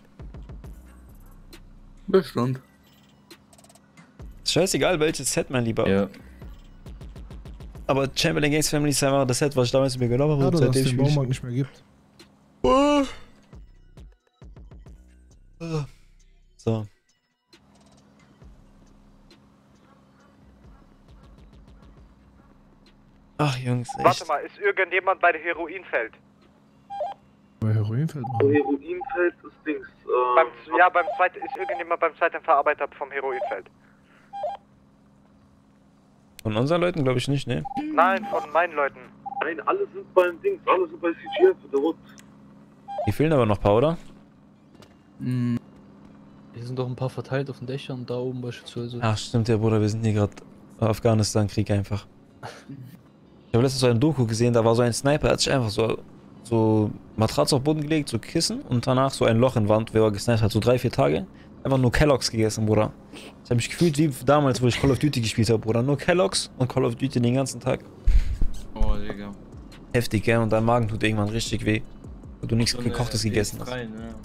Bro? Bestimmt. Scheißegal, welches Set, mein Lieber. Ja. Aber Chamberlain Gangs Family ist einfach das Set, was ich damals mir genommen habe. Schade, und dass es seitdem den spiel ich- Baumarkt nicht mehr gibt. So. Ach, Jungs, echt. Warte mal, ist irgendjemand bei der Heroinfeld? Bei Heroinfeld So, machen. Heroinfeld ist Dings. Äh, Beim, ja, beim zweiten, ist irgendjemand beim zweiten Verarbeiter vom Heroinfeld? Von unseren Leuten glaube ich nicht, ne? Nein, von meinen Leuten. Nein, alle sind beim Dings, alle sind bei C G F, der Hut. Die fehlen aber noch ein paar, oder? Hm, Hier sind doch ein paar verteilt auf den Dächern und da oben beispielsweise. Ach stimmt, ja Bruder, wir sind hier gerade Afghanistan-Krieg einfach. Ich habe letztens so ein Doku gesehen, da war so ein Sniper, der hat sich einfach so, so Matratze auf den Boden gelegt, so Kissen und danach so ein Loch in Wand, wer er gesniped hat, so drei, vier Tage. Einfach nur Kellogg's gegessen, Bruder. Ich habe mich gefühlt wie damals, wo ich Call of Duty gespielt habe, Bruder. Nur Kellogg's und Call of Duty den ganzen Tag. Oh, Digga. Heftig, gell? Und dein Magen tut irgendwann richtig weh. Weil du nichts So Gekochtes eine gegessen P S drei, hast. ne?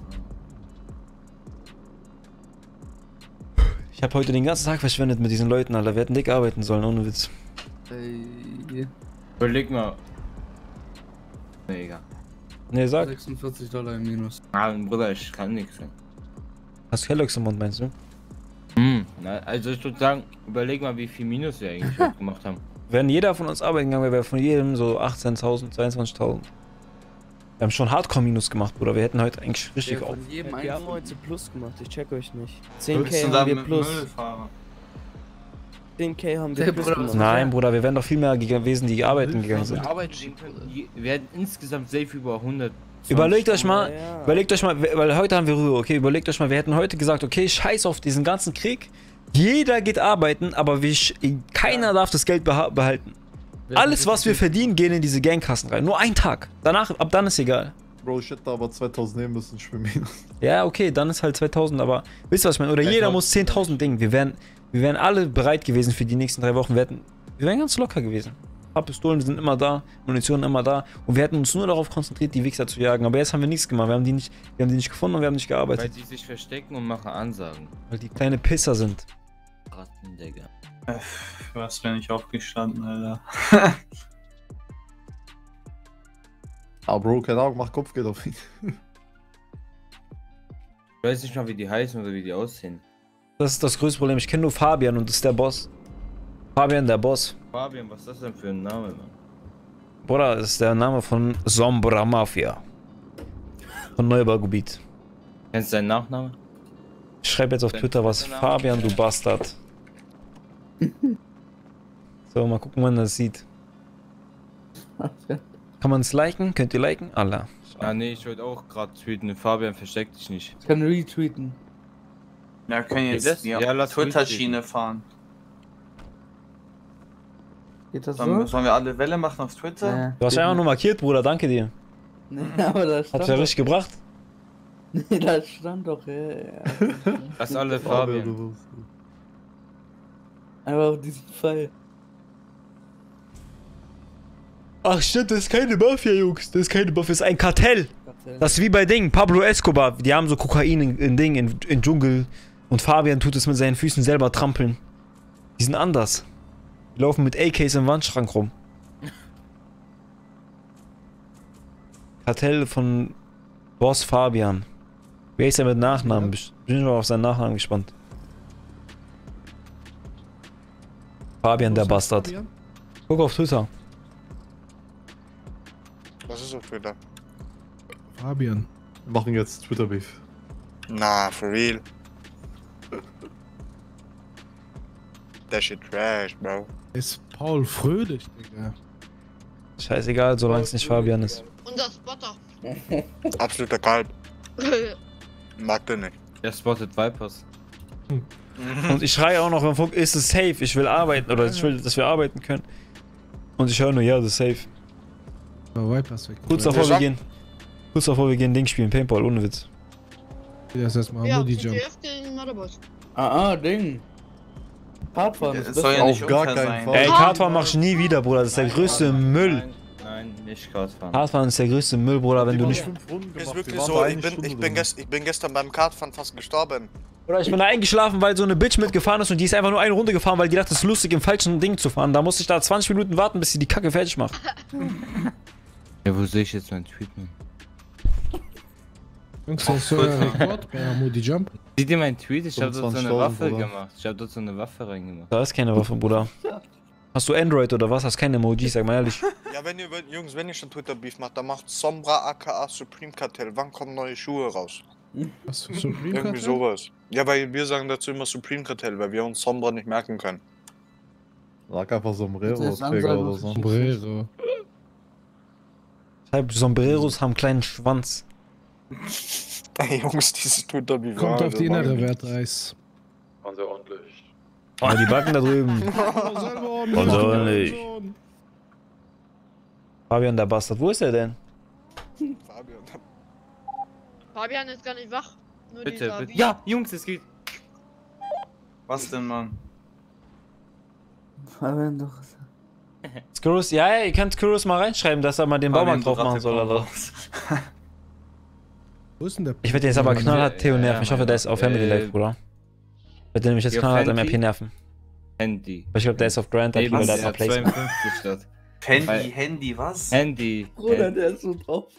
Ich habe heute den ganzen Tag verschwendet mit diesen Leuten, Alter. Wir hätten dick arbeiten sollen, ohne Witz. Ey. Überleg mal. Nee, egal. Nee, sag. sechsundvierzig Dollar im Minus. Ah, Bruder, ich kann nichts sagen. Hast du Kellogg's im Mund, meinst du? Hm, na, also ich würde sagen, überleg mal, wie viel Minus wir eigentlich heute gemacht haben. Wenn jeder von uns arbeiten gegangen wäre, wäre von jedem so achtzehntausend, zweiundzwanzigtausend. Wir haben schon Hardcore-Minus gemacht, Bruder. Wir hätten heute eigentlich richtig auf. Wir haben heute plus gemacht, ich check euch nicht. zehn K Willst du haben da wir mit plus. Müll fahren? zehn K haben wir Der plus Bruder- gemacht. Nein, Bruder, wir wären doch viel mehr gewesen, die arbeiten gegangen sind. Wir arbeiten, wir hätten insgesamt safe über hundert. Überlegt euch mal, Ja, ja. überlegt euch mal, weil heute haben wir Ruhe, okay, überlegt euch mal, wir hätten heute gesagt, okay, scheiß auf diesen ganzen Krieg, jeder geht arbeiten, aber wir, keiner darf das Geld beha behalten. Alles, was wir verdienen, gehen in diese Gangkassen rein. Nur ein Tag. Danach, ab dann ist egal. Bro, ich hätte aber zweitausend nehmen müssen, ich bin minus. Ja, okay, dann ist halt zweitausend, aber wisst ihr, was ich meine? Oder jeder muss zehntausend Dingen. Wir wären, wir wären alle bereit gewesen für die nächsten drei Wochen. Wir, hätten, wir wären ganz locker gewesen. Ein paar Pistolen sind immer da, Munition immer da. Und wir hätten uns nur darauf konzentriert, die Wichser zu jagen. Aber jetzt haben wir nichts gemacht. Wir haben die nicht, wir haben die nicht gefunden und wir haben nicht Weil gearbeitet. die sich verstecken und machen Ansagen. Weil die kleine Pisser sind. Ratten, Digga. Was bin ich aufgestanden, Alter? Ah, Bro, keine Ahnung, mach Kopfgeld auf ihn. Ich weiß nicht mal, wie die heißen oder wie die aussehen. Das ist das größte Problem. Ich kenne nur Fabian und das ist der Boss. Fabian, der Boss. Fabian, was ist das denn für ein Name, Mann? Bruder, das ist der Name von Sombra Mafia. Von Neubaugebiet. Kennst du deinen Nachnamen? Ich schreibe jetzt auf Twitter was. Fabian, du Bastard. So, mal gucken, wann das sieht. Kann man es liken? Könnt ihr liken? Allah. Ah, nee, ich wollte auch gerade tweeten. Fabian, versteck dich nicht. Ich kann retweeten. Ja, wir können Geht jetzt das? die Ja, lass Twitter-Schiene fahren. Geht das Sollen, so? sollen wir alle Welle machen auf Twitter? Nee. Du hast einfach nur markiert, Bruder. Danke dir. Nee, aber da Hat stand ja doch. richtig gebracht. Nee, da stand doch, ja, ja. Lass alle Fabian. Einfach auf diesen Fall. Ach stimmt, das ist keine Mafia, Jungs. Das ist keine Mafia, das ist ein Kartell. Das ist wie bei Ding, Pablo Escobar. Die haben so Kokain in, in Ding, in, in Dschungel. Und Fabian tut es mit seinen Füßen selber trampeln. Die sind anders. Die laufen mit A Ks im Wandschrank rum. Kartell von Boss Fabian. Wer ist er mit Nachnamen? Ich bin schon auf seinen Nachnamen gespannt. Fabian, der Bastard. Guck auf Twitter. Was ist auf Twitter? Fabian. Wir machen jetzt Twitter-Beef. Na, for real. That shit trash, bro. Ist Paul Fröhlich, Digga. Scheißegal, solange es nicht Fabian ist. Unser Spotter. Absoluter Kalb. Mag den nicht. Er spottet Vipers. Und ich schreie auch noch im Funk, ist es safe? Ich will arbeiten, oder ich will, dass wir arbeiten können. Und ich höre nur, ja, das ist safe. Aber Vipers weg. Kurz davor wir gehen. Kurz davor wir gehen Ding spielen, Paintball, ohne Witz. Das ist erstmal Ja, Moody C Jump. T F gegen Motherboss. Ah, ah, Ding. Kartfahren ist Es besser. soll ja nicht Auf gar unfair keinen sein. Fall. Ey, Kartfahren mach ich nie wieder, Bruder. Das ist der größte Müll. Nein, nein, nicht Kartfahren. Kartfahren ist der größte Müll, Bruder, wenn du nicht. fünf Runden Ist gemacht. Wir wirklich waren so, da ich eine bin, Stunde ich, bin drin. gest, ich bin gestern beim Kartfahren fast gestorben. Oder ich bin da eingeschlafen, weil so eine Bitch mitgefahren ist und die ist einfach nur eine Runde gefahren, weil die dachte, es ist lustig, im falschen Ding zu fahren. Da musste ich da zwanzig Minuten warten, bis sie die Kacke fertig macht. Ja, wo sehe ich jetzt meinen Tweet, Mann? Jungs, das ist euer Rekord bei Moody Jump. Seht ihr meinen Tweet? Ich hab dort so eine fünfundzwanzigtausend, Waffe Bruder. gemacht. Ich hab dort so eine Waffe reingemacht. Da ist keine Waffe, Bruder. Hast du Android oder was? Hast keine Emojis, sag mal ehrlich. Ja, wenn ihr, wenn- Jungs, wenn ihr schon Twitter-Beef macht, dann macht Sombra aka Supreme Cartel. Wann kommen neue Schuhe raus? Was für Supreme Irgendwie Cartel? sowas. Ja, weil wir sagen dazu immer Supreme Cartel, weil wir uns Sombra nicht merken können. Sag einfach Sombrero-Träger Ansagen oder auf so. Sombrero. Schreib, Sombreros haben einen kleinen Schwanz. Ey, Jungs, dieses tut doch wie Kommt auf die innere Werte, Eis. Waren sehr ordentlich. Oh, die Backen da drüben. Und so nicht. Fabian, der Bastard, wo ist er denn? Fabian. Fabian ist gar nicht wach. Nur Bitte, dieser bitte. Wie- Ja, Jungs, es geht. Was denn, Mann? Fabian doch. Skurrus, ja, ja, ihr könnt Skurrus mal reinschreiben, dass er mal den Baumarkt drauf machen soll, Alter. Wo ist denn der? Ich werde jetzt aber knallhart Theo Ja, nerven. Ich hoffe, der ist auf Family äh, Life, Bruder. Ich werde nämlich jetzt Wie auf knallhart am R Handy? P nerven. Handy. Aber ich glaube, der ist auf Grand Ey, weil was? der hat Der noch hat Placement. zweiundfünfzig statt. Handy, Weil- Handy, was? Handy. Bruder, der ist so drauf.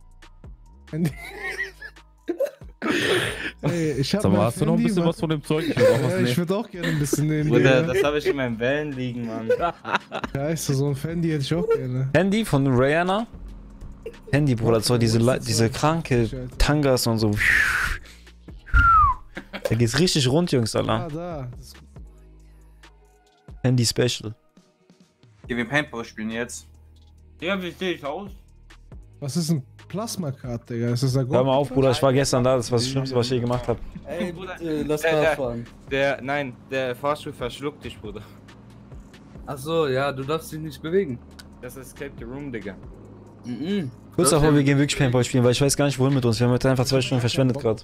Ey, ich hab Sag mal, mein hast du noch ein Handy, bisschen Mann. was von dem Zeug? Ich will auch was Ja, ich nehmen. würde auch gerne ein bisschen nehmen. Bruder, Digga. das habe ich in meinen Wellen liegen, Mann. Scheiße, so ein Handy hätte ich auch gerne. Handy von Rihanna. Handy, Bruder, so diese, Le- diese kranke Tangas und so. Da geht's richtig rund, Jungs, Ah, Alter. da. Das Handy Special. Gehen wir Paintball spielen jetzt? Ja, wie sehe ich aus? Was ist ein Plasma-Card, Digga? Ist das ein Hör mal auf, Bruder, ich war gestern da, das war das Schlimmste, was ich je gemacht habe. Ey, Bruder, lass der- mal der- fahren. Der, nein, der Fahrstuhl verschluckt dich, Bruder. Achso, ja, du darfst dich nicht bewegen. Das ist Escape the Room, Digga. Mhm. Kurz davor, wir gehen wirklich Paintball spielen, weil ich weiß gar nicht, wohin mit uns. Wir haben heute einfach zwei Stunden verschwendet gerade.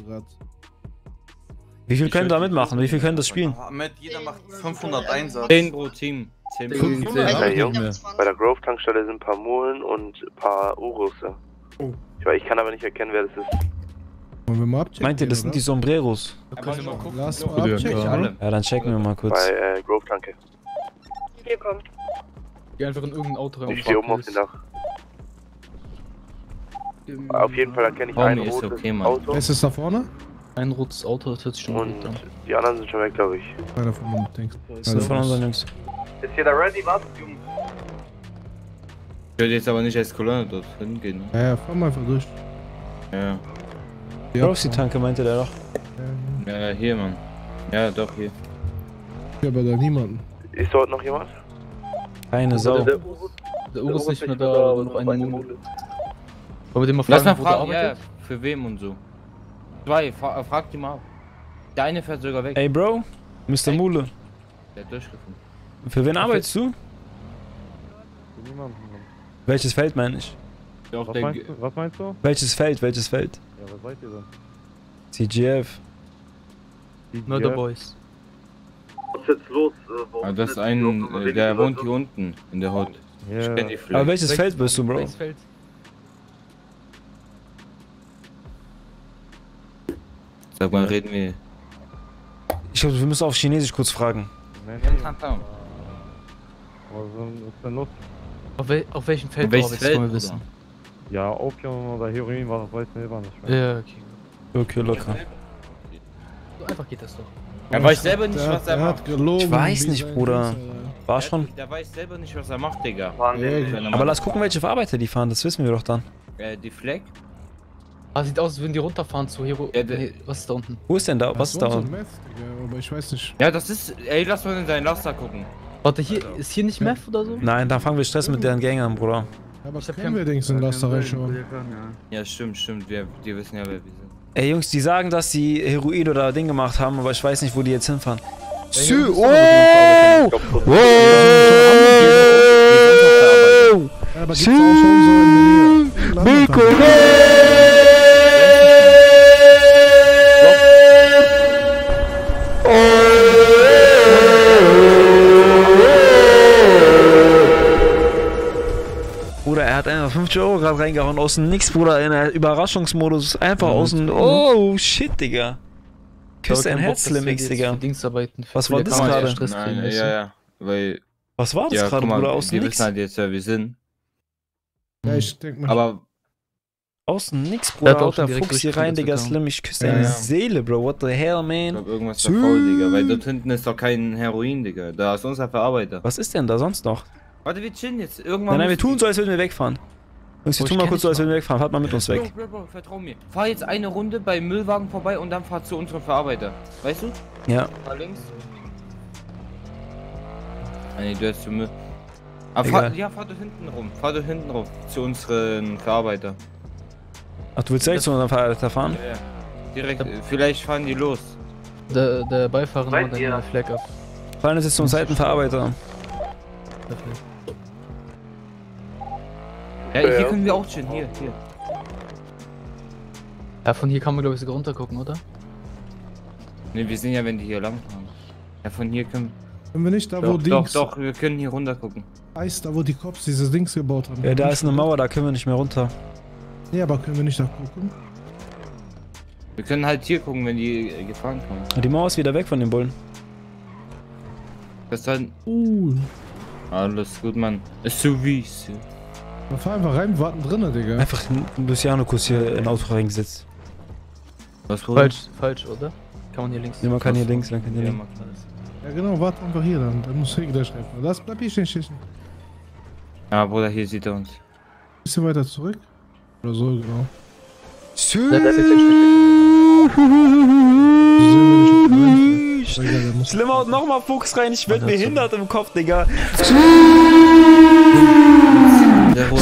Wie viel können da mitmachen? Wie viel können das spielen? Mit jeder macht fünfhundert Einsatz. zehn pro Team. zehn pro Team. Hey Jungs, bei der Grove-Tankstelle sind ein paar Mulen und ein paar Urusse. Ich, weiß, ich kann aber nicht erkennen, wer das ist. Wollen wir mal abchecken? Meint ihr, das sind die Sombreros? Aber mal gucken. Lass Guck, mal ja, abchecken. klar. Alle. Ja, dann checken wir mal kurz. Bei äh, Grove-Tanke. Hier kommt. Geh einfach in irgendein Auto rein. Ich stehe oben auf dem Dach. Auf jeden Fall erkenne ich ein Homie, ist rotes okay, Mann. Auto. Ist es da vorne? Ein rotes Auto, das hört sich schon Und gut an. die anderen sind schon weg, glaube ich. Einer von uns, denkst Das ist von unseren Jungs. Ist jeder ready? Was, Jungs? Ich würde jetzt aber nicht als Kolonne dort hingehen. Ne? Ja, ja, fahr mal einfach durch. Ja. Ja. Proxy-Tanke meinte der doch. Ja, ja, hier, Mann. Ja, doch, hier. Ich habe da niemanden. Ist dort noch jemand? Keine Sau. Der Uhr ist nicht mehr da, aber noch eine Mule. Wollen wir den mal Lass fragen, mal wo der fragen, ja, arbeitet? für wem und so. Zwei, fra frag die mal ab. Der eine fährt sogar weg. Ey, Bro, Mister Mule. Der hat durchgefunden. Für wen arbeitest du? Welches Feld meine ich? Doch, Was der meinst, du, was meinst du? Welches Feld? Welches Feld? Ja, was seid ihr denn? C G F. Murder Boys. Was ist jetzt los? Äh, warum Ah, das ist sind ein, jetzt noch äh, wenige der wohnt Leute? hier unten in der Hut. Ja. Ich kenn die Aber vielleicht. welches Feld bist du, Bro? Welches Feld? Sag mal, reden wir. Ich glaube, wir müssen auf Chinesisch kurz fragen. Nee, Ja, nee. Tantan. Was ist denn los? Auf, wel auf welchem Feld Auf welches arbeitest du, Feld, wollen wir Bruder? wissen? Ja, Opium oder Heroin, was weiß ich nicht mehr. Ja, okay. Okay, locker. So einfach geht das doch. Er weiß selber nicht, Der was hat- er der macht. hat gelogen. Ich weiß wie nicht, sein Bruder. Dings, Alter. War schon. Der weiß selber nicht, was er macht, Digga. Fahren wir nicht. Wenn er Aber macht. lass gucken, welche Verarbeiter die fahren, das wissen wir doch dann. Äh, die Fleck? Ah, sieht aus, als würden die runterfahren zu Hero. Ja, der- nee, was ist da unten? Wo ist denn da? Was ist da? so ein unten? Meth, Digga, aber ich weiß nicht. Ja, das ist. Ey, lass mal in seinen Laster gucken. Warte, hier, ist hier nicht Meth oder so? Nein, dann fangen wir Stress mit deren Gang an, Bruder. Aber Ich hab können kein- wir Dings in Laster reinschauen? Ja, stimmt, stimmt. Wir, die wissen ja, wer wir sind. Ey, Jungs, die sagen, dass die Heroin oder Ding gemacht haben, aber ich weiß nicht, wo die jetzt hinfahren. Sü Jungs, oh! oh! Wow! Ja, aber gibt's auch schon so in der Nähe. Nico! Bruder, er hat einfach fünfzig Euro gerade reingehauen aus dem Nix, Bruder, in der Überraschungsmodus. Einfach Ja, aus dem. natürlich. Oh, shit, Digga. Küss dein Kein Bock, Herz, dass wir Limix, jetzt Digga. für Dings arbeiten. Was Viele war das kann man ja gerade? Stress kriegen, Nein, weißt ja, du? ja. Weil. Was war das Ja, gerade, guck mal, Bruder, aus die dem wissen Nix? halt jetzt, wer wir sind. Ja, ich denk mal. Aber. Aus dem Nix, Der hat Bruder. auch Haut der schon direkt Fuchs hier durchgeführt, rein, Digga, das Slim. Ich küsse Ja, deine ja. Seele, Bro. What the hell, Ich man? glaub, irgendwas ist Sü- da faul, Digga. Weil dort hinten ist doch kein Heroin, Digga. Da ist unser Verarbeiter. Was ist denn da sonst noch? Warte, wir chillen jetzt. Irgendwann. Nein, nein, wir müssen tun so, als würden wir wegfahren. Jungs, wir Oh, tun ich mal kenn kurz so, dich als würden wir wegfahren. Fahrt mal mit uns Bro, weg. Bro, Bro, vertrau mir. Fahr jetzt eine Runde beim Müllwagen vorbei und dann fahr zu unserem Verarbeiter. Weißt du? Ja. Fahr links. Ah, nee, du hast zu Müll. Aber fahr, Egal. ja, fahr du hinten rum. Fahr du hinten rum. Zu unserem Verarbeiter. Ach, du willst direkt zu unserem Fahrrad fahren? Ja, ja. Direkt, vielleicht fahren die los. Der, der Beifahrer macht ihr? einen Fleck ab. Fahren jetzt zum Seitenverarbeiter. Perfekt. Ja, hier können wir auch chillen, hier, hier. Ja, von hier kann man glaube ich sogar runter gucken, oder? Ne, wir sehen ja, wenn die hier lang fahren. Ja, von hier können Können wir nicht da, doch, wo doch, Dings... doch, wir können hier runter gucken. Eis, da wo die Cops dieses Dings gebaut haben. Ja, da ist eine Mauer, da können wir nicht mehr runter. Nee, aber können wir nicht da gucken? Wir können halt hier gucken, wenn die äh, gefahren kommen. Und die Mauer ist wieder weg von den Bullen. Das ist halt... Uh. Alles gut, Mann. Ist so wie so. Wir fahren einfach rein, warten drinnen, Digga. Einfach ein Luciano-Kuss hier in Auto reingesetzt. Was Falsch, falsch, oder? Kann man hier links? Ne, man kann hier links, man kann hier Ja, links. macht alles. Ja genau, warte einfach hier dann. Dann muss ich gleich schreiben. Lass, bleib hier stehen, stehen. Ja, Bruder, hier sieht er uns. Bisschen weiter zurück. Oder so, genau. Schlimm haut nochmal Fuchs rein, ich werd behindert im Kopf, Digga. Der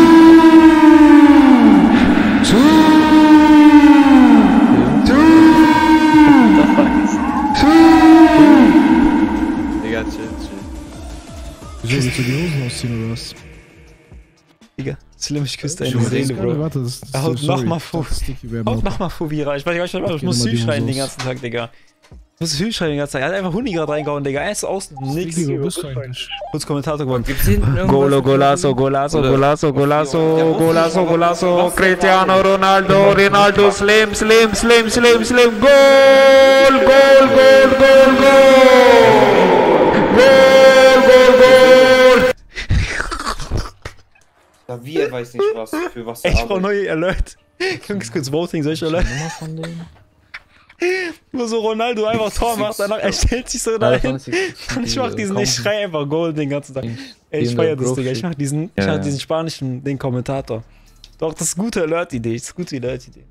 Digga, chill, chill. Wieso willst du die Hosen ausziehen oder was? Digga, Slim, ich küsse Ich deine weiß Seele, gar nicht, Bro. warte, das- das- Er haut sorry, nochmal ich dachte, Fuchs. Sticky wäre im Haut Auto. nochmal Fuvira. Ich weiß gar nicht, was ich Geh muss nochmal Hü die schreien Hose den aus. ganzen Tag, Digga. Ich muss Hü schreien den ganzen Tag. Er hat einfach Huni gerade reingehauen, Digga. Er ist außen nix. Sticky, wo bist du eigentlich? Kurz Kommentator geworden. Gibt's hinten irgendwas? Golo, Golazo, Golazo, Oder- Golazo, Golazo, Golazo, Golazo, Cristiano Ronaldo, Ronaldo, Slim, Slim, Slim, Slim, Slim, Gol, Gol, Gol, Gol, Gol, Gol, Gol, Gol. Ja, wie, er weiß nicht was, für was er Ich brauch arbeitet. neue Alert. Jungs, kurz Voting, soll ich Alert? Von denen? Wo so Ronaldo einfach Tor macht, danach er stellt sich so dahin. Und ich mach diesen, ich schrei einfach Goal den ganzen Tag. Ey, ich feier das, Digga. Ich mach diesen, ich Ja, mach ja. diesen spanischen, den Kommentator. Doch, das ist eine gute Alert-Idee. Das ist eine gute Alert-Idee.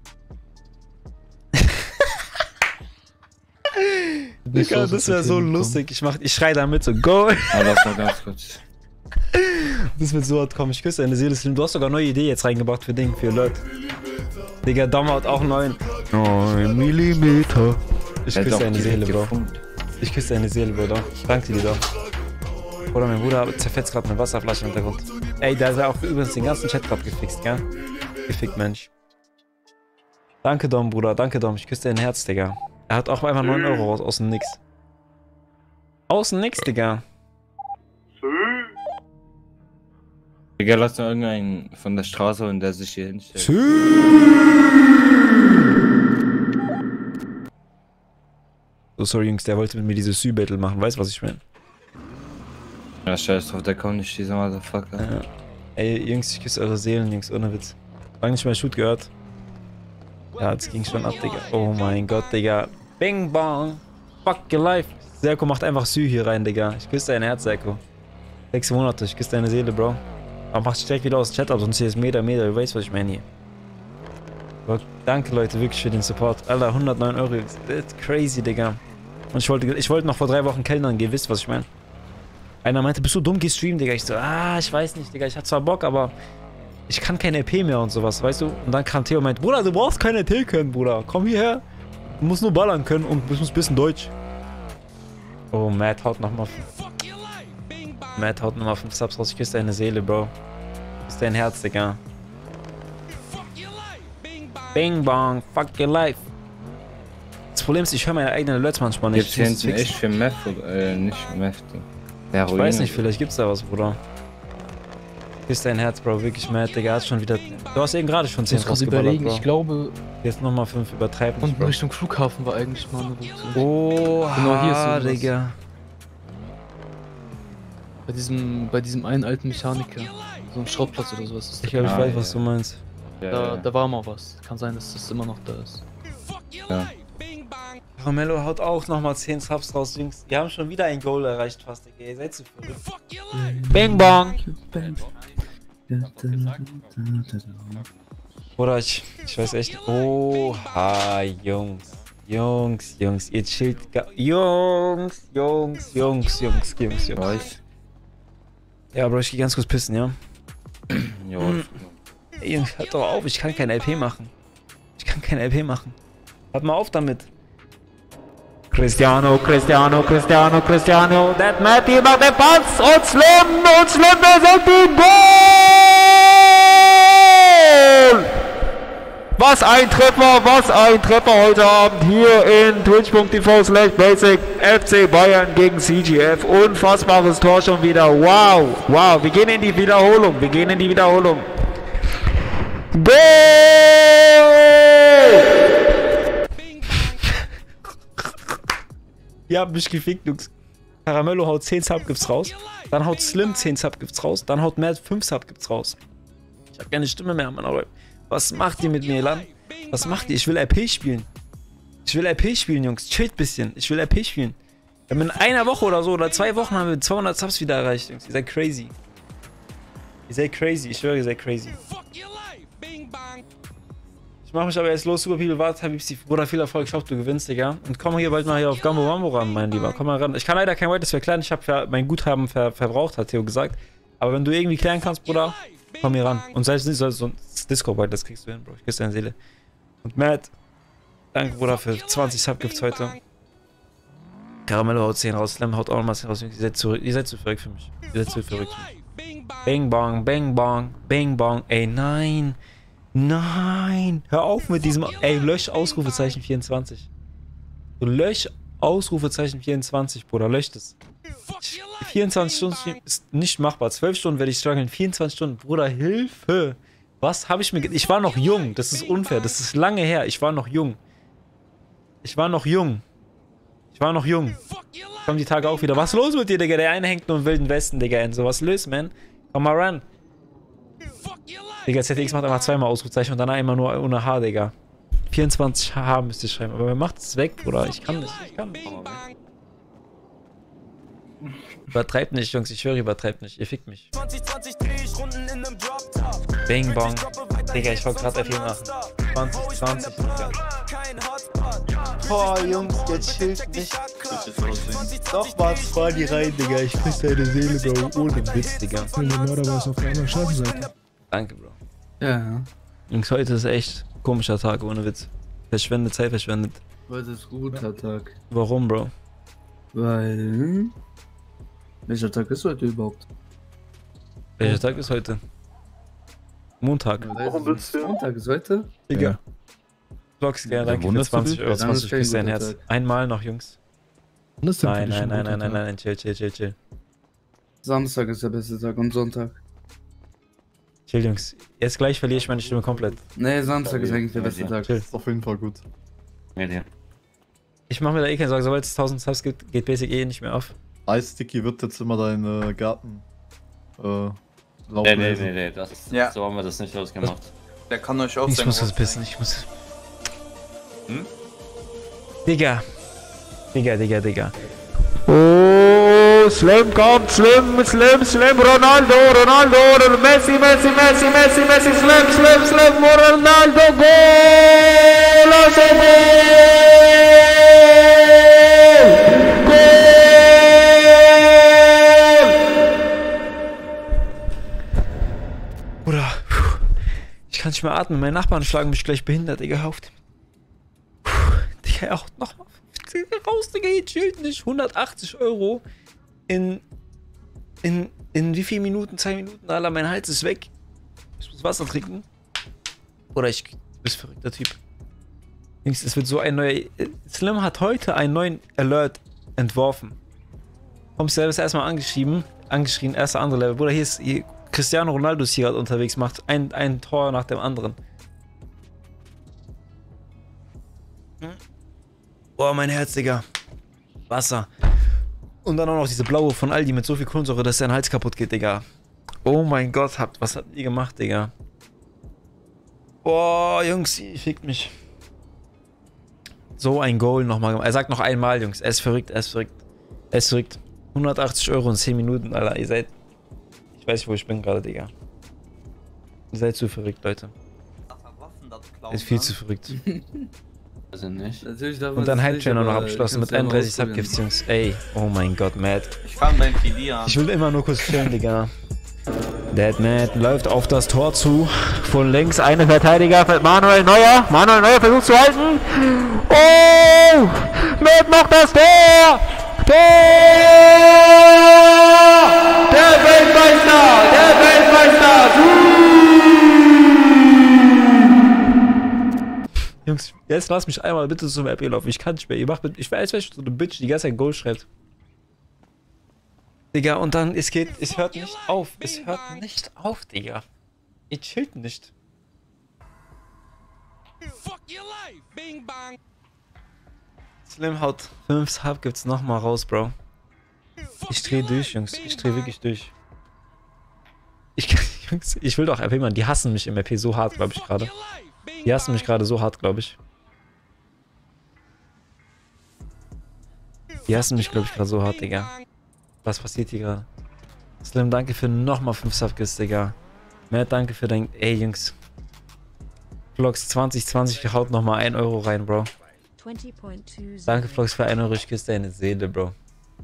Digga, das wäre so lustig. Ich mach, ich schrei damit so Goal. Ah, lass mal ganz kurz. Das wird so hart kommen. Ich küsse deine Seele, Slim. Du hast sogar eine neue Idee jetzt reingebracht für Ding, für Alert. Digga, Dom hat auch neun. neun Millimeter. Ich Er hat küsse auch deine direkt Seele, Bro. gefunkt. Ich küsse deine Seele, Bro. Doch. Danke dir doch. Bruder, mein Bruder zerfetzt gerade eine Wasserflasche im Hintergrund. Ey, der hat auch übrigens den ganzen Chat gerade gefixt, gell? Gefickt, Mensch. Danke, Dom, Bruder. Danke, Dom. Ich küsse dein Herz, Digga. Er hat auch einfach neun Euro raus, aus dem Nix. Aus dem Nix, Digga. Digga, lass mal irgendeinen von der Straße holen, der sich hier hinstellt. So, sorry, Jungs, der wollte mit mir dieses Sü-Battle machen. Weißt du, was ich meine? Ja, scheiß drauf, der kommt nicht, dieser Motherfucker. Ja. Ey, Jungs, ich küsse eure Seelen, Jungs, ohne Witz. Lange nicht mehr Shoot gehört. Ja, jetzt ging schon ab, Digga. Oh mein Gott, Digga. Bing bong. Fuck your life. Serko macht einfach Sü hier rein, Digga. Ich küsse dein Herz, Serko. Sechs Monate, ich küsse deine Seele, Bro. Aber mach dich direkt wieder aus dem Chat ab, sonst hier ist Meter, Meter. Du weißt, was ich meine hier. Aber danke, Leute, wirklich für den Support. Alter, hundertneun Euro. That's crazy, Digga. Und ich wollte, ich wollte noch vor drei Wochen Kellnern gehen, wisst, was ich meine? Einer meinte, bist du dumm, geh streamen, Digga. Ich so, ah, ich weiß nicht, Digga. Ich hatte zwar Bock, aber ich kann keine R P mehr und sowas, weißt du? Und dann kam Theo und meinte, Bruder, du brauchst keine R P können, Bruder. Komm hierher. Du musst nur ballern können und du musst ein bisschen Deutsch. Oh, Matt haut nochmal fünf. Matt haut nochmal fünf Subs raus. Ich küsse deine Seele, Bro. Küsse dein Herz, Digga. Bing bong, fuck your life. Das Problem ist, ich höre meine eigenen Alerts manchmal nicht. Gibt's hier hinten echt für Meth oder, äh, nicht Meth, Heroin. Ich weiß nicht, vielleicht gibt's da was, Bruder. Küss dein Herz, Bro, wirklich mad, Digga. Hast schon wieder. Du hast eben gerade schon zehn Ich muss rausgeballert, überlegen, Bro. ich glaube. Jetzt nochmal fünf übertreiben. Und Richtung Flughafen war eigentlich mal eine Route. Oh, genau hier ist sowas. Digga. Bei diesem, bei diesem einen alten Mechaniker. So ein Schrottplatz oder sowas. Ist Ich glaube, ich Ah, weiß, ja. was du meinst. Da, Ja, da war mal was. Kann sein, dass das immer noch da ist. ja. Romello haut auch nochmal zehn Subs raus, Jungs. Wir haben schon wieder ein Goal erreicht fast, Digga. Ihr seid zu verrückt. Bing bong! Oder ich, ich weiß echt. Oha, Jungs. Jungs, Jungs, ihr chillt. ga- Jungs, Jungs, Jungs, Jungs, Jungs, Jungs. Weiß. Ja, Bro, ich geh ganz kurz pissen, ja? Ja, Ey, Jungs, hört doch auf, ich kann kein L P machen. kein L P machen. Hört mal auf damit. Cristiano, Cristiano, Cristiano, Cristiano. That Matty macht den Pass und Slim und Slim besetzt den Goal! Was ein Treffer, was ein Treffer heute Abend hier in twitch punkt t v slash basic F C Bayern gegen C G F. Unfassbares Tor schon wieder. Wow, wow. Wir gehen in die Wiederholung. Wir gehen in die Wiederholung. Goal! Ihr habt mich gefickt, Jungs. Caramello haut zehn Subgifts raus. Dann haut Slim zehn Subgifts raus. Dann haut Matt fünf Subgifts raus. Ich habe keine Stimme mehr, Mann. Aber was macht ihr mit mir, Lan? Was macht ihr? Ich will R P spielen. Ich will R P spielen, Jungs. Chillt ein bisschen. Ich will R P spielen. Wir haben in einer Woche oder so oder zwei Wochen haben wir zweihundert Subs wieder erreicht, Jungs. Ihr seid crazy. Ihr seid crazy. Ich schwöre, ihr seid crazy. Ich mach mich aber jetzt los, Super People, warte, Habibsi, Bruder, viel Erfolg, ich hoffe, du gewinnst, Digga. Und komm hier bald mal hier auf Gambo Mambo ran, mein Lieber, komm mal ran. Ich kann leider kein White verklären, ich habe mein Guthaben ver verbraucht, hat Theo gesagt. Aber wenn du irgendwie klären kannst, Bruder, komm hier ran. Und sei es nicht so ein Disco-White, das kriegst du hin, Bro, ich küsse deine Seele. Und Matt, danke, Bruder, für zwanzig Subgifts heute. Caramello haut zehn raus, Slam haut auch nochmal zehn raus, ihr seid zu, ihr seid zu verrückt für mich. Ihr seid zu verrückt für mich. Bang bong, bang bong, bang bong, ey, nein. Nein! Hör auf mit diesem. Ey, lösch Ausrufezeichen vierundzwanzig. Du lösch Ausrufezeichen vierundzwanzig, Bruder. Lösch das. vierundzwanzig Stunden ist nicht machbar. zwölf Stunden werde ich strugglen. vierundzwanzig Stunden. Bruder, Hilfe! Was habe ich mir. Ich war noch jung. Das ist unfair. Das ist lange her. Ich war noch jung. Ich war noch jung. Ich war noch jung. Kommen die Tage auch wieder. Was ist los mit dir, Digga? Der eine hängt nur im Wilden Westen, Digga. Und so was löst, man. Komm mal ran. Digga, Z X macht einfach zweimal Ausrufezeichen und danach immer nur ohne H, Digga. vierundzwanzig H müsst ihr schreiben, aber wer macht es weg, Bruder? Ich kann nicht, ich kann nicht. Übertreibt nicht, Jungs, ich schwöre, übertreibt nicht. Ihr fickt mich. Bing Bong. Digga, ich wollte gerade F vier machen. zwanzig, zwanzig, Digga. Boah, Jungs, jetzt chillt nicht. Doch mal fahr die rein, Digga. Ich küsse deine Seele, Bro. Ohne Witz, Digga. Der Mörder war auf der anderen Straßenseite. Danke, Bro. Ja, ja. Jungs, heute ist echt ein komischer Tag, ohne Witz. Verschwendet, Zeit verschwendet. Heute ist guter Tag. Warum, Bro? Weil... Welcher Tag ist heute überhaupt? Welcher Tag ist heute? Montag. Ja, Montag ist heute? Digga. Vlogs, ja, danke für zwanzig Euro. zwanzig küsst dein Herz. Einmal noch, Jungs. Nein, nein, nein, nein, nein, nein, nein, chill, chill, chill, chill. Samstag ist der beste Tag und Sonntag. Chill, Jungs. Jetzt gleich verliere ich meine Stimme komplett. Nee, Samstag ist eigentlich der beste Tag. Chill. Ist auf jeden Fall gut. Ja, ja. Ich mache mir da eh keine Sorge, sobald es tausend Subs gibt, geht Basic eh nicht mehr auf. Ice Sticky wird jetzt immer deinen äh, Garten äh, laufen. Nee, nee, nee, nee, das, ja. So haben wir das nicht ausgemacht. Der kann euch auch Ich muss das pissen, ich muss. Hm? Digga. Digga, Digga, Digga. Oh, Slim kommt, Slim, Slim, Slim, Ronaldo, Ronaldo, Messi, Messi, Messi, Messi, Messi, Slim, Slim, Slim, Ronaldo, Goal, also Goal, Goal. Bruder, ich kann nicht mehr atmen, meine Nachbarn schlagen mich gleich behindert, Digga, auf dem. Digga, er haut nochmal raus, Digga, hier chillt nicht. hundertachtzig Euro in, in, in wie viele Minuten? Zwei Minuten, Alter, mein Hals ist weg. Ich muss Wasser trinken. Oder ich, du bist verrückter Typ. Es wird so ein neuer, Slim hat heute einen neuen Alert entworfen. Kommst du selbst erstmal angeschrieben, angeschrien, erster andere Level. Bruder, hier ist, hier, Cristiano Ronaldo ist hier gerade unterwegs, macht ein, ein Tor nach dem anderen. Hm? Boah, mein Herz, Digga. Wasser. Und dann auch noch diese blaue von Aldi mit so viel Kohlensäure, dass dein Hals kaputt geht, Digga. Oh mein Gott, habt, was habt ihr gemacht, Digga? Boah, Jungs, ihr fickt mich. So ein Goal nochmal gemacht. Er sagt noch einmal, Jungs. Er ist verrückt, er ist verrückt. Er ist verrückt. hundertachtzig Euro in zehn Minuten, Alter. Ihr seid... Ich weiß nicht, wo ich bin gerade, Digga. Ihr seid zu verrückt, Leute. Er ist viel zu verrückt. Also nicht. Und dann Hype-Channel noch abgeschlossen mit einunddreißig Subgifts, Jungs. Ey, oh mein Gott, Matt. Ich fang beim P D an. Ich will immer nur kurz chillen, Digga. Deadman läuft auf das Tor zu. Von links eine Verteidiger. Manuel Neuer. Manuel Neuer versucht zu halten. Oh! Matt macht das Tor! Tor! Der Weltmeister! Der Weltmeister! Jungs, jetzt lasst mich einmal bitte zum R P laufen. Ich kann nicht mehr. Ihr macht mit. Ich weiß, welche so eine Bitch, die ganze Zeit Goal schreibt. Digga, und dann, es geht, es hört nicht auf. Es hört nicht auf, Digga. Ihr chillt nicht. Slim haut fünf Sub gibt's nochmal raus, Bro. Ich dreh durch, Jungs. Ich dreh wirklich durch. Ich, Jungs, ich will doch R P, Mann. Die hassen mich im R P so hart, glaube ich, gerade. Die hassen mich gerade so hart, glaube ich. Die hassen mich, glaube ich, gerade so hart, Digga. Was passiert hier gerade? Slim, danke für nochmal fünf Subgifts, Digga. Matt, danke für dein... Ey, Jungs. Vlogs zwanzig zwanzig haut nochmal ein Euro rein, Bro. Danke, Vlogs, für ein Euro. Ich küsse deine Seele, Bro.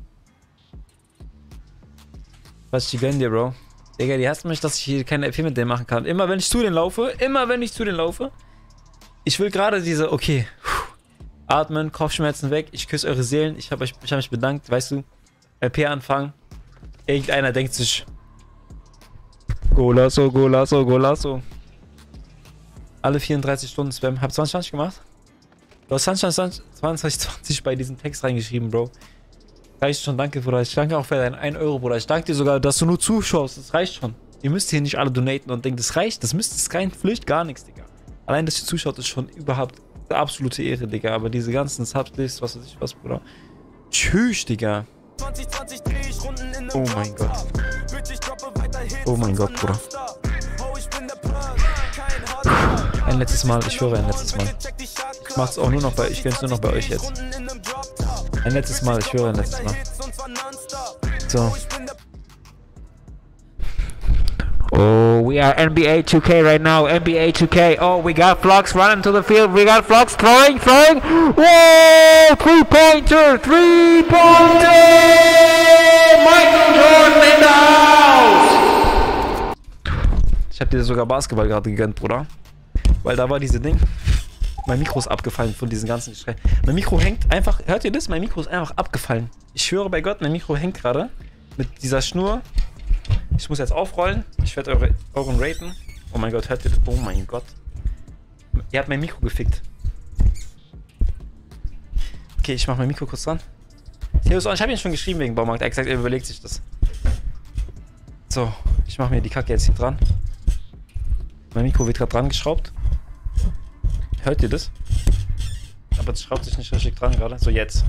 Was, die gönnen dir, Bro. Digga, die hassen mich, dass ich hier keine R P mit denen machen kann. Immer wenn ich zu denen laufe, immer wenn ich zu denen laufe. Ich will gerade diese... Okay. Atmen, Kopfschmerzen weg. Ich küsse eure Seelen. Ich habe ich hab mich bedankt, weißt du. R P anfangen. Irgendeiner denkt sich. Golasso, Golasso, Golasso. Alle vierunddreißig Stunden Spam. Hab zwanzig zwanzig gemacht? Du hast zwanzig zwanzig bei diesem Text reingeschrieben, Bro. Reicht schon, danke, Bruder. Ich danke auch für deinen ein Euro, Bruder. Ich danke dir sogar, dass du nur zuschaust. Das reicht schon. Ihr müsst hier nicht alle donaten und denken, das reicht. Das müsst, das ist kein Pflicht, gar nichts, Digga. Allein, dass ihr zuschaut, ist schon überhaupt eine absolute Ehre, Digga. Aber diese ganzen Subs, was weiß ich was, Bruder. Tschüss, Digga. Oh mein Gott. Oh mein Gott, Bruder. Ein letztes Mal, ich höre ein letztes Mal. Ich mach's auch nur noch bei, ich gönn's nur noch bei euch jetzt. Ein letztes Mal, ich höre ein letztes Mal. So. Oh, we are N B A two K right now. N B A two K. Oh, we got Vlogs running to the field. We got Vlogs throwing, throwing. Whoa! Three-pointer! Three-pointer! Michael Jordan in the house! Ich hab dir sogar Basketball gerade gegönnt, Bruder. Weil da war diese Ding. Mein Mikro ist abgefallen von diesem ganzen Geschrei. Mein Mikro hängt einfach. Hört ihr das? Mein Mikro ist einfach abgefallen. Ich schwöre bei Gott, mein Mikro hängt gerade. Mit dieser Schnur. Ich muss jetzt aufrollen. Ich werde eure Augen raten. Oh mein Gott, hört ihr das? Oh mein Gott. Ihr habt mein Mikro gefickt. Okay, ich mache mein Mikro kurz dran. Ich habe ihn schon geschrieben wegen Baumarkt. Er hat gesagt, er überlegt sich das. So, ich mache mir die Kacke jetzt hier dran. Mein Mikro wird gerade dran geschraubt. Hört ihr das? Aber es schraubt sich nicht richtig dran gerade. So, jetzt.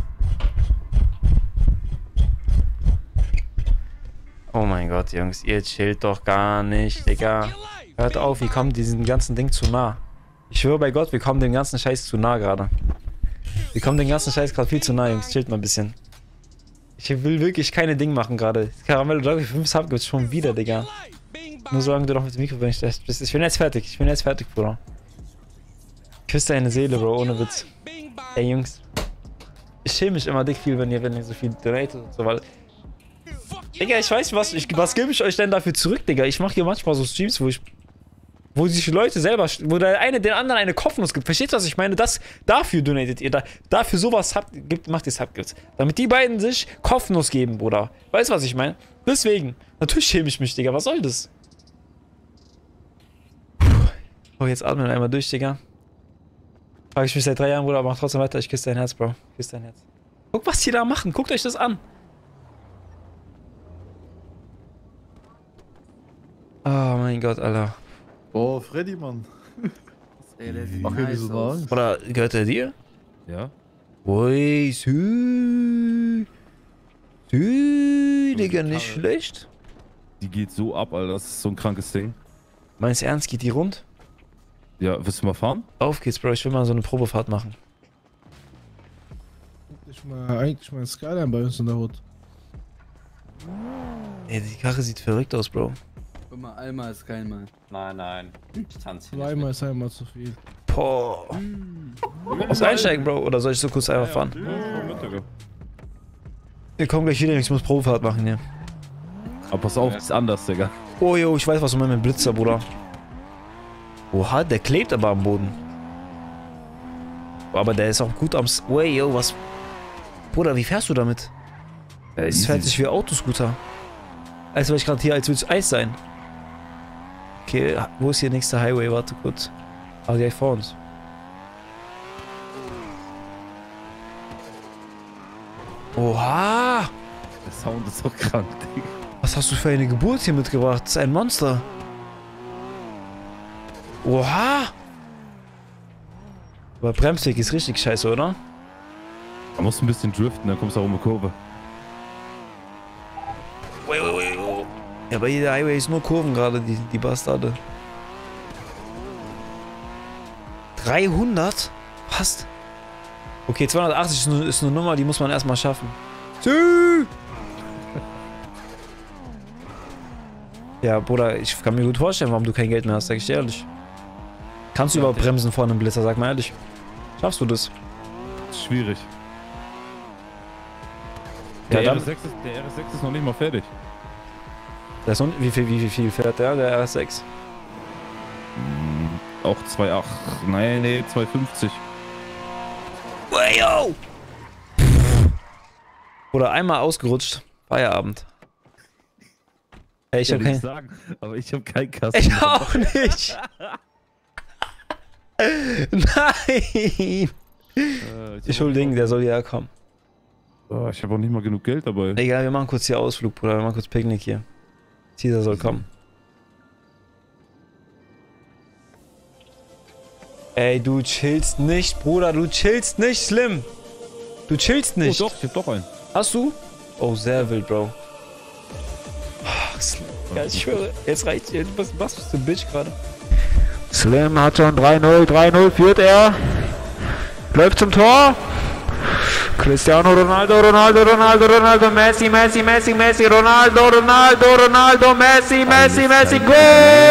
Oh mein Gott, Jungs, ihr chillt doch gar nicht, Digga. Hört auf, wir kommen diesem ganzen Ding zu nah. Ich schwöre bei Gott, wir kommen dem ganzen Scheiß zu nah gerade. Wir kommen dem ganzen Scheiß gerade viel zu nah, Jungs. Chillt mal ein bisschen. Ich will wirklich keine Ding machen gerade. Caramel Doggy fünf Sub gibt's schon wieder, Digga. Nur solange du noch mit dem Mikro nicht bist. Ich bin jetzt fertig, ich bin jetzt fertig, Bruder. Küss deine Seele, Bro, ohne Witz. Ey, Jungs. Ich schäme mich immer dick viel, wenn ihr, wenn ihr so viel donatet und so, weil... Digga, ich weiß nicht, was, ich, was gebe ich euch denn dafür zurück, Digga? Ich mache hier manchmal so Streams, wo ich... Wo sich Leute selber... Wo der eine den anderen eine Kopfnuss gibt. Versteht ihr, was ich meine? Das, dafür donatet ihr. Da, dafür sowas habt, gibt, macht ihr Subgifts. Damit die beiden sich Kopfnuss geben, Bruder. Weißt du, was ich meine? Deswegen. Natürlich schäme ich mich, Digga. Was soll das? Oh, jetzt atmen wir einmal durch, Digga. Frage ich mich seit drei Jahren, Bruder, aber mach trotzdem weiter. Ich küsse dein Herz, Bro. Küsse dein Herz. Guck, was die da machen. Guckt euch das an. Oh mein Gott, Alter. Oh, Freddy, Mann. Ey, der Mach mir so sagen. Oder gehört er dir? Ja. Ui, sü. Sü, Digga, nicht schlecht. Die geht so ab, Alter. Das ist so ein krankes Ding. Meinst du ernst, geht die rund? Ja, willst du mal fahren? Auf geht's, Bro. Ich will mal so eine Probefahrt machen. Ich mal, eigentlich mal ein Skyline bei uns in der Hut. Ey, die Karre sieht verrückt aus, Bro. Guck mal, einmal ist kein Mal. Nein, nein. Ich tanze hier Zweimal ist einmal zu viel. Boah. Muss einsteigen, Bro? Oder soll ich so kurz einfach fahren? Ja, Wir kommen gleich wieder, ich muss Probefahrt machen hier. Aber pass auf, ist anders, Digga. Oh, yo, ich weiß, was du meinst mit Blitzer, Bruder. Oha, der klebt aber am Boden. Aber der ist auch gut am... S oh, yo, was... Bruder, wie fährst du damit? Es fährt sich wie Autoscooter. Als wäre ich gerade hier, als würde es Eis sein. Okay, wo ist hier der nächste Highway? Warte kurz. Ah, gleich vor uns. Oha! Der Sound ist so krank, Digga. Was hast du für eine Geburt hier mitgebracht? Das ist ein Monster. Oha! Aber Bremsweg ist richtig scheiße, oder? Da musst du ein bisschen driften, dann kommst du auch um eine Kurve. Ja, aber jeder Highway ist nur Kurven gerade, die, die Bastarde. dreihundert? Fast. Okay, zweihundertachtzig ist eine, ist eine Nummer, die muss man erstmal schaffen. Tschüss! Ja, Bruder, ich kann mir gut vorstellen, warum du kein Geld mehr hast, sag ich dir ehrlich. Kannst du überhaupt bremsen vor einem Blitzer, sag mal ehrlich. Schaffst du das? Das ist schwierig. Ja, Der, dann, R S sechs ist, der R S sechs ist noch nicht mal fertig. Der ist noch, wie, viel, wie viel fährt der, der R S sechs? Hm, auch zwei Komma acht. Nein, nee, zwei Komma fünfzig. Wow! Oder einmal ausgerutscht. Feierabend. Ey, ich ja, hab kein... sagen, aber ich hab keinen Kasten. Ich auch nicht! Nein! Äh, ich hol Ding, der soll hierher kommen. Oh, ich habe auch nicht mal genug Geld dabei. Egal, wir machen kurz hier Ausflug, Bruder. Wir machen kurz Picknick hier. Caesar soll kommen. Ey, du chillst nicht, Bruder. Du chillst nicht, Slim. Du chillst nicht. Oh doch, ich hab doch einen. Hast du? Oh, sehr wild, Bro. Oh, Slim. Ja, ich schwöre, jetzt reicht's. Was, was bist du ein Bitch gerade? Slim hat schon drei null. drei null führt er. Läuft zum Tor. Cristiano Ronaldo, Ronaldo, Ronaldo, Ronaldo, Messi, Messi, Messi, Messi, Ronaldo, Ronaldo, Ronaldo, Messi, Messi, Messi, Goal!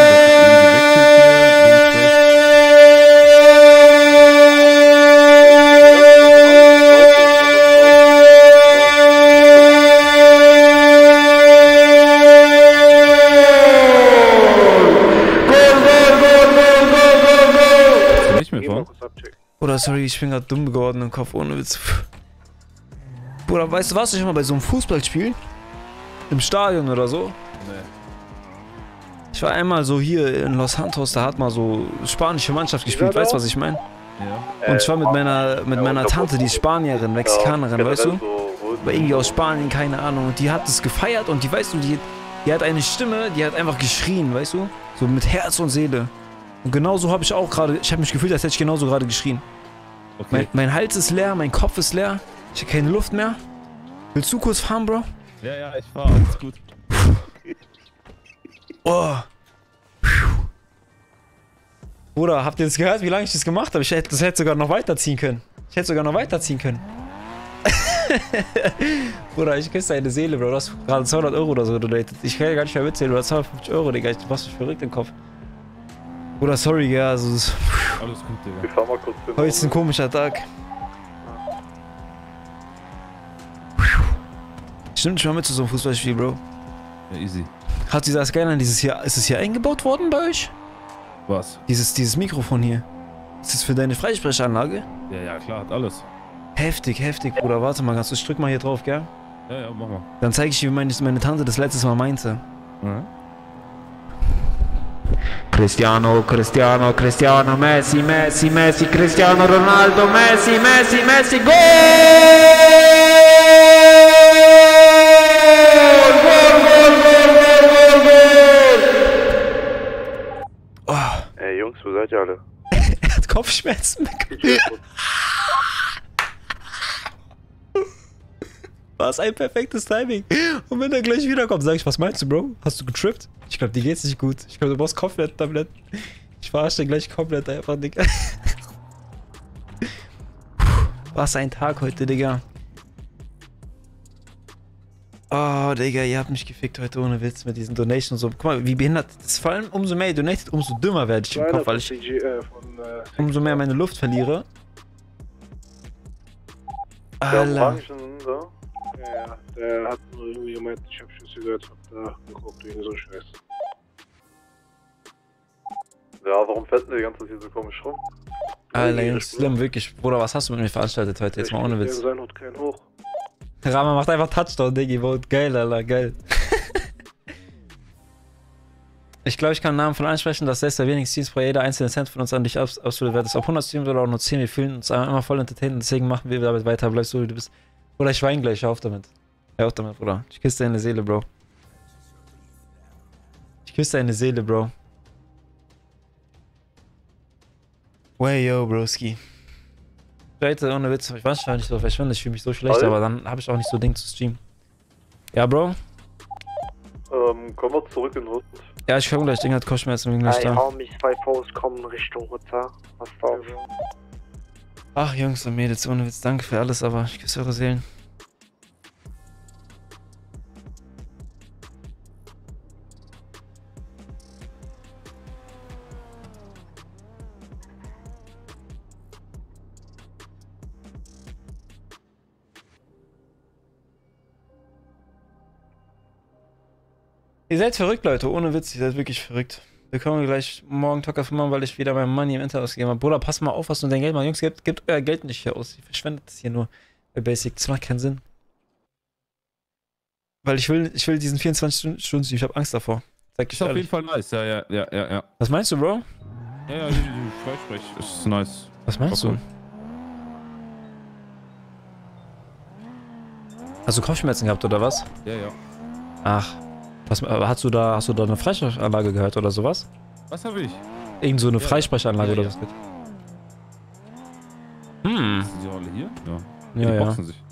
Nicht mehr fahren? Bruder, sorry, ich bin gerade dumm geworden im Kopf, ohne Witz. Bruder, weißt du was? Ich mal bei so einem Fußballspiel im Stadion oder so. Nee. Ich war einmal so hier in Los Santos, da hat mal so spanische Mannschaft gespielt, weißt du, was ich meine? Ja. Und ich war mit meiner, mit meiner Tante, die ist Spanierin, Mexikanerin, weißt du? War irgendwie aus Spanien, keine Ahnung. Und die hat es gefeiert und die, weißt du, die, die hat eine Stimme, die hat einfach geschrien, weißt du? So mit Herz und Seele. Und genauso habe ich auch gerade, ich habe mich gefühlt, als hätte ich genauso gerade geschrien. Okay. Mein, mein Hals ist leer, mein Kopf ist leer. Ich habe keine Luft mehr. Willst du kurz fahren, Bro? Ja, ja, ich fahr, alles gut. Oh. Bruder, habt ihr das gehört, wie lange ich das gemacht habe? Ich hätte, das hätte sogar noch weiterziehen können. Ich hätte sogar noch weiterziehen können. Bruder, ich küsse deine Seele, Bro. Du hast gerade zweihundert Euro oder so donated. Ich kann ja gar nicht mehr mitzählen. Du hast zweihundertfünfzig Euro, Digga. Ich machst mich verrückt im Kopf. Bruder, sorry, ja. Also, alles gut, Digga. Wir fahren mal kurz hin. Heute ist ein komischer Tag. Stimmt schon mal mit zu so einem Fußballspiel, Bro. Ja, easy. Hat dieser Skyline dieses hier, ist es hier eingebaut worden bei euch? Was? Dieses, dieses Mikrofon hier. Ist das für deine Freisprechanlage? Ja, ja, klar, hat alles. Heftig, heftig, Bruder. Warte mal ganz kurz. Ich drück mal hier drauf, gell? Ja, ja, mach mal. Dann zeige ich dir, wie meine, meine Tante das letztes Mal meinte. Mhm. Cristiano, Cristiano, Cristiano, Messi, Messi, Messi, Cristiano Ronaldo, Messi, Messi, Messi, Goal! Goal, Goal, Goal, Goal, Goal, Goal! Oh. Ey Jungs, wo seid ihr alle? Er hat Kopfschmerzen bekommen. Was ein perfektes Timing. Und wenn er gleich wiederkommt, sag ich, was meinst du, Bro? Hast du getrippt? Ich glaube, dir geht's nicht gut. Ich glaube, du brauchst Kopfschmerztabletten. Ich verarsche dich gleich komplett einfach, Digga. Was ein Tag heute, Digga. Oh, Digga, ihr habt mich gefickt heute ohne Witz mit diesen Donations und so. Guck mal, wie behindert. Das ist vor allem, umso mehr ihr donatet, umso dümmer werde ich im Kopf, weil ich umso mehr meine Luft verliere. Alter. Ja, der hat nur irgendwie gemeint, ich hab Schüsse gehört, hab da geguckt wegen so Scheiß. Ja, warum fährt denn die ganze Zeit hier so komisch rum? Alter, Jungs, Slim, wirklich. Bruder, was hast du mit mir veranstaltet heute? Jetzt mal ohne Witz. Sein hat keinen hoch. Rama macht einfach Touchdown, Diggi, Vote. Geil, Alter, geil. Ich glaube, ich kann den Namen von ansprechen, dass selbst der wenigsten Teams pro jeder einzelne Cent von uns an dich aus ausführt. Wird es ob hundert Teams oder auch nur zehn, wir fühlen uns immer voll entertained, deswegen machen wir damit weiter. Bleibst so, wie du bist. Oder ich weine gleich, hör auf damit. Hör auf damit, Bruder. Ich küsse deine Seele, Bro. Ich küsse deine Seele, Bro. Way yo, Broski. Leute, ohne Witz, ich weiß schon nicht so verschwinde, ich fühle mich so schlecht, Hi. aber dann habe ich auch nicht so Ding zu streamen. Ja, Bro? Ähm, kommen wir zurück in den Hut. Ja, ich komme gleich, Ding hat Kopfschmerzen, bin gleich Ey, da. hau mich zwei Posts kommen Richtung Hutter. Passt auf. Ach, Jungs und Mädels, ohne Witz, danke für alles, aber ich küsse eure Seelen. Ihr seid verrückt, Leute, ohne Witz, ihr seid wirklich verrückt. Wir können gleich morgen Talk machen, weil ich wieder mein Money im Internet ausgegeben habe. Bruder, pass mal auf, was du dein Geld machst. Jungs, gebt, gebt euer Geld nicht hier aus. Ihr verschwendet es hier nur bei Basic. Das macht keinen Sinn. Weil ich will, ich will diesen vierundzwanzig Stunden, ich habe Angst davor. Sag ich Ist auf ehrlich. jeden Fall nice, ja, ja, ja, ja, ja. Was meinst du, Bro? Ja, ja, die, die Freisprech ist nice. Was meinst Okay. du? Hast du Kopfschmerzen gehabt oder was? Ja, ja. Ach. Was, aber hast du da, hast du da eine Freisprechanlage gehört oder sowas? Was habe ich? Irgend so eine Ja, Freisprechanlage ja, oder ja. was? Hm. Sind die alle hier? Ja. Ja, die ja. boxen sich.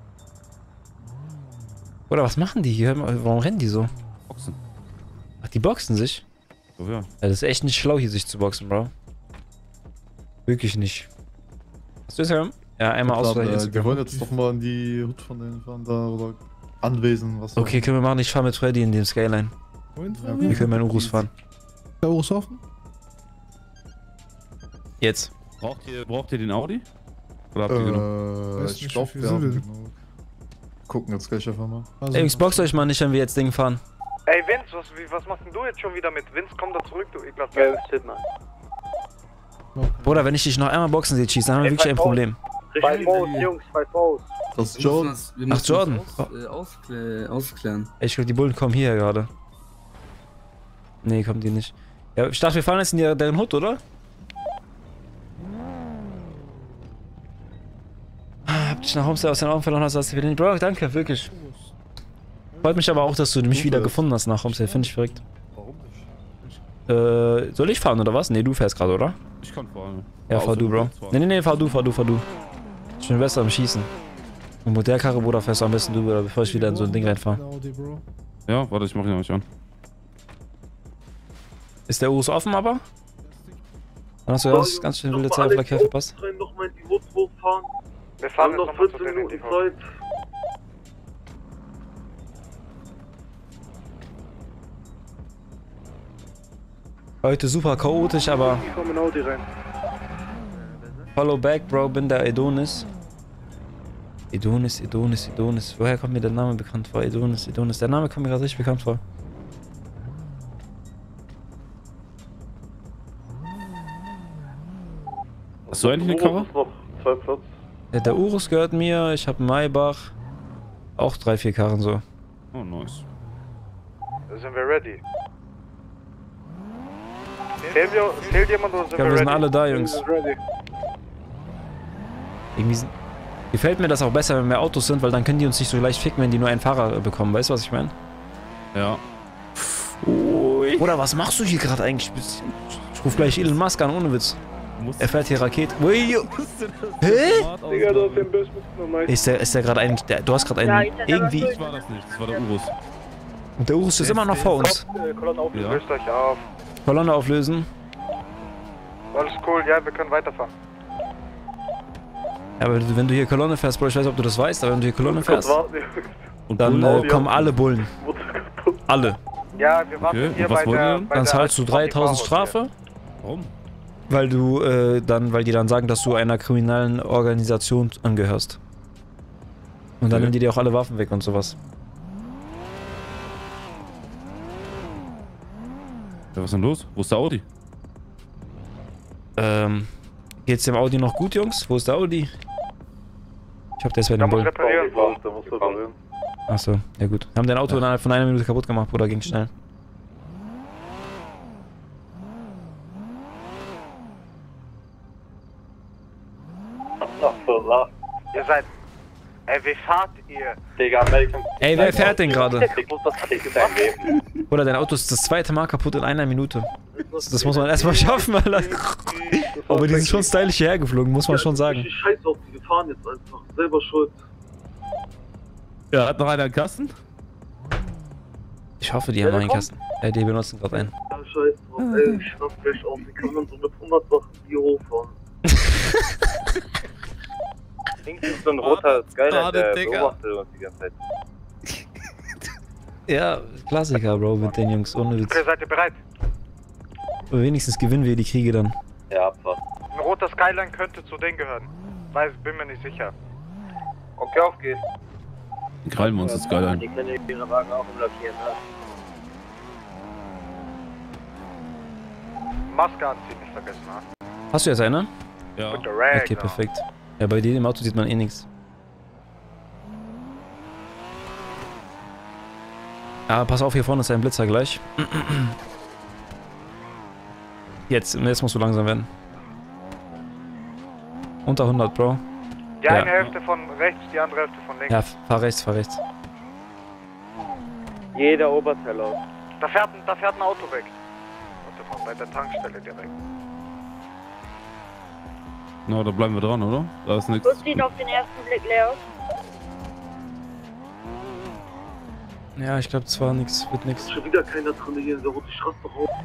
Oder was machen die hier? Warum rennen die so? Boxen. Ach, die boxen sich? So, ja. Ja, das ist echt nicht schlau, hier sich zu boxen, Bro. Wirklich nicht. Hast du Instagram? Ja, einmal Ich glaub, auswählen. äh, Instagram. Wir wollen jetzt doch mal in die Hut von denen fahren da oder Anwesen, was Okay, können wir machen. Ich fahre mit Freddy in dem Skyline. Wohin Ja, fahren Wir wir? können meinen Urus fahren. Der Urus offen? Jetzt. Braucht ihr, braucht ihr den Audi? Oder habt ihr genug? Äh, Weiß ich nicht, glaube, wie viel wir sie haben will. genug. Gucken jetzt gleich einfach mal. Also, Ey, Jungs, boxt euch mal nicht, wenn wir jetzt Ding fahren. Ey, Vince, was, wie, was machst denn du jetzt schon wieder mit? Vince, komm da zurück, du ekelhafter. Gelbes Hitman. Bruder, wenn ich dich noch einmal boxen sehe, schieße, dann haben wir Ey, wirklich ein Fight Problem. Zwei Posts, Jungs, zwei Posts. Das ist Wir müssen John. das, wir Ach, müssen Jordan. das aus, äh, ausklä ausklären. Ey, ich glaube, die Bullen kommen hier gerade. Nee, kommen die nicht. Ja, ich dachte, wir fahren jetzt in die, deren Hut, oder? Ah, hab dich nach Homestead aus den Augen verloren, hast du wieder nicht. Bro, danke, wirklich. Freut mich aber auch, dass du mich wieder gefunden hast nach Homestead. Finde ich verrückt. Warum nicht? Äh, soll ich fahren oder was? Nee, du fährst gerade, oder? Ich kann fahren. Ja, fahr du, Bro. Nee, nee, nee, fahr du, fahr du, fahr du. Ich bin besser am Schießen. Und mit der Karre, Bruder, fährst du am besten du, oder bevor ich wieder in so ein Ding reinfahre. Audi, Bro. Ja, warte, ich mach ihn euch an. Ist der Urus offen, aber? Dann hast du ganz, ganz schön wilde Zeit auf der Kerl verpasst. Noch mal in die Hut hochfahren. Wir Wir fahren haben jetzt noch nochmal zu vierzehn denen in Minuten die Hut. Zeit. Heute super chaotisch, aber Ich komme in Audi rein. follow back, Bro, bin der Edonis. Edonis, Edonis, Edonis. Woher kommt mir der Name bekannt vor? Edonis, Edonis. Der Name kommt mir gerade richtig bekannt vor. Hast du eigentlich eine Karre? Noch zwei Platz. Ja, der Urus gehört mir, ich habe Maybach. Auch drei, vier Karren so. Oh, nice. Sind wir ready? Fehlt, wir, fehlt jemand oder sind Ich wir glaube, wir sind ready? alle da, Jungs. ready. Irgendwie sind, gefällt mir das auch besser, wenn mehr Autos sind, weil dann können die uns nicht so leicht ficken, wenn die nur einen Fahrer äh, bekommen. Weißt du, was ich meine? Ja. Oder was machst du hier gerade eigentlich? Ich ruf gleich Elon Musk an, ohne Witz. Er fährt hier Raketen. Ui, jo. Hä? Digga, du hast den Böse mit mir. Ist der, ist der gerade ein. Der, du hast gerade einen. Irgendwie. Das war das nicht, das war der Urus. Und der Urus ist immer noch vor uns. Kolonne auf, Ja. löst euch auf. Kolonne auflösen. Alles cool, ja, wir können weiterfahren. Ja, aber wenn du hier Kolonne fährst, Bro, ich weiß nicht, ob du das weißt, aber wenn du hier Kolonne fährst, Und dann Bullen? äh, kommen alle Bullen. Alle. Ja, wir warten Okay, hier und was bei wollen der... wir? Bei Dann der zahlst du dreitausend Antifa-Haus Strafe, Warum? weil du äh, dann, weil die dann sagen, dass du einer kriminellen Organisation angehörst. Und dann Okay. nehmen die dir auch alle Waffen weg und sowas. Ja, was ist denn los? Wo ist der Audi? Ähm, geht's dem Audi noch gut, Jungs? Wo ist der Audi? Ich hoffe, der ist bei den Bullen. Achso, ja gut. Wir haben dein Auto innerhalb von einer Minute kaputt gemacht, Bruder, ging schnell. Ihr seid... Ey, wie fahrt ihr? Digga, ey, wer fährt denn gerade? Oder dein Auto ist das zweite Mal kaputt in einer Minute. Das, das muss man erstmal schaffen, Alter. Aber die sind schon stylisch hierher geflogen, muss man schon sagen. Ich scheiß auf die, gefahren jetzt einfach. Selber schuld. Ja, hat noch einer einen Kasten? Ich hoffe, die haben einen Kasten. Ey, die benutzen gerade einen. Ja, scheiß drauf, ey, ich schnapp gleich auf. Wie kann man so mit hundertfach hier hochfahren? Links ist so ein roter Skyline, der beobachtet uns die ganze Zeit. Ja, Klassiker, Bro, mit den Jungs, ohne Witz. Okay, seid ihr bereit? Aber wenigstens gewinnen wir die Kriege dann. Ja, Abfahrt. Ein roter Skyline könnte zu denen gehören. Weiß, bin mir nicht sicher. Okay, auf geht's. Krallen wir uns das Skyline. Die können ihre Wagen auch umlackieren, ne? Maske anziehen, nicht vergessen, ha? Hast du jetzt eine? Ja. Okay, perfekt. Ja, bei dir im Auto sieht man eh nichts. Ja, pass auf, hier vorne ist ein Blitzer gleich. Jetzt, jetzt musst du langsam werden. Unter hundert, Bro. Die ja. eine Hälfte von rechts, die andere Hälfte von links. Ja, fahr rechts, fahr rechts. Jeder Oberteil aus. Da fährt, ein, da fährt ein Auto weg. Warte mal, bei der Tankstelle direkt. Na, da bleiben wir dran, oder? Da ist nichts. Das sieht auf den ersten Blick leer aus. Ja, ich glaube, es war nichts, wird nichts. Schon wieder keiner drin hier in der roten Straße doch auf.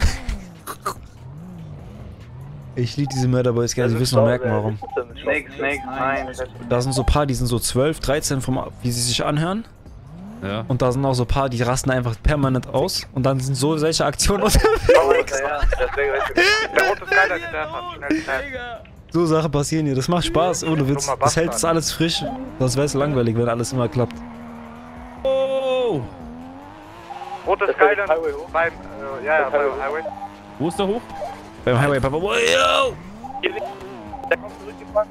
Ich liebe diese Mörderboys gerne, sie wissen noch merken, warum. Snake, Snake, nein. Da sind so ein paar, die sind so zwölf, dreizehn, vom, wie sie sich anhören. Ja. Und da sind auch so ein paar, die rasten einfach permanent aus. Und dann sind so solche Aktionen unterwegs. Der rote Skyline hinterher fahren, schnell, schnell. So Sachen passieren hier, das macht Spaß, ohne Witz. Das hält das alles frisch. Das wäre es langweilig, wenn alles immer klappt. Oh! Rote Skyline beim, äh, ja, ja, beim Highway. Wo ist der hoch? Beim Highway, Papa. Wow, yo! Der kommt zurückgefahren.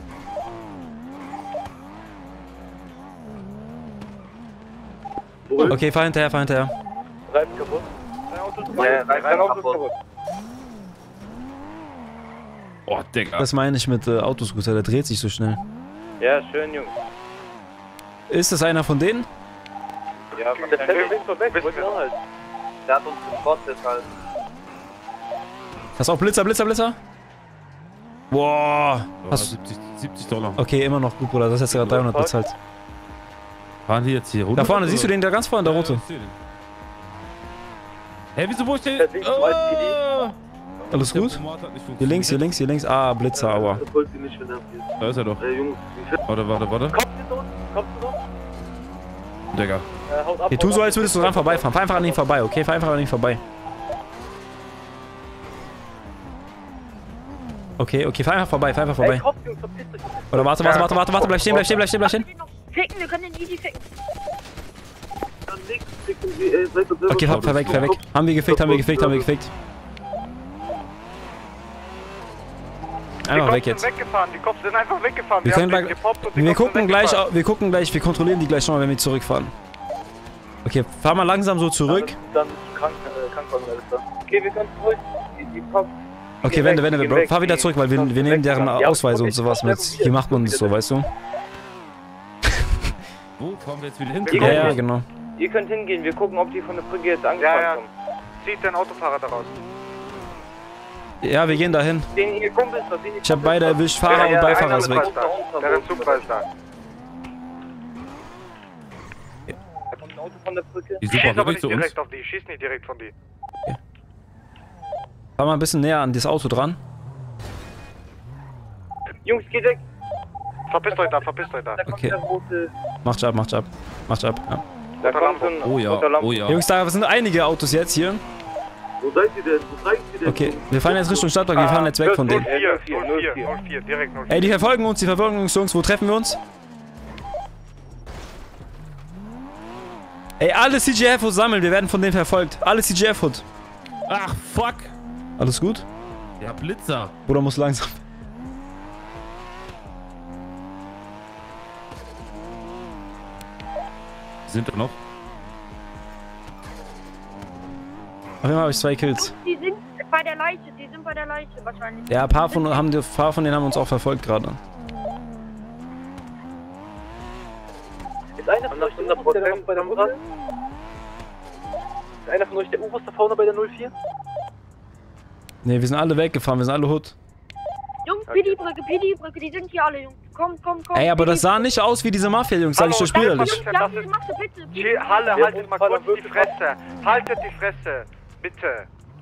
Okay, fahr hinterher, fahr hinterher. Reifen kaputt. Ja, Reifen kaputt. Oh, Digga. Das meine ich mit äh, Autoscooter, der dreht sich so schnell. Ja, schön, Jungs. Ist das einer von denen? Ja, der fällt links so weg, wollte ich halt. Der hat uns gespottet halt. Hast du auch Blitzer, Blitzer, Blitzer? Boah. Ja, Hast siebzig, siebzig Dollar. Okay, immer noch gut, Bruder. Das hast du gerade dreihundert bezahlt. Fahren die jetzt hier runter? Da vorne, siehst du den da ganz vorne, der rote? Hä, hey, wieso wo ich den? Oh! Alles gut? Hier links, hier links, hier links. Ah, Blitzer, aua. Da ist er doch. Warte, warte, warte. Digga. Okay, tu so, als würdest du dran vorbeifahren. Fahr einfach an ihm vorbei, okay? Fahr einfach an ihm vorbei. Okay, okay, fahr einfach vorbei, fahr einfach vorbei. Oder warte, warte, warte, warte, warte, bleib stehen, bleib stehen, bleib stehen, bleib stehen. Ficken, wir können den easy ficken. Okay, fahr, fahr weg, fahr weg. Haben wir gefickt, haben wir gefickt, haben wir gefickt. Einfach weg jetzt. Die Cops sind weggefahren, die Cops sind einfach weggefahren. Wir, können haben bei, gepoppt und die wir Cops sind gucken gleich, weggefahren. wir gucken gleich, wir kontrollieren die gleich schon mal, wenn wir zurückfahren. Okay, fahr mal langsam so zurück. Dann krank, äh, Krankenwagen. Okay, wir können zurück. Die, die Cops. Okay, wende, wende, Bro. Fahr wieder zurück, weil wir, wir nehmen deren Ausweise und sowas mit. Hier macht man das so, weißt du? Wo fahren wir jetzt wieder hin? Ja, ja, genau. Ihr könnt hingehen, wir gucken, ob die von der Brücke jetzt angefahren Ja, ja. kommen. Zieht den Autofahrer daraus. Ja, wir gehen dahin. Den ihr Kumpels, das sind die Ich hab beide erwischt, Fahrer und Beifahrer ist weg. Der Zug ist da. Da kommt ein Auto von der Brücke. Die Schieß super aber wirklich nicht zu uns. direkt auf die, schieß nicht direkt von die. Fahr mal ein bisschen näher an das Auto dran. Jungs, geht weg. Verpisst euch da, verpisst euch da. Okay. Macht ab, macht ab. Macht ab, ja. Da kommt so ein Oh ja, oh ja. Jungs, da sind einige Autos jetzt hier. Wo seid ihr denn? Wo seid ihr denn? Okay, wir fahren jetzt Richtung Stadtpark, wir fahren jetzt weg von denen. null vier, null vier, null vier, direkt null vier. Ey, die verfolgen uns, die verfolgen uns, Jungs. Wo treffen wir uns? Ey, alle C G F-Hoods sammeln, wir werden von denen verfolgt. Alle C G F-Hood. Ach, fuck. Alles gut? Ja, Blitzer. Bruder muss langsam. Sind da noch? Auf jeden Fall habe ich zwei Kills. Die sind bei der Leiche, die sind bei der Leiche wahrscheinlich. Ja, ein paar von, haben, die, paar von denen haben uns auch verfolgt gerade. Ist einer von euch der U-Bus, der noch bei der Brücke? Ist einer von euch der U-Bus da vorne bei der null vier? Ne, wir sind alle weggefahren, wir sind alle Hood. Jungs, Pidi-Brücke, Pidi-Brücke, die sind hier alle, Jungs. Komm, komm, komm. Ey, aber das sah nicht aus wie diese Mafia-Jungs, sag ich dir spielerlich. Ja, bitte, mach du bitte. Chill, Halle, haltet mal kurz die Fresse. Haltet die Fresse. Bitte.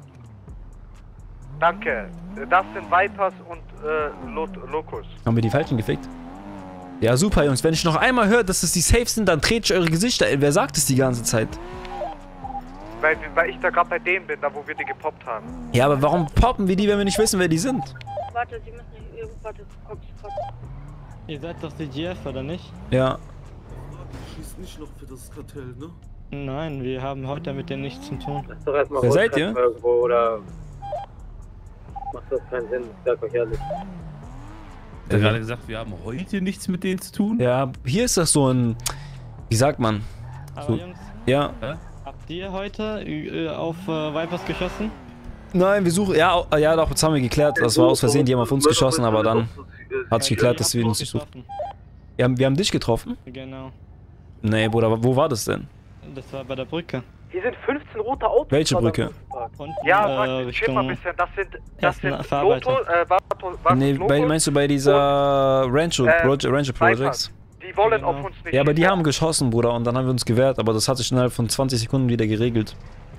Danke. Das sind Vipers und äh, Lot Locus. Haben wir die Falschen gefickt? Ja, super, Jungs. Wenn ich noch einmal höre, dass es die Safe sind, dann trete ich eure Gesichter. Ey, wer sagt es die ganze Zeit? Weil, weil ich da gerade bei denen bin, da wo wir die gepoppt haben. Ja, aber warum poppen wir die, wenn wir nicht wissen, wer die sind? Warte, sie müssen nicht. äh, Warte, komm, komm. Ihr seid doch die G F, oder nicht? Ja. Schießt nicht noch für das Kartell, ne? Nein, wir haben heute mit denen nichts zu tun. Lass doch erstmal Wer seid ihr? Irgendwo, oder macht das keinen Sinn, ich sag euch ehrlich. Er hat gerade gesagt, wir haben heute nichts mit denen zu tun. Ja, hier ist das so ein... Wie sagt man? Aber So, Jungs, ja. habt ihr heute äh, auf äh, Vipers geschossen? Nein, wir suchen... Ja, au- ja, doch, das haben wir geklärt. Das war aus Versehen, die haben auf uns geschossen, aber dann hat sich geklärt, dass wir uns nicht suchen. Ja, wir haben dich getroffen? Genau. Nee, Bruder, wo war das denn? Das war bei der Brücke. Hier sind fünfzehn rote Autos. Welche Brücke? Unten, Ja, äh, warte, chill mal ein Richtung bisschen. Das sind, das Ersten sind Verarbeitung. Loto, äh, Vato, was Nee, Locus? bei, meinst du bei dieser Rancho, Äh, Proje Rancho Projects? Die wollen Genau. auf uns nicht. Ja, aber die schießen. haben geschossen, Bruder, und dann haben wir uns gewehrt, aber das hat sich innerhalb von zwanzig Sekunden wieder geregelt.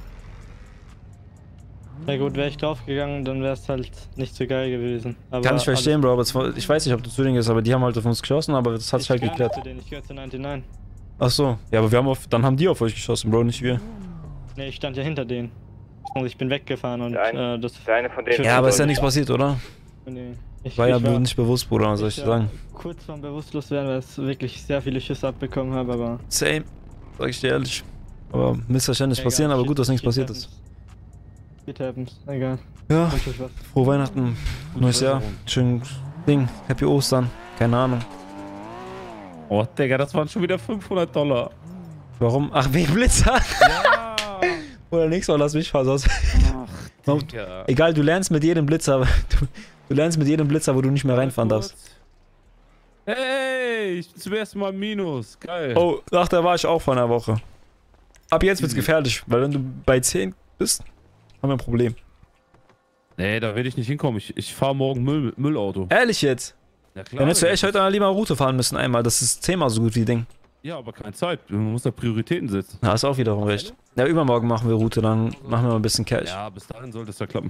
Na gut, wäre ich draufgegangen, dann wäre es halt nicht so geil gewesen. Aber Kann ich verstehen, Bro, aber es war, ich weiß nicht, ob du zu denen gehst, aber die haben halt auf uns geschossen, aber das hat sich halt Ich gehöre geklärt. nicht zu denen, ich gehöre zu neunundneunzig. Ach so, ja, aber wir haben auf, dann haben die auf euch geschossen, Bro, nicht wir. Ne, ich stand ja hinter denen. Und ich bin weggefahren und Der eine- äh, das... der eine von denen- Ja, aber ist ja nichts passiert, oder? Nee. Ich, War ja ich be- nicht bewusst, Bruder, was soll ich ich dir sagen? war kurz vorm Bewusstloswerden, weil ich wirklich sehr viele Schüsse abbekommen habe, aber... Same, sag ich dir ehrlich. Aber Missverständnisse Egal, passieren, aber shit- gut, dass nichts shit passiert happens. ist. Shit happens, egal. Ja, Wünsch euch was. frohe Weihnachten, neues Jahr, schön Ding, Happy Ostern, keine Ahnung. Oh, Digga, das waren schon wieder fünfhundert Dollar. Warum? Ach, wegen Blitzer? Ja! Oder nix, aber lass mich fahren, sonst... Ach, Digga. Egal, du lernst mit jedem Blitzer, du, du lernst mit jedem Blitzer, wo du nicht mehr reinfahren darfst. Hey, ich bin zum ersten Mal im Minus. Geil. Oh, ach, da war ich auch vor einer Woche. Ab jetzt wird's gefährlich, weil wenn du bei zehn bist, haben wir ein Problem. Nee, da werde ich nicht hinkommen. Ich, ich fahre morgen Müll, Müllauto. Ehrlich jetzt? Ja, klar. Dann hättest du Digga. echt heute mal lieber Route fahren müssen einmal, das ist zehnmal so gut wie Ding. Ja, aber keine Zeit. Man muss da Prioritäten setzen. Na, hast auch wiederum recht. Ja, übermorgen machen wir Route, dann machen wir mal ein bisschen Cash. Ja, bis dahin sollte es ja klappen.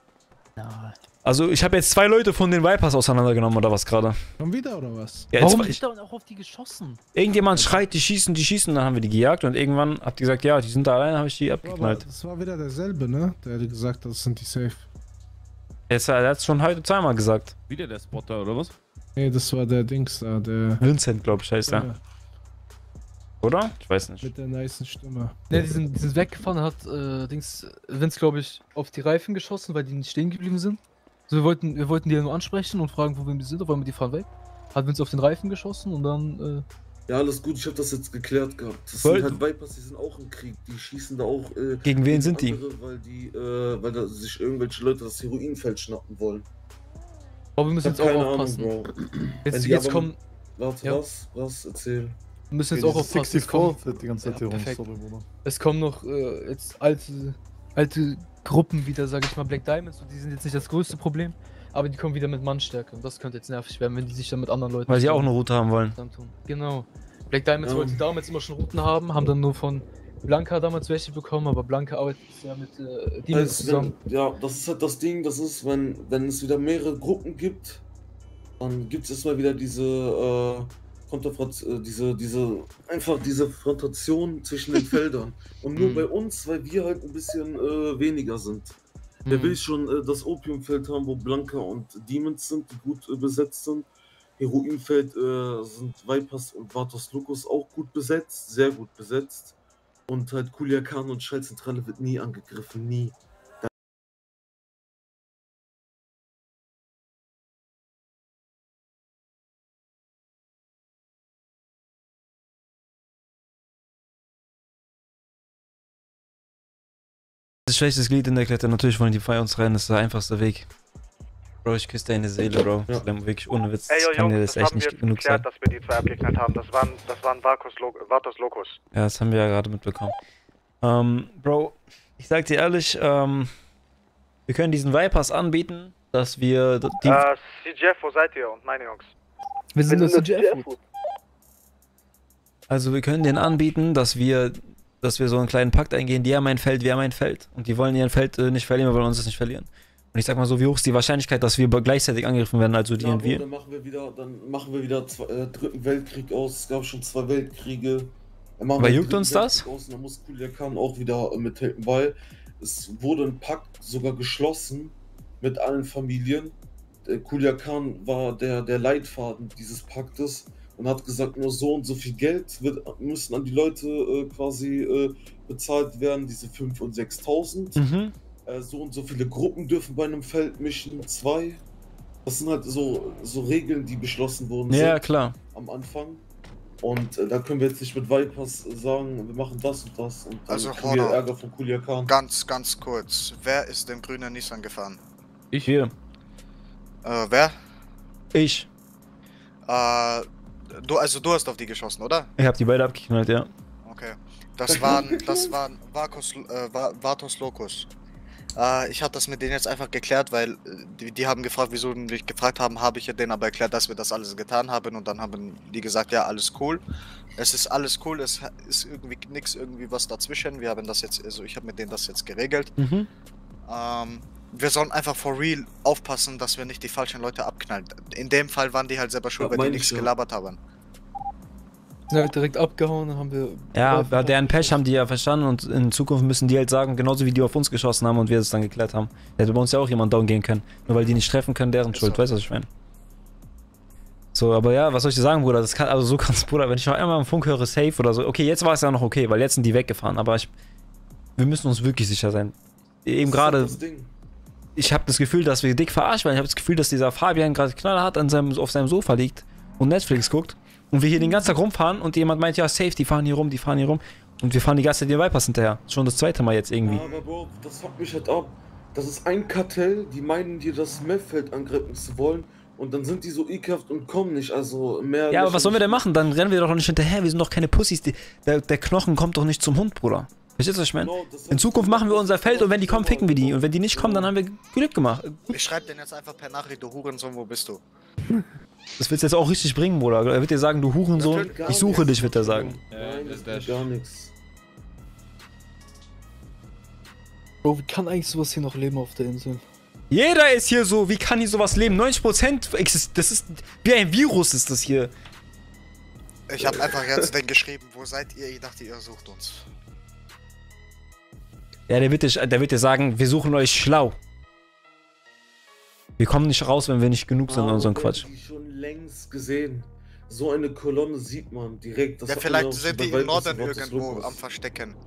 Also, ich habe jetzt zwei Leute von den Vipers auseinandergenommen, oder was gerade? Schon wieder oder was? Ja, Warum jetzt, ist da auch auf die geschossen? irgendjemand schreit, die schießen, die schießen, dann haben wir die gejagt und irgendwann habt ihr gesagt, ja, die sind da allein, habe ich die Ja, aber abgeknallt. das war wieder derselbe, ne? Der hat gesagt, das sind die safe. Jetzt, er hat es schon heute zweimal gesagt. Wieder der Spotter, oder was? Nee, das war der Dings da, der. Vincent, glaube ich, heißt er. Ja, Oder? Ich weiß nicht. mit der nicen Stimme. Ne, die sind, die sind weggefahren, hat äh, Dings, Vince, glaube ich, auf die Reifen geschossen, weil die nicht stehen geblieben sind. So, wir wollten, wir wollten die ja nur ansprechen und fragen, wo wir die sind, auf einmal die fahren weg. Hat Vince auf den Reifen geschossen und dann, äh, Ja, alles gut, ich habe das jetzt geklärt gehabt. Das Voll- sind halt Vipers, die sind auch im Krieg. Die schießen da auch. Äh, Gegen wen sind die? andere, Weil die, äh, weil da sich irgendwelche Leute das Heroinfeld schnappen wollen. aber wir müssen Ich jetzt hab auch keine aufpassen. Ahnung, Bro. Jetzt, Wenn die jetzt aber- kommen, Warte, Ja. was? Was? Erzähl. wir müssen jetzt Ja, auch diese aufpassen. Es kommen, sechsundvierzig die ganze Zeit hier rum, perfekt. sorry, Bruder. Es kommen noch äh, jetzt alte, alte Gruppen wieder, sag ich mal, Black Diamonds, und die sind jetzt nicht das größte Problem, aber die kommen wieder mit Mannstärke und das könnte jetzt nervig werden, wenn die sich dann mit anderen Leuten Weil sie auch eine Route haben wollen. zusammentun. Genau. Black Diamonds Ja. wollte damals immer schon Routen haben, haben dann nur von Blanca damals welche bekommen, aber Blanca arbeitet ja mit äh, Demons Also, zusammen. wenn, ja, das ist halt das Ding, das ist, wenn, wenn es wieder mehrere Gruppen gibt, dann gibt es erstmal wieder diese, äh, Konterfront, äh, diese, diese, einfach diese Frontation zwischen den Feldern. Und nur Mhm. bei uns, weil wir halt ein bisschen äh, weniger sind. Wer Mhm. will schon äh, das Opiumfeld haben, wo Blanca und Demons sind, die gut äh, besetzt sind. Heroinfeld äh, sind Vipers und Vatos Locus auch gut besetzt, sehr gut besetzt. Und halt Kuliakan und Schallzentrale wird nie angegriffen, nie. Das ist schlechtes Glied in der Kette. Natürlich wollen die bei uns rein. Das ist der einfachste Weg. Bro, ich küsse deine Seele, Bro. Ja. Wirklich ohne Witz. Ey, yo, ich kann dir Jungs, das, das echt haben nicht wir genug geklärt, sagen. dass wir die zwei abgeknallt haben. Das waren, das waren Vatos, Lo Vatos Locus. Ja, das haben wir ja gerade mitbekommen. Ähm, Bro, ich sag dir ehrlich, ähm, wir können diesen Vipers anbieten, dass wir die... Äh, C J F, wo seid ihr? Und meine Jungs. Wir sind das C J F. Also wir können denen anbieten, dass wir, dass wir so einen kleinen Pakt eingehen. Die haben ein Feld, wir haben ein Feld. Und die wollen ihren Feld äh, nicht verlieren, wir wollen uns das nicht verlieren. Und ich sag mal so, wie hoch ist die Wahrscheinlichkeit, dass wir gleichzeitig angegriffen werden, also die Ja, und wir? Dann machen wir wieder, dann machen wir wieder zwei, äh, dritten Weltkrieg aus. Es gab schon zwei Weltkriege. Dann machen Aber wir juckt dritten uns das? Weltkrieg aus, und dann muss Kulia Khan auch wieder äh, mithelfen, weil es wurde ein Pakt sogar geschlossen mit allen Familien. Der Kulia Khan war der, der Leitfaden dieses Paktes und hat gesagt, nur so und so viel Geld wird, müssen an die Leute äh, quasi äh, bezahlt werden, diese fünf und sechstausend. Mhm. Äh, so und so viele Gruppen dürfen bei einem Feld mischen, zwei. Das sind halt so, so Regeln, die beschlossen wurden Ja, sind klar. am Anfang. Und äh, da können wir jetzt nicht mit Vipers sagen, wir machen das und das. Und dann Also, kriegen wir Horner, Ärger von Kulia Khan. Ganz, ganz kurz. Wer ist den grünen Nissan gefahren? Ich hier. Äh, wer? Ich. Äh, du, also du hast auf die geschossen, oder? Ich hab die beide abgeknallt, ja. Okay. Das waren, das waren Vakos, äh, Vatos Locus. Äh, ich habe das mit denen jetzt einfach geklärt, weil äh, die, die haben gefragt, wieso die mich gefragt haben, habe ich ja denen aber erklärt, dass wir das alles getan haben und dann haben die gesagt, ja, alles cool. Es ist alles cool, es ist irgendwie nichts irgendwie was dazwischen. Wir haben das jetzt, also ich habe mit denen das jetzt geregelt. Mhm. Ähm, wir sollen einfach for real aufpassen, dass wir nicht die falschen Leute abknallen. In dem Fall waren die halt selber schuld, Ja, weil die mein nichts ich, ja. gelabert haben. Sind halt direkt abgehauen, dann haben wir. Ja, bei deren Pech haben die ja verstanden und in Zukunft müssen die halt sagen, genauso wie die auf uns geschossen haben und wir es dann geklärt haben. Da hätte bei uns ja auch jemand down gehen können. Nur weil die nicht treffen können, deren Schuld. Weißt du, was ich meine? So, aber ja, was soll ich dir sagen, Bruder? Das kann, also so kannst Bruder, wenn ich noch einmal am Funk höre, safe oder so. Okay, jetzt war es ja noch okay, weil jetzt sind die weggefahren, aber ich. Wir müssen uns wirklich sicher sein. Eben gerade. Ich habe das Gefühl, dass wir dick verarscht werden. Ich habe das Gefühl, dass dieser Fabian gerade knallhart an seinem, auf seinem Sofa liegt und Netflix guckt. Und wir hier den ganzen Tag rumfahren und jemand meint, ja, safe, die fahren hier rum, die fahren hier rum. Und wir fahren die ganze Zeit den Vipers hinterher. Schon das zweite Mal jetzt irgendwie. Ja, aber Bro, das fuckt mich halt ab. Das ist ein Kartell, die meinen dir das Meth-Feld angreifen zu wollen. Und dann sind die so ekelhaft und kommen nicht, also mehr... Ja, aber was sollen wir denn machen? Dann rennen wir doch nicht hinterher, wir sind doch keine Pussys. Die, der, der Knochen kommt doch nicht zum Hund, Bruder. Verstehst du, was ich meine? In Zukunft machen wir unser Feld und wenn die kommen, ficken wir die. Und wenn die nicht kommen, dann haben wir Glück gemacht. Ich schreibe den jetzt einfach per Nachricht, du Hurensohn, wo bist du? Das willst du jetzt auch richtig bringen, Bruder. Er wird dir sagen, du Hurensohn, ich suche dich, wird er sagen. Nein, das ist gar nichts. Bro, wie kann eigentlich sowas hier noch leben auf der Insel? Jeder ist hier so, wie kann hier sowas leben? neunzig Prozent, das ist, wie ein Virus ist das hier. Ich habe einfach jetzt den geschrieben, wo seid ihr? Ich dachte, ihr sucht uns. Ja, der wird, dir, der wird dir sagen, wir suchen euch schlau. Wir kommen nicht raus, wenn wir nicht genug sind an unserem Quatsch. Die schon längst gesehen. So eine Kolonne sieht man direkt. Das Ja, hat man vielleicht auch sind schon die bei im Vipers Norden und Vatos irgendwo Locus. am Verstecken.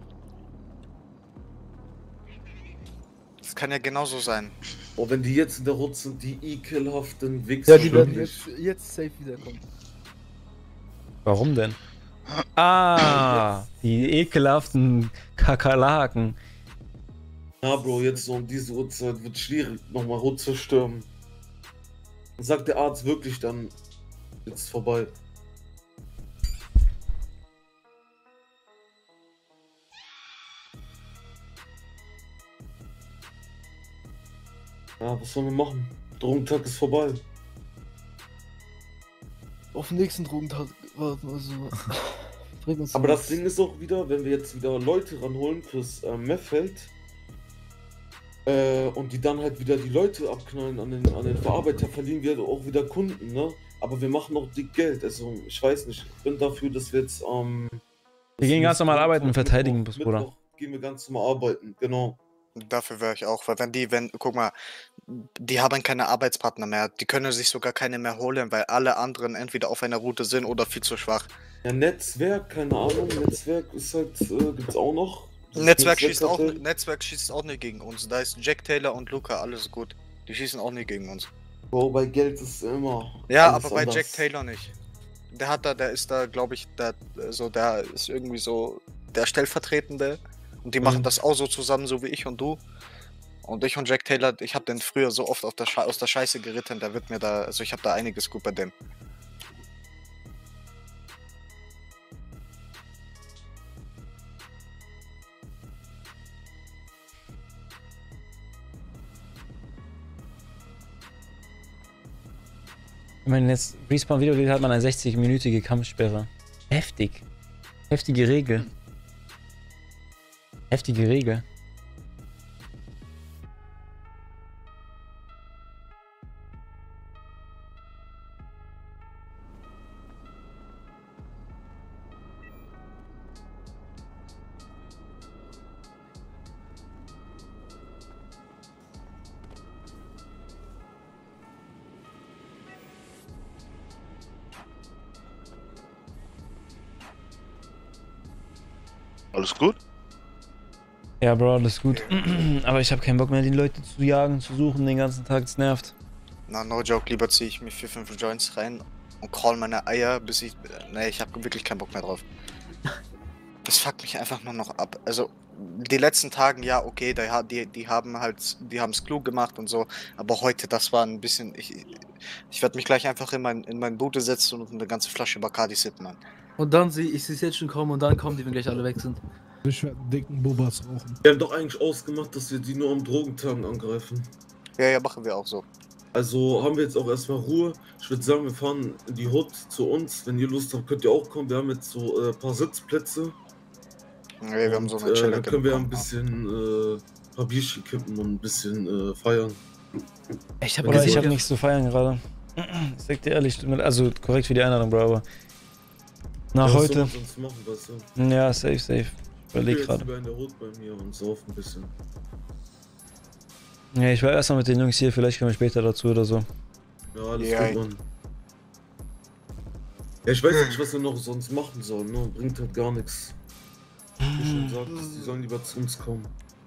Das kann ja genauso sein. Oh, wenn die jetzt in der Rot sind, die ekelhaften Wichser. Ja, die werden jetzt, jetzt safe wiederkommen. Warum denn? Ah, die ekelhaften Kakerlaken. Ja, Bro, jetzt so um diese Uhrzeit wird schwierig, nochmal rot zu stürmen. Sagt der Arzt wirklich dann, jetzt vorbei. Ja, was sollen wir machen? Drogentag ist vorbei. Auf den nächsten Drogentag warten, also. Bringt uns Aber nichts. das Ding ist auch wieder, wenn wir jetzt wieder Leute ranholen fürs äh, Meth-Feld äh, und die dann halt wieder die Leute abknallen an den, an den Verarbeiter, verlieren wir auch wieder Kunden, ne? Aber wir machen auch dick Geld, also ich weiß nicht, ich bin dafür, dass wir jetzt ähm, Wir gehen ganz normal arbeiten und verteidigen, Mittwoch, Bruder. Mittwoch gehen wir ganz normal arbeiten, genau. Dafür wäre ich auch, weil wenn die, wenn, guck mal, die haben keine Arbeitspartner mehr, die können sich sogar keine mehr holen, weil alle anderen entweder auf einer Route sind oder viel zu schwach. Ja, Netzwerk, keine Ahnung, Netzwerk ist halt, äh, gibt's auch noch. Das Netzwerk schießt, auch, Netzwerkkartell. Netzwerk schießt auch nicht gegen uns, da ist Jack Taylor und Luca, alles gut. Die schießen auch nicht gegen uns. Bro, bei Geld ist immer. Ja, alles aber bei anders. Jack Taylor nicht. Der hat da, der ist da, glaube ich, der, so, der ist irgendwie so der Stellvertretende Und die machen das auch so zusammen, so wie ich und du. Und ich und Jack Taylor, ich habe den früher so oft auf der Sche aus der Scheiße geritten, der wird mir da, also ich habe da einiges gut bei dem. Ich meine, jetzt Respawn-Video hat man eine sechzig-minütige Kampfsperre. Heftig. Heftige Regel. Heftige Regel. Alles gut? Ja, Bro, alles gut. Aber ich habe keinen Bock mehr, die Leute zu jagen, zu suchen den ganzen Tag. Das nervt. Na, no joke, lieber ziehe ich mir vier, fünf Joints rein und crawl meine Eier, bis ich... Ne, ich habe wirklich keinen Bock mehr drauf. Das fuckt mich einfach nur noch ab. Also, die letzten Tagen, ja, okay, die, die, die haben halt... Die haben es klug gemacht und so. Aber heute, das war ein bisschen... Ich, ich werde mich gleich einfach in mein, in mein Boote setzen und eine ganze Flasche Bacardi sippen, Mann. Und dann sehe ich sie jetzt schon kommen und dann kommen die, wenn gleich alle weg sind. Ich werde einen dicken Bubas rauchen. Wir haben doch eigentlich ausgemacht, dass wir die nur am Drogentagen angreifen. Ja, ja, machen wir auch so. Also haben wir jetzt auch erstmal Ruhe. Ich würde sagen, wir fahren in die Hood zu uns. Wenn ihr Lust habt, könnt ihr auch kommen. Wir haben jetzt so ein äh, paar Sitzplätze. Ja, wir haben so eine äh, Chelle. Dann können wir ein bisschen äh, paar Bierchen kippen und ein bisschen äh, feiern. Ich habe ich hab nichts zu feiern gerade. Ich sag dir ehrlich, also korrekt für die Einladung, Bro, aber nach ja, heute. Was sonst machen, weißt du? Ja, safe, safe. Ich überleg gerade. Ich bin in der Hood bei mir und sauf ein bisschen. Ja, ich war erstmal mit den Jungs hier, vielleicht kommen wir später dazu oder so. Ja, alles ja, gut, Mann. Ja, ich weiß nicht, was wir noch sonst machen sollen, ne? Bringt halt gar nichts. Wie schon gesagt, die sollen lieber zu uns kommen.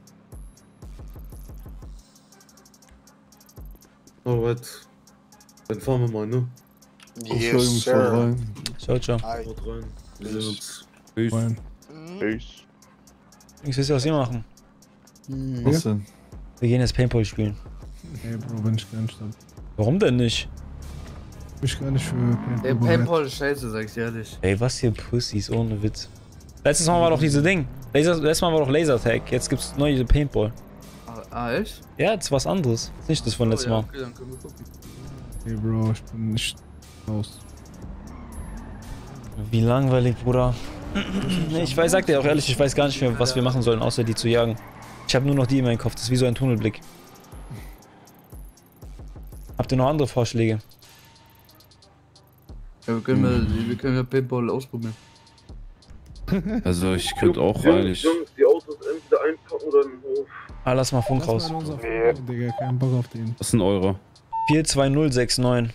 Alright. Dann fahren wir mal, ne? Yes, sir. Ciao, ciao. Haut rein. Wir sehen uns. Peace. Peace. Ich will was wir machen. Was denn? Wir gehen jetzt Paintball spielen. Ey, Bro, wenn ich gar nicht hab. Warum denn nicht? Ich gar nicht für Paintball. Ey, Paintball ist scheiße, sag ich ehrlich. Ey, was hier Pussys, ohne Witz. Letztes Mal war doch diese Ding. Laser, letztes Mal war doch Lasertag, jetzt gibt's neue Paintball. Ah, ah, echt? Ja, jetzt was anderes. Ist nicht das von Oh, letztem ja, Mal. okay, dann können wir gucken. Ey, Bro, ich bin nicht raus. Wie langweilig, Bruder. Nee, ich weiß, sag dir auch ehrlich, ich weiß gar nicht mehr, was wir machen sollen, außer die zu jagen. Ich habe nur noch die in meinem Kopf, das ist wie so ein Tunnelblick. Habt ihr noch andere Vorschläge? Ja, wir können, mal, wir können ja Paintball ausprobieren. Also ich könnte auch Jungs, eigentlich... Jungs, die Autos entweder einpacken oder in den Hof. Ah, lass mal Funk raus. Lass mal unser nee. Digga, keinen Bock auf den. Was sind eure? vier zwei null sechs neun.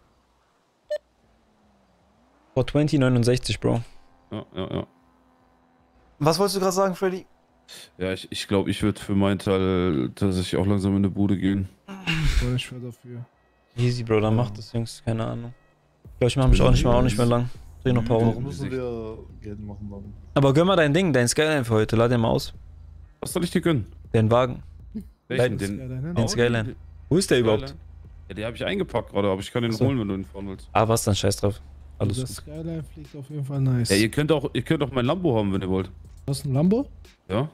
Vor zwanzig neunundsechzig, Bro. Ja, ja, ja. Was wolltest du gerade sagen, Freddy? Ja, ich ich, glaube, ich würde für meinen Teil tatsächlich auch langsam in die Bude gehen. Ich wäre dafür. Easy, Bro, dann macht das, Jungs. Keine Ahnung. Ich glaube, ich mache mich auch nicht mehr, auch nicht mehr lang. Dreh noch ein paar Warum Runden. müssen wir Geld machen, Mann? Aber gönn mal dein Ding, dein Skyline für heute. Lad den mal aus. Was soll ich dir gönnen? Den Wagen. Welchen? Den, Den, den Skyline. Wo ist der überhaupt? Ja, den habe ich eingepackt gerade, aber ich kann den So. holen, wenn du ihn fahren willst. Ah, was dann? Scheiß drauf. Alles Das gut. Skyline fliegt auf jeden Fall nice. Ja, ihr könnt auch, ihr könnt auch mein Lambo haben, wenn ihr wollt. Hast du ein Lambo? Ja?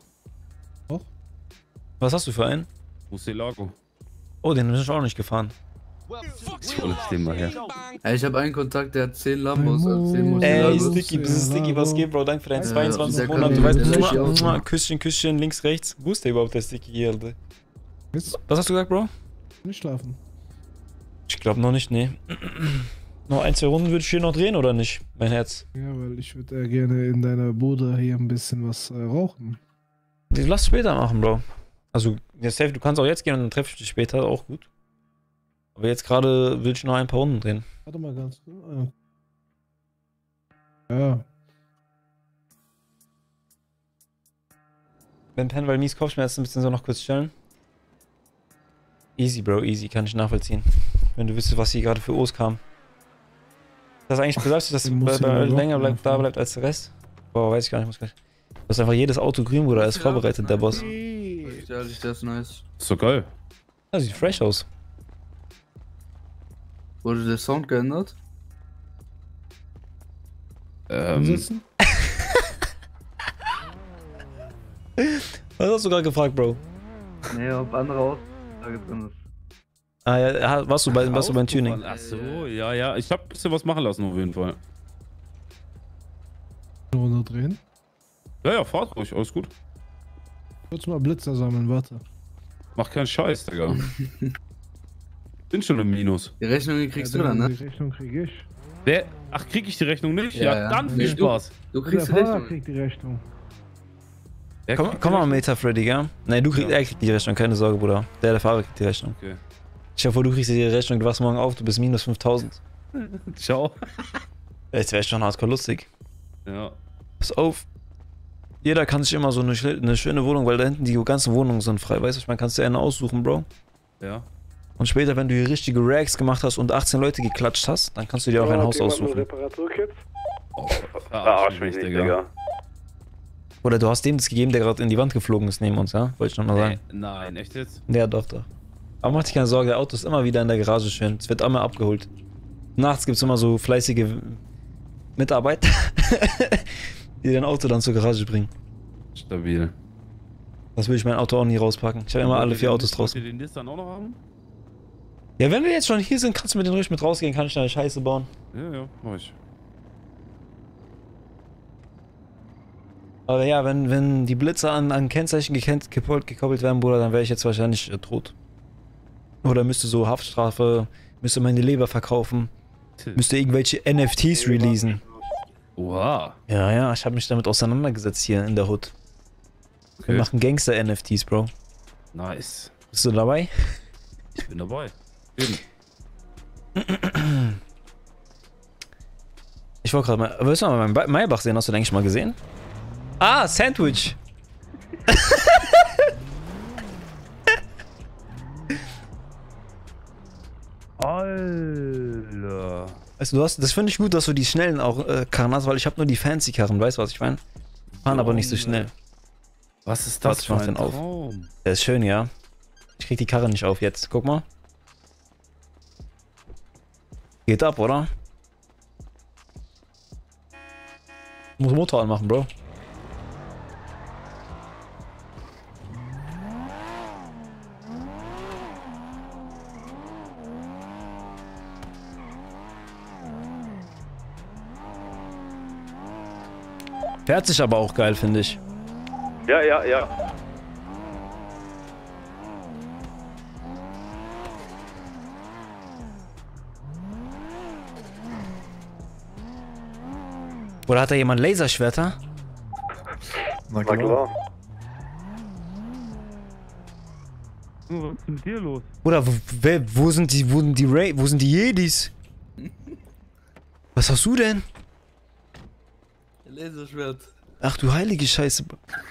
Was hast du für einen? Murcielago. Oh, den bin ich auch nicht gefahren. Jetzt hol ich den mal her. Ey, ich habe einen Kontakt, der hat zehn Lambos, also zehn Ey, Murcielagos. Sticky, das ist Sticky, was geht, Bro? Danke für deinen Ja, zweiundzwanzig der Monate. kann Du weißt, mir gleich mua, auch mua, machen. Küsschen, Küsschen, links, rechts. Wo ist der überhaupt, der Sticky hier, Alter? Was hast du gesagt, Bro? Nicht schlafen. Ich glaube noch nicht, nee. Noch ein, zwei Runden würde ich hier noch drehen, oder nicht? Mein Herz. Ja, weil ich würde ja gerne in deiner Bude hier ein bisschen was äh, rauchen. Lass später machen, Bro. Also, ja, safe, du kannst auch jetzt gehen und dann treffe ich dich später, auch gut. Aber jetzt gerade will ich noch ein paar Runden drehen. Warte mal ganz kurz. Ah. Ja. Wenn Penwell mies Kopfschmerzen, bist du so noch kurz stellen? Easy, Bro, easy, kann ich nachvollziehen. Wenn du wüsstest, was hier gerade für O's kam. Das ist eigentlich bedeutest, dass du bei, bei länger bleibt, da bleibt als der Rest? Boah, weiß ich gar nicht, muss gleich. ist einfach jedes Auto grün, Bruder. Er ist vorbereitet, der Boss. Ehrlich, das ist nice. Ist doch geil. Ja, sieht fresh aus. Wurde der Sound geändert? Ähm. Sitzen? Was hast du gerade gefragt, Bro? Nee, ob andere Aussage drin ist. Ah ja, warst du, bei, warst du beim Tuning? Ach so, ja, ja. Ich hab ein bisschen was machen lassen auf jeden Fall. Eine Runde drehen. Ja, ja, fahrt ruhig, alles gut. Kurz mal Blitzer sammeln, warte. Mach keinen Scheiß, Digga. Bin schon im Minus. Die Rechnung kriegst Ja, du dann, ne? Die Rechnung krieg ich. Wer? Ach, krieg ich die Rechnung nicht? Ja, Ja, ja. dann viel Nee, du- Spaß. Du kriegst die Der Fahrer Rechnung. kriegt die Rechnung. Wer Komm, kriegt komm die mal, Rechnung? Meta Freddy, gell? Nein, du kriegst, Ja. er kriegt die Rechnung, keine Sorge, Bruder. Der, der Fahrer kriegt die Rechnung. Okay. Stell dir vor, du kriegst die Rechnung, du wachst morgen auf, du bist minus fünftausend. Ciao. Jetzt wäre schon hardcore lustig. Ja. Pass auf. Jeder kann sich immer so eine, schl- eine schöne Wohnung, weil da hinten die ganzen Wohnungen sind frei. Weißt du, man kannst dir eine aussuchen, Bro. Ja. Und später, wenn du die richtige Rags gemacht hast und achtzehn Leute geklatscht hast, dann kannst du dir auch ein Haus aussuchen. Reparaturkit? Verarsch mich, Digga. Oder du hast dem das gegeben, der gerade in die Wand geflogen ist neben uns, ja? Wollte ich noch mal sagen. Nee, nein, echt jetzt? Ja, doch, doch. Aber mach dich keine Sorge, der Auto ist immer wieder in der Garage schön. Es wird immer abgeholt. Nachts gibt es immer so fleißige Mitarbeiter, die dein Auto dann zur Garage bringen. Stabil. Das will ich mein Auto auch nie rauspacken. Ich habe immer alle vier Autos Wollt draußen. ihr den Nissan auch noch haben? Ja, wenn wir jetzt schon hier sind, kannst du mit den ruhig mit rausgehen, kann ich deine Scheiße bauen. Ja, ja, mach ich. Aber ja, wenn, wenn die Blitzer an, an Kennzeichen gekennt, gekoppelt, gekoppelt werden, Bruder, dann wäre ich jetzt wahrscheinlich äh, tot. Oder müsste so Haftstrafe, müsste meine Leber verkaufen, müsste irgendwelche N F Ts releasen. Oha. Ja, ja, ich habe mich damit auseinandergesetzt hier in der Hood. Wir Okay. machen Gangster-N F Ts, Bro. Nice. Bist du dabei? Ich bin dabei. Eben. Ich wollte gerade mal. Willst du mal meinen Ba- Maybach sehen? Hast du den eigentlich mal gesehen? Ah, Sandwich! Alter. Weißt du, du hast, das finde ich gut, dass du die schnellen auch äh, Karren hast, weil ich habe nur die fancy Karren, weißt du, was ich meine? Fahren aber nicht so schnell. Was ist Warte, das ich für mach ein den auf. Traum? Der ist schön, ja. Ich krieg die Karre nicht auf jetzt. Guck mal. Geht ab, oder? Muss Motor anmachen, Bro. Fährt sich aber auch geil, finde ich. Ja, ja, ja. Oder hat da jemand Laserschwerter? Na klar. klar. Was ist mit dir los? Oder wo, wer, wo sind die, wo sind die Ray, wo sind die Jedis? Was hast du denn? Laserschwert. Ach du heilige Scheiße.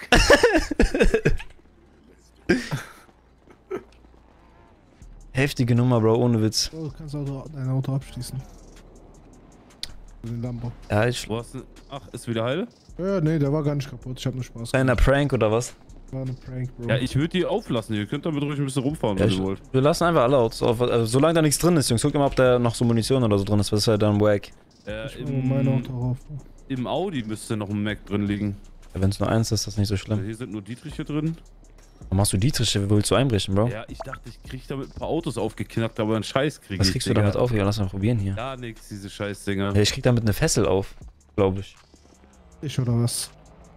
Heftige Nummer, Bro, ohne Witz. Oh, du kannst Auto, dein Auto abschließen. Den Lambo. Ja, ich. Wo hast du... Ach, ist wieder heile? Ja, nee, der war gar nicht kaputt. Ich hab nur Spaß. Kleiner Prank oder was? War eine Prank, Bro. Ja, ich würde die auflassen. Ihr könnt damit ruhig ein bisschen rumfahren, Ja, wenn ich, ihr wollt. wir lassen einfach alle Autos auf. Also, solange da nichts drin ist, Jungs. Guck mal, ob da noch so Munition oder so drin ist. Was ist halt dann wack. Äh, Ich will mein Auto rauf. Im Audi müsste noch ein Mac drin liegen. Ja, wenn es nur eins ist, ist das nicht so schlimm. Hier sind nur Dietriche drin. Warum machst du Dietrich? Willst du einbrechen, Bro? Ja, ich dachte, ich krieg damit ein paar Autos aufgeknackt, aber einen Scheiß krieg ich. Was kriegst du Digga. damit auf? Ja, lass mal probieren hier. Ja, nix, diese Scheißdinger. Ja, ich krieg damit eine Fessel auf. Glaube ich. Ich oder was?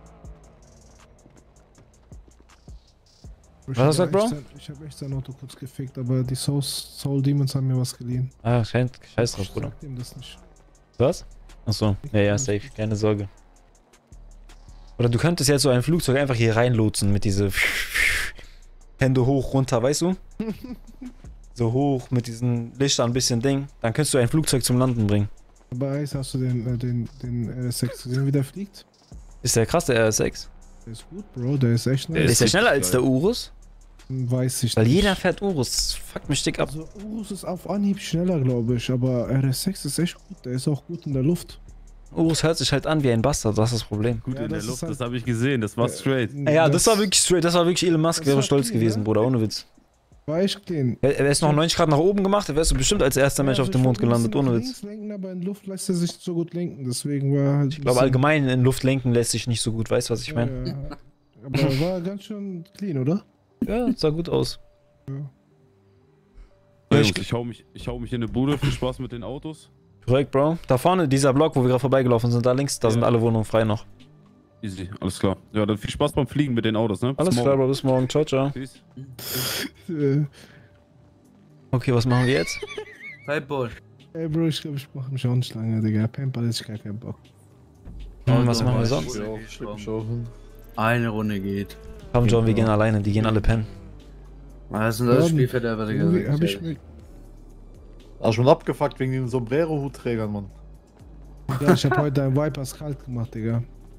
Ich Was hast du hab gesagt, Bro? echt sein- Ich hab echt sein Auto kurz gefickt, aber die Soul, Soul Demons haben mir was geliehen. Ah, scheint. Scheiß drauf, Ich Bruder. sag ihm das nicht. Was? Achso. Ja, ja, safe. Keine Sorge. Oder du könntest jetzt so ein Flugzeug einfach hier reinlotsen mit diese Hände hoch, runter, weißt du? So hoch mit diesen Lichtern ein bisschen Ding. Dann könntest du ein Flugzeug zum Landen bringen. Bei Eis hast du den, äh, den, den R S sechs gesehen, wie der fliegt? Ist der krass, der R S sechs? Der ist gut, Bro, der ist echt nice. Ist der schneller als der Urus? Weiß ich Weil nicht. jeder fährt Urus. Fuck mich dick ab. Also Urus ist auf Anhieb schneller, glaube ich, aber R S sechs ist echt gut, der ist auch gut in der Luft. Urus hört sich halt an wie ein Bastard, das ist das Problem. Gut Ja, in der das Luft, ist halt- das habe ich gesehen, das war straight. Ja, das, war wirklich straight, das war wirklich Elon Musk, Das wäre war stolz clean, gewesen, ne? Bruder, ohne Witz. War echt clean. Er, er ist noch neunzig Grad nach oben gemacht, er wärst du bestimmt als erster Mensch Ja, auf also dem ich Mond wollte ein gelandet, bisschen ohne nach Witz. links lenken, aber in Luft lässt er sich nicht so gut lenken, deswegen war halt. Ich glaube allgemein in Luft lenken lässt sich nicht so gut, weißt du, was ich meine? Ja, ja. Aber war ganz schön clean, oder? Ja, sah gut aus. Ja. Ja, Jungs, ich hau mich, ich hau mich in eine Bude, viel Spaß mit den Autos. Korrekt, Bro. Da vorne, dieser Block, wo wir gerade vorbeigelaufen sind, da links, da sind alle Wohnungen frei noch. Easy, alles klar. Ja, dann viel Spaß beim Fliegen mit den Autos, ne? Bis Alles morgen. klar, Bro, bis morgen. Ciao, ciao. Tschüss. Äh, Okay, was machen wir jetzt? Pipeball. Ey, Bro, ich glaube, ich mach mich auch nicht lange, Digga. Paintball ist gar kein Bock. Hm, was machen wir sonst? Ja, schlimm schon. Eine Runde geht. Komm, John, wir gehen alleine, die gehen alle pennen. Das sind alles Spielverderber, Digga. Irgendwie hab ich mir. Hast schon abgefuckt wegen den Sombrero-Hutträgern, Mann. Ja, ich hab heute ein Vipers kalt gemacht, Digga.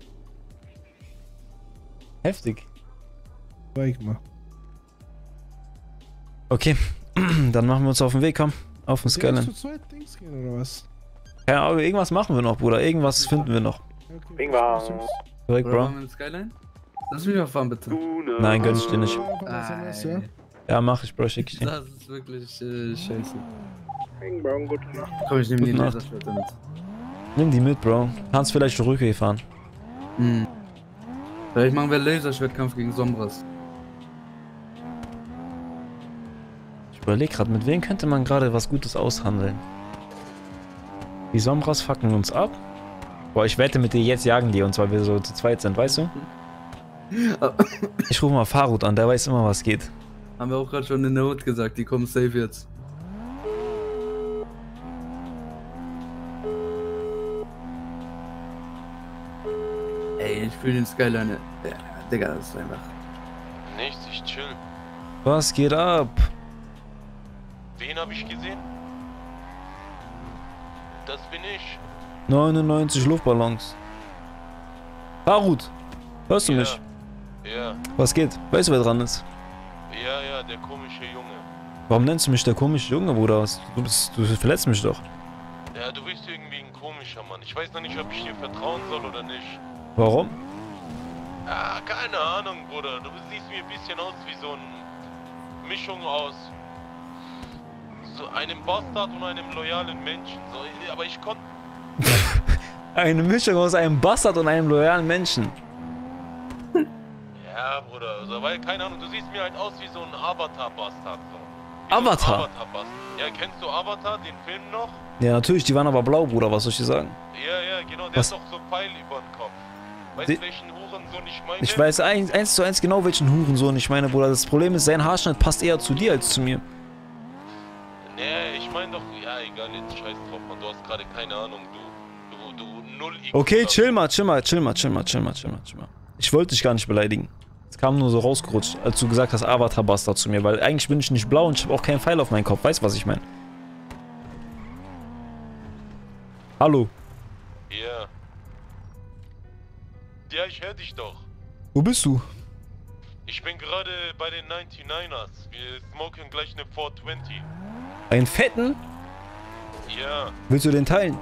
Heftig. Zeig mal. Okay, dann machen wir uns auf den Weg, komm. Auf den Soll Skyline. ich zu zweit Dings gehen, oder was? Ja, aber irgendwas machen wir noch, Bruder. Irgendwas finden wir noch. Bing bang. Korrekt, Bro. Bro. Machen wir in Skyline? Lass mich mal fahren, bitte. Nein, gönn ich dir nicht. Ja? Ja, mach ich, Bro, schick ich dir. Das ist wirklich äh, scheiße. Bing bang, gute Nacht. Komm, ich nehm die Gute Nacht. Laserschwerter mit. Nimm die mit, Bro. Kannst vielleicht zur Rückweg fahren. Hm. Vielleicht machen wir Laserschwertkampf gegen Sombras. Ich überleg grad, mit wem könnte man gerade was Gutes aushandeln? Die Sombras fucken uns ab. Boah, ich wette mit dir, jetzt jagen die uns, weil wir so zu zweit sind, weißt du? Ich rufe mal Farud an, der weiß immer, was geht. Haben wir auch gerade schon in der Hut gesagt, die kommen safe jetzt. Ey, ich fühle den Skyline. Ja, Digga, das ist einfach. Nichts, ich chill. Was geht ab? Wen habe ich gesehen? Das bin ich. neunundneunzig Luftballons. Farud, hörst du Ja. mich? Ja, Was geht? Weißt du, wer dran ist? ja, ja, der komische Junge. Warum nennst du mich der komische Junge, Bruder? Was- Du, bist, du verletzt mich doch. Ja, du bist irgendwie ein komischer Mann. Ich weiß noch nicht, ob ich dir vertrauen soll oder nicht. Warum? Ah, keine Ahnung, Bruder. Du siehst mir ein bisschen aus wie so eine Mischung aus so einem Bastard und einem loyalen Menschen. So, aber ich konnte... Eine Mischung aus einem Bastard und einem loyalen Menschen. Ja, Bruder, also, weil, keine Ahnung, du siehst mir halt aus wie so ein Avatar-Bastard. So. Wie Avatar? So ein Avatar-Bastard. Ja, kennst du Avatar, den Film noch? Ja, natürlich, die waren aber blau, Bruder, was soll ich dir sagen? Ja, ja, genau, der Was? hat doch so einen Pfeil über den Kopf. Weißt Die- du, welchen Hurensohn ich meine? Ich weiß eins, eins zu eins genau, welchen Hurensohn ich meine, Bruder. Das Problem ist, sein Haarschnitt passt eher zu dir als zu mir. Nee, ich meine doch, ja, egal, jetzt scheiß drauf, Mann, du hast gerade keine Ahnung, du, du, du, null I Q. Okay, chill mal, chill mal, chill mal, chill mal, chill mal, chill mal, chill mal. Ich wollte dich gar nicht beleidigen. Es kam nur so rausgerutscht, als du gesagt hast, Avatar-Bastard zu mir, weil eigentlich bin ich nicht blau und ich habe auch keinen Pfeil auf meinem Kopf. Weißt du, was ich meine? Hallo, Ja. Ja, ich hör dich doch. wo bist du? Ich bin gerade bei den neunundneunzigers. Wir smoken gleich eine vier zwanzig. Einen fetten? Ja, Willst du den teilen?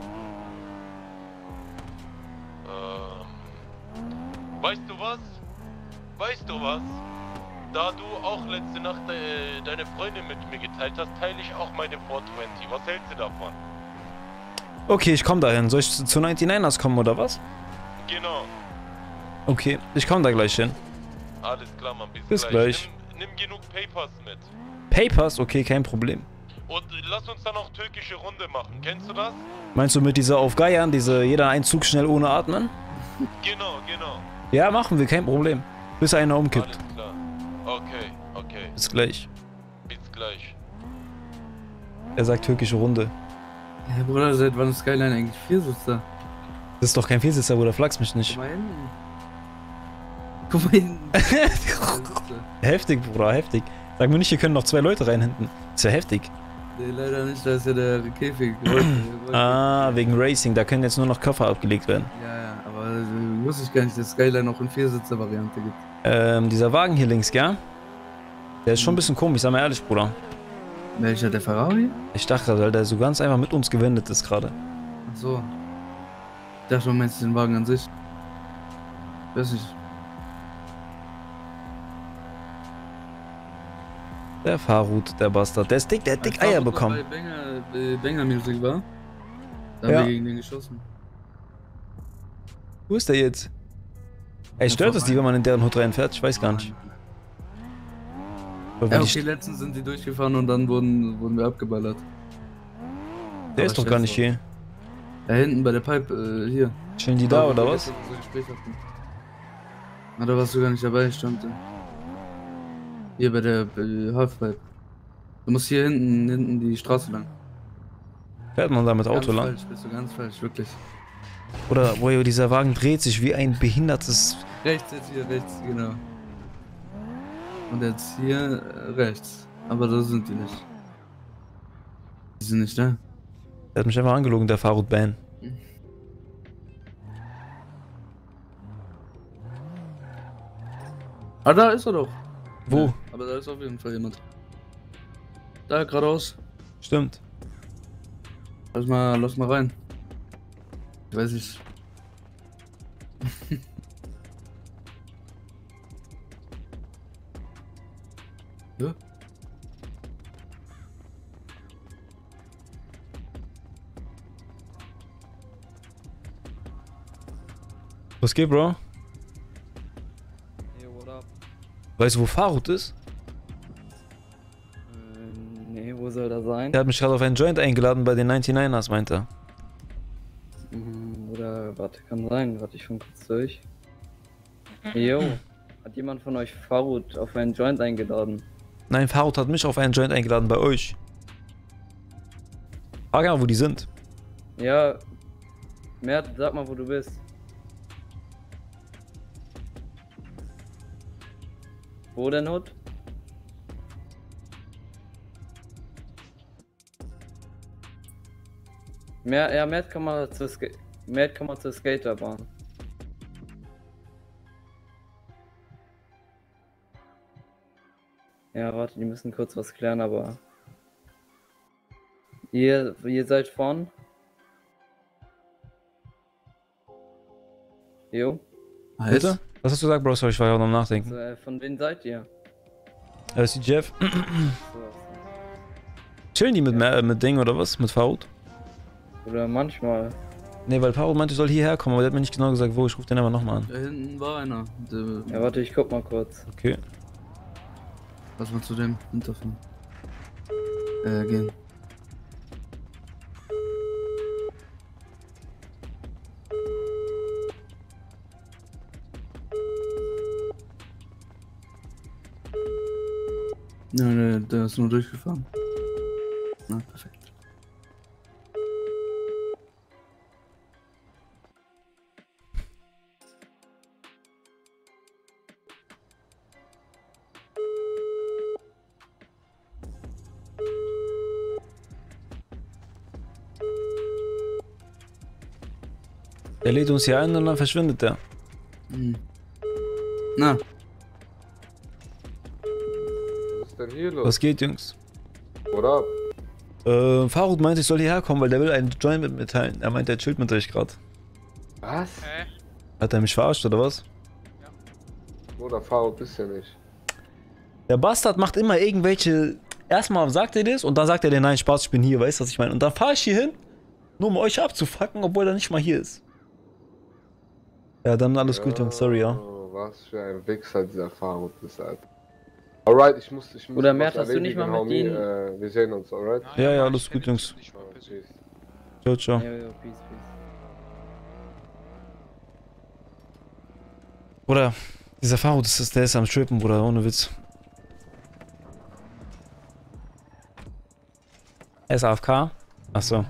ähm. Weißt du was? Weißt du was? Da du auch letzte Nacht äh, deine Freundin mit mir geteilt hast, teile ich auch meine vier zwanzig. Was hältst du davon? Okay, ich komme dahin. Soll ich zu zu neunundneunzigers kommen oder was? Genau. Okay, ich komme da gleich hin. Alles klar, Mann. Bis, Bis gleich. Nimm, nimm genug Papers mit. Papers? Okay, kein Problem. Und lass uns dann auch türkische Runde machen. Kennst du das? Meinst du mit dieser auf Geiern, diese jeder einen Zug schnell ohne atmen? Genau, genau. Ja, machen wir, kein Problem. Bis einer umkippt. Alles klar. Okay, okay. Bis gleich. Bis gleich. Er sagt türkische Runde. Ja, Bruder, seit wann ist Skyline eigentlich Viersitzer? Das ist doch kein Viersitzer, Bruder, flachs mich nicht. Guck mal hin. Guck mal hin. Heftig, Bruder, heftig. Sag mir nicht, hier können noch zwei Leute rein hinten. Ist ja heftig. Nee, leider nicht, da ist ja der Käfig. Wollte- wollte- Ah, wegen Racing, da können jetzt nur noch Koffer abgelegt werden. Ja, ja, aber äh, wusste ich gar nicht, dass Skyline auch eine Viersitzer-Variante gibt. Ähm, dieser Wagen hier links, gell? Der ist schon ein bisschen komisch, sag mal ehrlich, Bruder. Welcher, der Ferrari? Ich dachte gerade, weil der so ganz einfach mit uns gewendet ist gerade. Ach so. Ich dachte, du meinst den Wagen an sich. Weiß nicht. Der Fahrrad, der Bastard. Der ist dick, der hat dick Eier bekommen. Bei Banger, äh, Banger Music war. Da Ja. haben wir gegen den geschossen. Wo ist der jetzt? Ey, stört es die, wenn man in deren Hut reinfährt? Ich weiß gar nicht. Aber Ja, die okay, letztens sind die durchgefahren und dann wurden, wurden wir abgeballert. Der ist doch gar nicht hier. Da hinten bei der Pipe, äh, hier. Chillen die da, wo oder wir was? gestern so ein Gespräch hatten. Na, da warst du gar nicht dabei, stand. Hier bei der äh, Halfpipe. Du musst hier hinten, hinten die Straße lang. Fährt man da mit Auto ganz lang? Falsch, bist du ganz falsch, wirklich. Oder, boah, dieser Wagen dreht sich wie ein behindertes... Rechts jetzt hier, rechts, genau. Und jetzt hier äh, rechts. Aber da sind die nicht. Die sind nicht da. Der hat mich einfach angelogen, der Fahrrad-Ban. Ah, da ist er doch. Wo? Ja, aber da ist auf jeden Fall jemand. Da, geradeaus. Stimmt. Lass mal, lass mal rein. Weiß ich. Ja? Was geht, Bro? Hey, what up? Weißt du, wo Fahrrad ist? Ähm, nee, wo soll der sein? Der hat mich gerade auf einen Joint eingeladen bei den neunundneunzigers, meinte er. Mhm, oder, warte, kann sein. Warte, ich fang kurz durch. Jo, hat jemand von euch Farut auf einen Joint eingeladen? Nein, Fahrrad hat mich auf einen Joint eingeladen bei euch. Frag mal, wo die sind. Ja, Mert, sag mal, wo du bist. Wo denn, Hut? Mer ja, Mert kann mal zur Ska Mert kann mal zur Skaterbahn. Ja, warte, die müssen kurz was klären, aber... Ihr, ihr seid von? Jo. Bitte? Was hast du gesagt, Bro? Sorry, ich war ja auch noch am Nachdenken. Also, äh, von wem seid ihr? Äh, ist die Jeff? So, so. Chillen die mit, ja. mit Ding oder was? Mit Fahrrad? Oder manchmal. Ne, weil Fahrrad meinte, ich soll hierher kommen, aber der hat mir nicht genau gesagt, wo. Ich rufe den aber nochmal an. Da hinten war einer. Der, ja, warte, ich guck mal kurz. Okay. Lass mal zu dem hinterfahren. Äh, gehen. Nein, nein, der ist nur durchgefahren. Na, perfekt. Der lädt uns hier ein und dann verschwindet der. Hm. Na. Was ist denn hier los? Was geht, Jungs? What up? Äh, Fahrrad meinte, ich soll hierher kommen, weil der will einen Joint mit mir teilen. Er meint, er chillt mit euch gerade. Was? Hat er mich verarscht oder was? Oder Fahrrad bist ja nicht. Der Bastard macht immer irgendwelche... Erstmal sagt er das und dann sagt er dir, nein, Spaß, ich bin hier, weißt du, was ich meine? Und dann fahre ich hier hin, nur um euch abzufacken, obwohl er nicht mal hier ist. Ja, dann alles gut, Jungs, sorry, ja. Oh, was für ein Wichser dieser Fahrrad ist, Alter. Alright, ich muss, ich muss Oder was Mert, hast du nicht mal mit Homie. ihnen- Äh, wir sehen uns, alright? Ja, ja, alles gut, Jungs. Ciao, ciao. Jo, jo, peace, peace. Bruder, dieser Fahrrad, das ist, der ist am Trippen, Bruder, ohne Witz. Er ist A F K? Achso.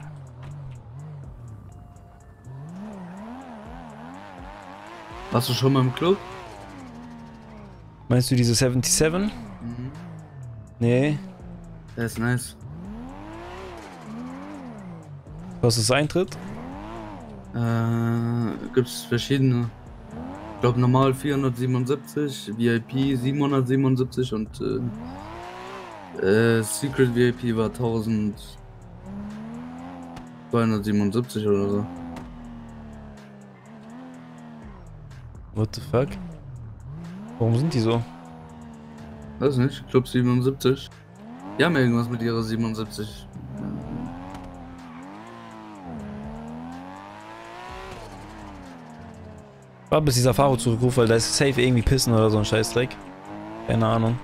Warst du schon mal im Club? Meinst du diese siebenundsiebzig? Mhm. Nee. Der ist nice. Was ist Eintritt? Äh, gibt's verschiedene. Ich glaube normal vierhundertsiebenundsiebzig, V I P siebenhundertsiebenundsiebzig und äh, äh, Secret V I P war eintausendzweihundertsiebenundsiebzig oder so. What the fuck? Warum sind die so? Weiß nicht, ich glaub siebenundsiebzig. Die haben irgendwas mit ihrer siebenundsiebzig. War bis dieser Fahrer zurückruft, weil da ist safe irgendwie pissen oder so ein Scheißdreck. Keine Ahnung.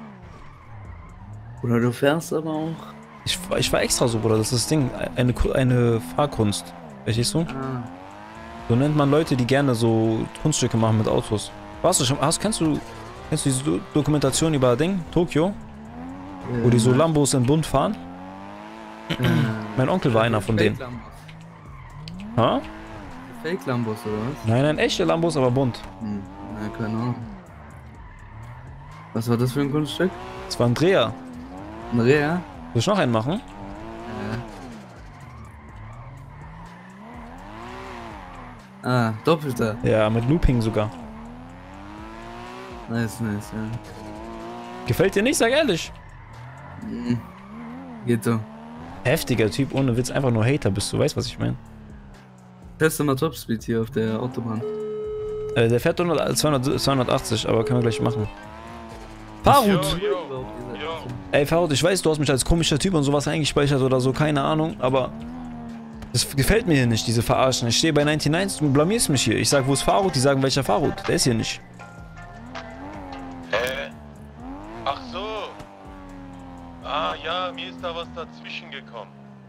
Oder du fährst aber auch. Ich, ich war extra so, Bruder, das ist das Ding. Eine, eine Fahrkunst. Verstehst du? Ah. So nennt man Leute, die gerne so Kunststücke machen mit Autos. Warst du schon, hast, kennst du, kennst du diese Do Dokumentation über Ding? Tokio? Ja. Wo die so Lambos in bunt fahren? Ja. Mein Onkel war einer von denen. Ha? Fake Lambos oder was? Nein, nein, echte Lambos, aber bunt. Hm, na, keine Ahnung. Was war das für ein Kunststück? Das war ein Dreher. Ein Dreher? Soll ich noch einen machen? Ja. Ah, doppelter. Ja, mit Looping sogar. Nice, nice, ja. Gefällt dir nicht, sag ehrlich. Mhm. Geht so. Heftiger Typ, ohne Witz, einfach nur Hater bist du, weißt was ich meine? Teste mal Topspeed hier auf der Autobahn. Äh, der fährt hundert, zweihundert, zweihundertachtzig, aber können wir gleich machen. Farut! Ey, Farut, ich weiß, du hast mich als komischer Typ und sowas eingespeichert oder so, keine Ahnung, aber das gefällt mir hier nicht, diese Verarschen. Ich stehe bei neunundneunzig, du blamierst mich hier. Ich sag, wo ist Farut? Die sagen, welcher Farut? Der ist hier nicht. Hä? Ach so. Ah ja, mir ist da was dazwischen gekommen.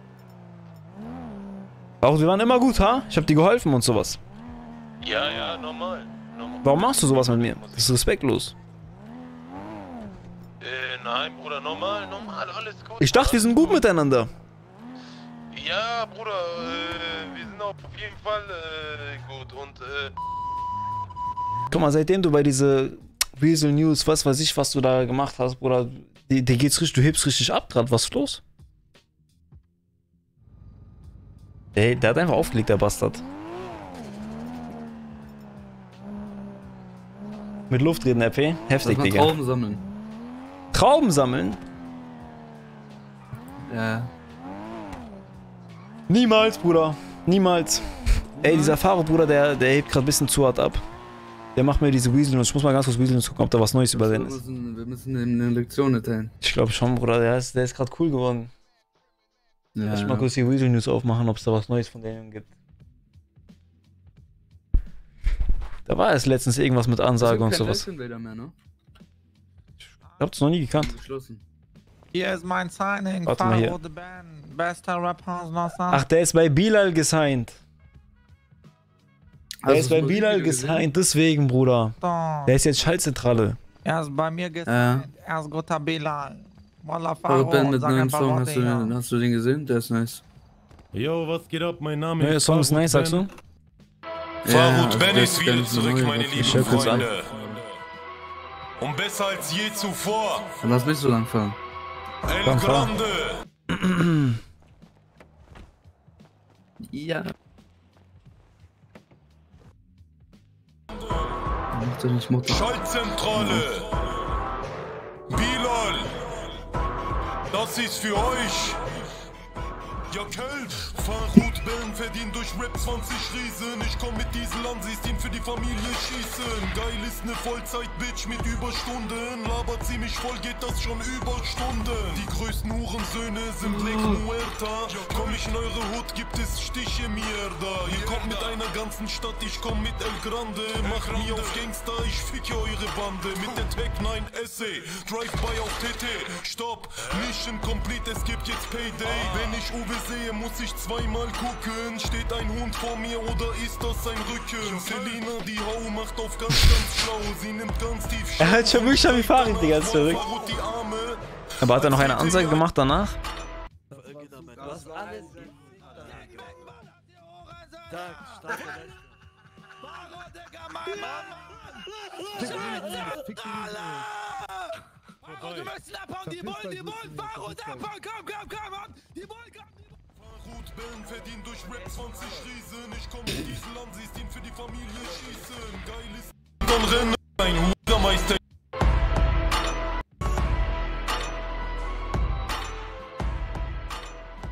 Farut, wir waren immer gut, ha? Ich hab dir geholfen und sowas. Ja, ja, normal. normal. Warum machst du sowas mit mir? Das ist respektlos. Äh, nein, Bruder, normal, normal, alles gut. Ich dachte, wir sind gut miteinander. Ja, Bruder, äh, wir sind auf jeden Fall äh, gut und äh... Guck mal, seitdem du bei diese Weasel News, was weiß ich, was du da gemacht hast, Bruder, dir geht's richtig, du hebst richtig ab grad, was ist los? Ey, der hat einfach aufgelegt, der Bastard. Mit Luft reden, R P? Heftig, Digga. Trauben sammeln. Trauben sammeln? Ja. Niemals, Bruder. Niemals. Ey, dieser Fahrer, Bruder, der, der hebt gerade ein bisschen zu hart ab. Der macht mir diese Weasel News. Ich muss mal ganz kurz Weasel News gucken, ob da was Neues über den ist. Wir müssen, wir müssen ihm eine Lektion erteilen. Ich glaube schon, Bruder. Der ist, der ist gerade cool geworden. Ja, Lass ja. mal kurz die Weasel News aufmachen, ob es da was Neues von denen gibt. Da war erst letztens irgendwas mit Ansage und sowas. Mehr, ne? Ich hab's noch nie gekannt. Hier ist mein Signing. Warte mal hier. The Band. Bester Rapper aus Ach, der ist bei Bilal gesigned. Der Hast ist du bei das Bilal Video gesehen? gesigned, deswegen, Bruder. Doch. Der ist jetzt Schaltzentrale. Er ist bei mir gesigned. Ja. Er ist guter Bilal. Wallah, Eure Faro. Band mit Sag neuem einfach Song, Worte, hast du, ja. den, hast du den gesehen? Der ist nice. Yo, was geht ab? Mein Name Neuer ist Song ist nice, sagst du? Farut also Ben das ist ist wieder ganz zurück, neu, meine was lieben ich hör kurz an. Freunde. Und besser als je zuvor. Dann lass mich so lang fahren. El Komm, fahr. Grande. Ja. Macht doch nicht Mutter. Schaltzentrale. Bilal. Das ist für euch. Ja, Kelb. Farut Ben verdient durch Rap zwanzig Riesen. Ich komm mit diesem Landsystem für die Familie schießen. Geil ist ne Vollzeit-Bitch mit Überstunden. Labert sie mich voll, geht das schon über Stunden. Die größten Hurensöhne sind Lake Muerta. Komm ich in eure Hut, gibt es Stiche Mierda. Ihr kommt mit einer ganzen Stadt, ich komm mit El Grande. Macht mir auf Gangster, ich ficke eure Bande. Mit der Tag neun Essay, Drive-by auf T T. Stopp, Mission complete, es gibt jetzt Payday. Wenn ich Uwe sehe, muss ich zweimal gucken. Steht ein Hund vor mir oder ist das ein Rücken? Selina, die Hau macht auf ganz, ganz schlau. Sie nimmt ganz tief. Er hat schon wirklich schon wie Farid, Digga, ist verrückt. Aber hat er noch eine Ansage gemacht danach? Was alles. Die müssen abhauen, die wollen, die wollen, Farut abhauen, komm, komm, komm, komm, die wollen, komm. Farut Ben verdient durch Rap zwanzig Riesen. Ich komm mit diesem Landsystem für die Familie schießen. Geil ist dann Rennen, ein Hudermeister.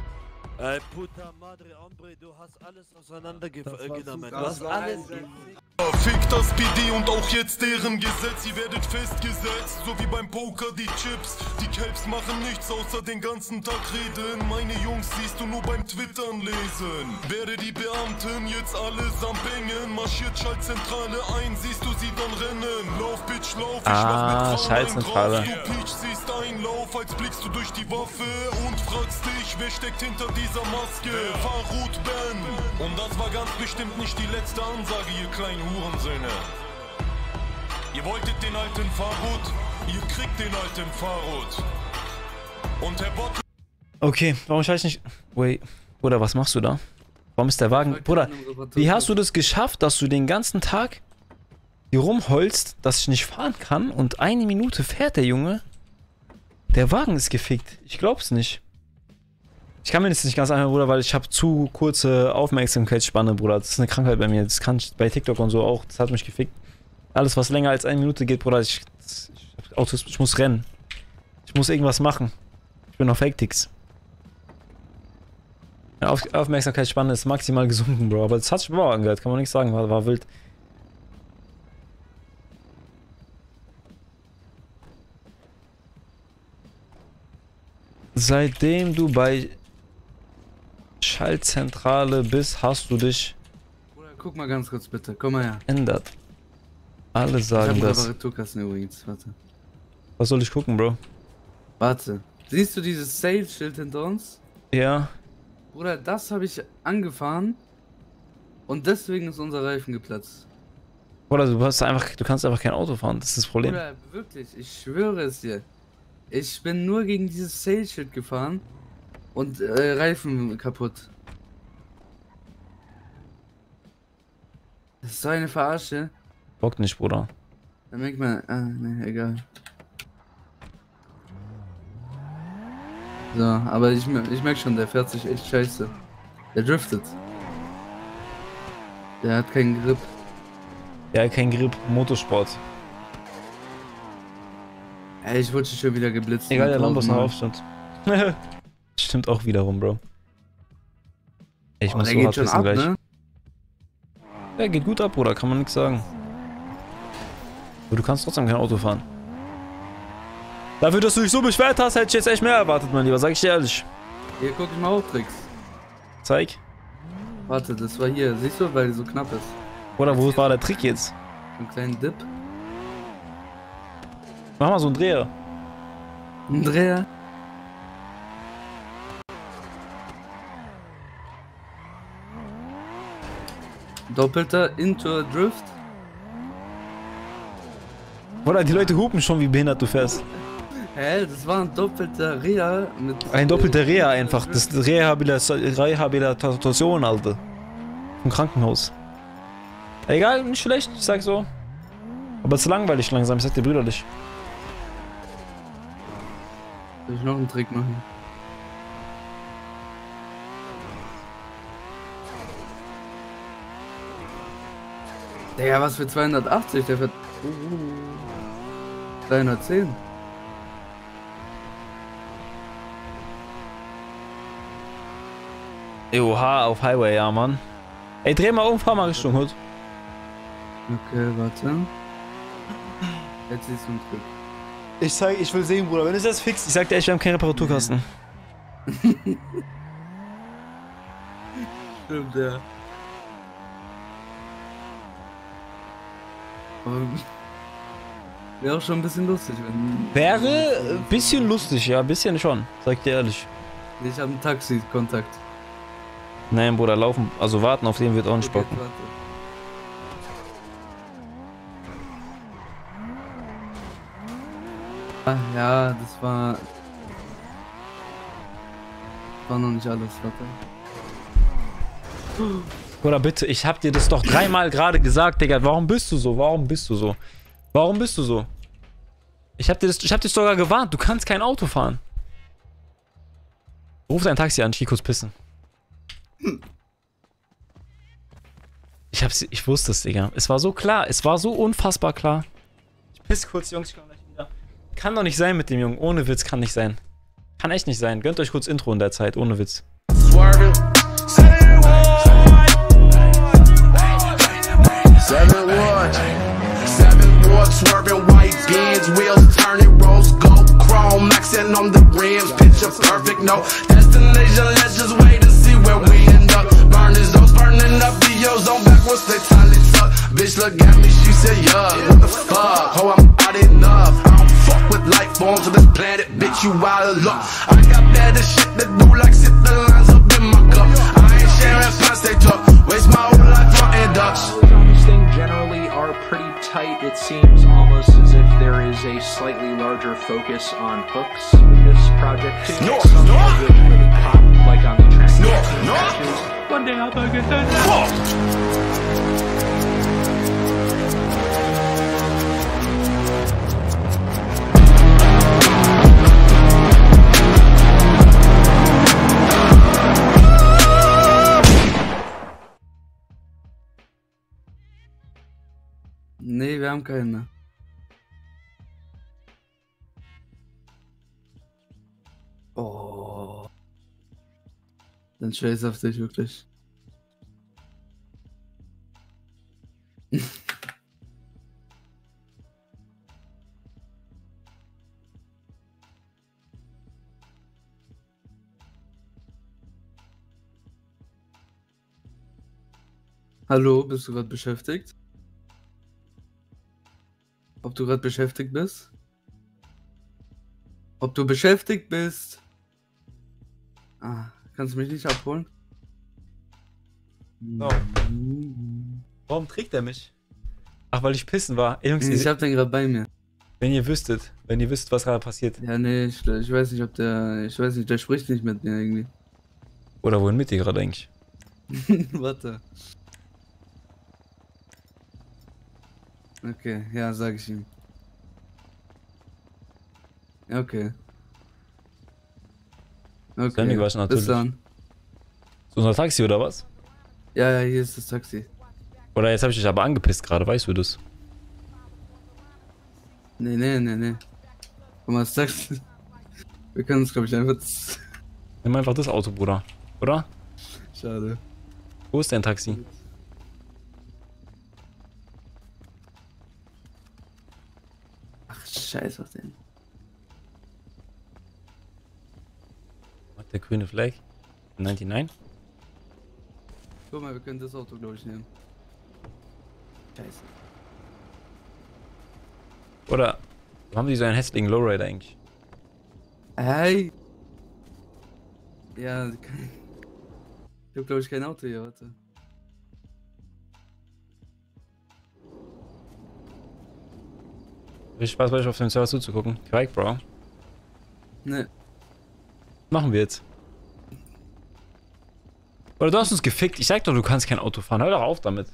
Ey, puta madre, hombre, du hast alles auseinandergenommen. Du hast alles. Fick das P D und auch jetzt deren Gesetz. Ihr werdet festgesetzt, so wie beim Poker die Chips. Die Kelps machen nichts außer den ganzen Tag reden. Meine Jungs siehst du nur beim Twittern lesen. Werde die Beamten jetzt allesamt bängen. Marschiert Schaltzentrale ein, siehst du sie dann rennen. Lauf, Bitch, lauf, ich Ah, mach mit Schaltzentrale. Du Peach siehst Einlauf, als blickst du durch die Waffe und fragst dich, wer steckt hinter dieser Maske? Farut Ben. Und das war ganz bestimmt nicht die letzte Ansage, ihr kleinen Hurensöhne. Ihr wolltet den alten Farut, ihr kriegt den alten Farut. Und Herr Bot... Okay, warum scheiß ich nicht... Wait, Bruder, was machst du da? Warum ist der Wagen... Bruder, wie hast du das geschafft, dass du den ganzen Tag hier rumholst, dass ich nicht fahren kann und eine Minute fährt der Junge? Der Wagen ist gefickt. Ich glaub's nicht. Ich kann mir das nicht ganz anhören, Bruder, weil ich habe zu kurze Aufmerksamkeitsspanne, Bruder. Das ist eine Krankheit bei mir. Das kann ich bei TikTok und so auch. Das hat mich gefickt. Alles, was länger als eine Minute geht, Bruder, ich, ich, Autos, ich muss rennen. Ich muss irgendwas machen. Ich bin auf Hektiks. Ja, auf, Aufmerksamkeitsspanne ist maximal gesunken, Bro. Aber das hat sich wow angehört, kann man nichts sagen. War, war wild. Seitdem du bei Schaltzentrale bist, hast du dich... Bruder, guck mal ganz kurz bitte, komm mal her. Ändert. Alle sagen ich das. Reparaturkasten übrigens, warte. Was soll ich gucken, Bro? Warte. Siehst du dieses Sale-Schild hinter uns? Ja. Bruder, das habe ich angefahren und deswegen ist unser Reifen geplatzt. Bruder, du hast einfach, du kannst einfach kein Auto fahren, das ist das Problem. Bruder, wirklich, ich schwöre es dir. Ich bin nur gegen dieses Sale-Schild gefahren und äh, Reifen kaputt. Das ist so eine Verarsche. Bock nicht, Bruder. Dann merkt man, ah, ne, egal. So, aber ich, ich merke schon, der fährt sich echt scheiße. Der driftet. Der hat keinen Grip. Der hat keinen Grip, Motorsport. Ey, ich wurde schon wieder geblitzt. Egal, der Lambo ist noch aufstand. Stimmt auch wiederum, Bro. Ey, ich oh, muss der so geht hart schon wissen ab, gleich. ne? Der geht gut ab, Bruder, kann man nichts sagen. Aber du kannst trotzdem kein Auto fahren. Dafür, dass du dich so beschwert hast, hätte ich jetzt echt mehr erwartet, mein Lieber, sag ich dir ehrlich. Hier, guck ich mal auf, Tricks. Zeig. Warte, das war hier, siehst du, weil die so knapp ist. Oder wo war der Trick jetzt? Einen kleinen Dip. Mach mal so einen Dreher. Ein Dreher? Doppelter Into Drift. Oder die Leute hupen schon, wie behindert du fährst. Hä, das war ein doppelter Reha mit... Ein doppelter Reha einfach. Das ist Rehabilitation, Alter. Im Krankenhaus. Egal, nicht schlecht, ich sag so. Aber es ist langweilig langsam, ich sag dir brüderlich. Soll ich noch einen Trick machen? Digga, was für zweihundertachtzig? Der fährt... dreihundertzehn. Oha, auf Highway, ja, Mann. Ey, dreh mal um, fahr mal Richtung Hut. Okay, warte. Jetzt siehst du einen Trick. Ich zeig, ich will sehen, Bruder. Wenn du das fix, ich sag dir echt, wir haben keinen Reparaturkasten. Stimmt, ja. Wäre auch schon ein bisschen lustig, wenn... Wäre ein bisschen lustig, ja, ein bisschen schon. Sag dir ehrlich. Ich habe einen Taxi-Kontakt. Nein, Bruder, laufen, also warten auf den wird auch nicht Okay, bocken. warte. Ah, ja, das war... War noch nicht alles, warte. Bruder, bitte, ich hab dir das doch dreimal gerade gesagt, Digga. Warum bist du so? Warum bist du so? Warum bist du so? Ich hab dir das, ich hab dich sogar gewarnt, du kannst kein Auto fahren. Ruf dein Taxi an, ich geh kurz pissen. Ich hab's, ich wusste es, Digga. Es war so klar, es war so unfassbar klar. Ich piss kurz, Jungs, ich komm gleich wieder. Kann doch nicht sein mit dem Jungen, ohne Witz, kann nicht sein. Kann echt nicht sein. Gönnt euch kurz Intro in der Zeit, ohne Witz. Seven Riding on the rims, picture perfect, no destination. Let's just wait and see where we end up. Burning those, burning up the ozone backwards, they tally suck. Bitch look at me, she said, yeah, what the fuck? Oh, I'm out enough. I don't fuck with life forms on this planet, bitch, you out of luck. I got better shit to do, like sit the lines up in my cup. I ain't sharing plans, they talk. Waste my whole life on end ups. These things generally are pretty tight. It seems almost as if there is a slightly larger focus on hooks with this project too. No, Some no. of which really pop, like on the track No, team no. matches. One day I'll go get that. Nee, wir haben keinen mehr. Oh. Dann scheiß auf dich, wirklich. Hallo, bist du gerade beschäftigt? Ob du gerade beschäftigt bist? Ob du beschäftigt bist? Ah, kannst du mich nicht abholen? So. Warum trägt er mich? Ach, weil ich pissen war. Ey, Jungs, Ich hab den gerade bei mir. wenn ihr wüsstet, wenn ihr wisst, was gerade passiert. Ja, nee, ich, ich weiß nicht, ob der. Ich weiß nicht, der spricht nicht mit mir irgendwie. Oder wohin mit dir gerade eigentlich? Warte. Okay, ja, sag ich ihm. Okay. Okay. Sandy war schon Bis natürlich. dann. So unser Taxi oder was? Ja, ja, hier ist das Taxi. Oder jetzt habe ich dich aber angepisst gerade, weißt du das? Nee, nee, nee, nee. Guck mal, das Taxi. Wir können uns, glaube ich, einfach. Nimm einfach das Auto, Bruder. Oder? Schade. Wo ist dein Taxi? Ach, scheiß auf den. Was, der grüne Flag? neunundneunzig? Guck mal, wir können das Auto, glaube ich, nehmen. Scheiße. Oder haben die so einen hässlichen Lowrider eigentlich? Hey! Ja, kein... Ich hab, glaube ich, kein Auto hier, warte. Viel Spaß bei euch auf dem Server zuzugucken. Korrekt, Bro. Ne. Machen wir jetzt. Oder du hast uns gefickt. Ich sag doch, du kannst kein Auto fahren. Hör doch auf damit.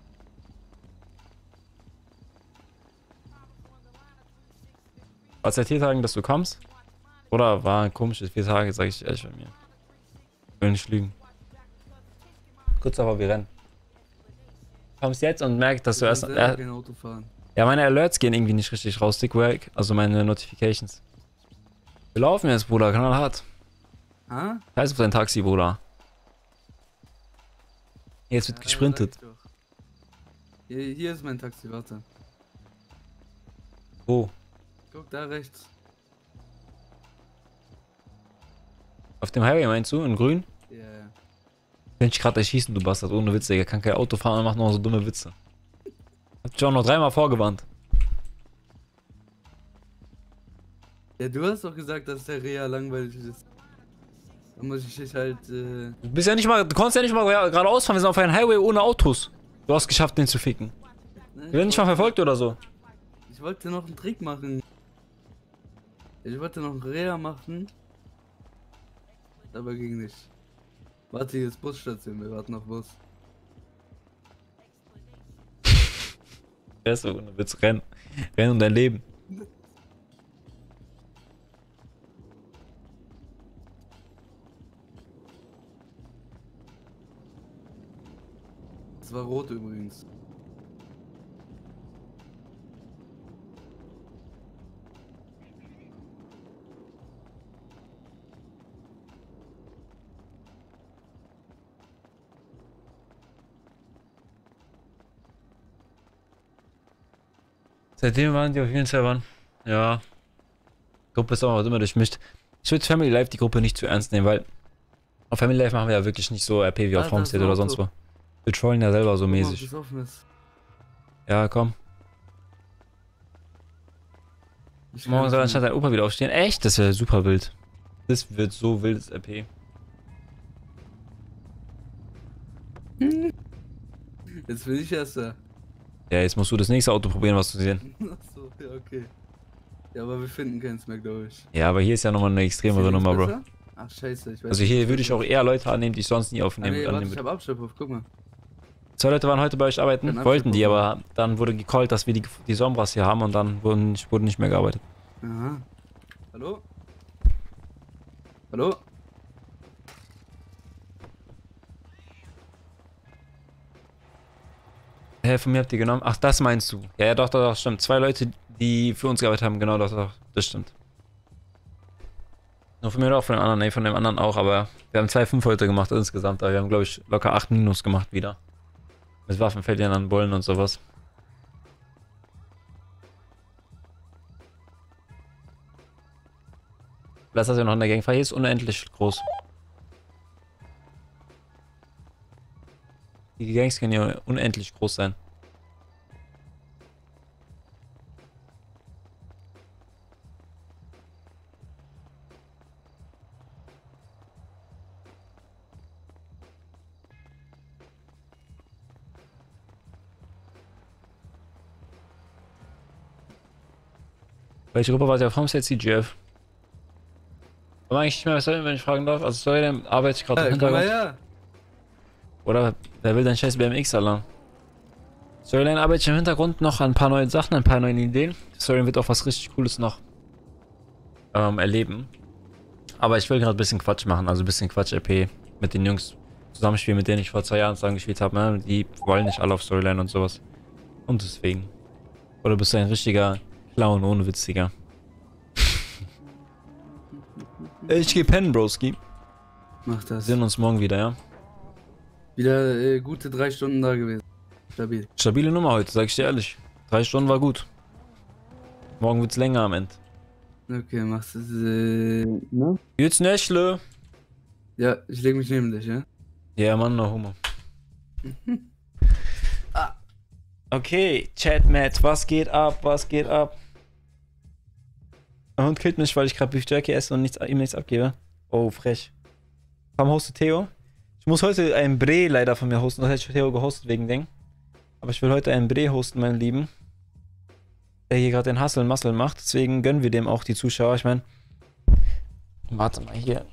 War es seit vier Tagen, dass du kommst? Oder war komische vier Tage, sag ich ehrlich bei mir. Ich will nicht lügen. Kurz davor, wir rennen. Du kommst jetzt und merkst, dass du erst... selber Er, kein Auto fahren. ja, meine Alerts gehen irgendwie nicht richtig raus, Dickwork. Also meine Notifications. Wir laufen jetzt, Bruder, knallhart. Ah? Scheiß auf dein Taxi, Bruder. Jetzt wird gesprintet. Hier, hier ist mein Taxi, warte. Wo? Guck, da rechts. Auf dem Highway meinst du? In grün? Ja, ja. Kann ich gerade erschießen, du Bastard. Ohne Witze, Digga. Kann kein Auto fahren und macht noch so dumme Witze. Hab dich auch noch dreimal vorgewarnt. Ja, du hast doch gesagt, dass der Rea langweilig ist. Da muss ich dich halt, äh... Du bist ja nicht mal, du konntest ja nicht mal geradeaus fahren. Wir sind auf einem Highway ohne Autos. Du hast geschafft, den zu ficken. Ne, Wir werden nicht mal verfolgt oder so. Ich wollte noch einen Trick machen. Ich wollte noch einen Rea machen. Aber ging nicht. Warte, hier ist Busstation, wir warten auf Bus. Ja, so, du willst rennen. Rennen um dein Leben. Das war rot übrigens. Seitdem waren die auf vielen Servern. Ja. Gruppe ist auch immer durchmischt. Ich würde Family Life die Gruppe nicht zu ernst nehmen, weil auf Family Life machen wir ja wirklich nicht so R P wie auf Alter, Homestead das oder Auto. sonst wo. Wir trollen ja selber so Guck mal, ob mäßig. das offen ist. Ja, komm. Ich Morgen kann soll das anstatt dein Opa wieder aufstehen. Echt? Das wäre super wild. Das wird so wildes R P. nicht. Jetzt will ich erst da. Ja, jetzt musst du das nächste Auto probieren, was zu sehen. Achso, ja, okay. Ja, aber wir finden keins mehr, glaube ich. Ja, aber hier ist ja nochmal eine Ist hier extremere links Nummer, Bro. besser? Ach, scheiße, ich weiß Also nicht. hier würde ich auch eher Leute annehmen, die ich sonst nie Ah, aufnehmen nee, warte, annehmen ich würde. hab Abschlepphof, guck mal. Zwei Leute waren heute bei euch Kein arbeiten, Abschlepphof. wollten die, aber dann wurde gecallt, dass wir die, die Sombras hier haben und dann wurden, wurde nicht mehr gearbeitet. Aha. Hallo? Hallo? Hä, von mir habt ihr genommen? Ach, das meinst du? Ja, ja, doch, doch, doch, stimmt. Zwei Leute, die für uns gearbeitet haben, genau, doch, doch, das stimmt. Nur von mir oder auch von dem anderen, nee, von dem anderen auch, aber wir haben zwei fünf heute gemacht insgesamt, aber wir haben, glaube ich, locker acht Minus gemacht wieder. Mit Waffenfällern an Bullen und sowas. Lass das ja noch in der Gang. Hier ist unendlich groß. Die Gangs können ja unendlich groß sein. Welche Gruppe war sie auf Homestead? C G F. Aber eigentlich nicht mehr, was soll denn, wenn ich fragen darf? Also soll der arbeitet ich gerade Ja, im komm mal Hintergrund? her. Oder wer will dein scheiß B M X, Alter? Storyline arbeitet ich im Hintergrund noch an ein paar neuen Sachen, ein paar neuen Ideen. Storyline wird auch was richtig Cooles noch ähm, erleben. Aber ich will gerade ein bisschen Quatsch machen, also ein bisschen Quatsch-R P mit den Jungs zusammenspielen, mit denen ich vor zwei Jahren zusammen gespielt habe. Ne? Die wollen nicht alle auf Storyline und sowas. Und deswegen. Oder bist du ein richtiger Clown ohne Witziger? Ich geh pennen, Broski. Mach das. Wir sehen uns morgen wieder, ja? Wieder äh, gute drei Stunden da gewesen. Stabil. Stabile Nummer heute, sag ich dir ehrlich. Drei Stunden war gut. Morgen wird's länger am Ende. Okay, machst es, äh, ne? Jetzt Nächle. Ja, ich leg mich neben dich, ja? Ja, Mann, no homo. ah. Okay, Chat Matt, was geht ab, was geht ab? Mein Hund killt mich, weil ich gerade Beef Jerky esse und nichts, ihm nichts abgebe. Oh, frech. Komm, hoste Theo. Ich muss heute einen Bre leider von mir hosten. Das hätte ich Theo gehostet wegen Ding. Aber ich will heute einen Bre hosten, mein Lieben. Der hier gerade den Hustle Muscle macht. Deswegen gönnen wir dem auch die Zuschauer. Ich meine. Warte mal hier.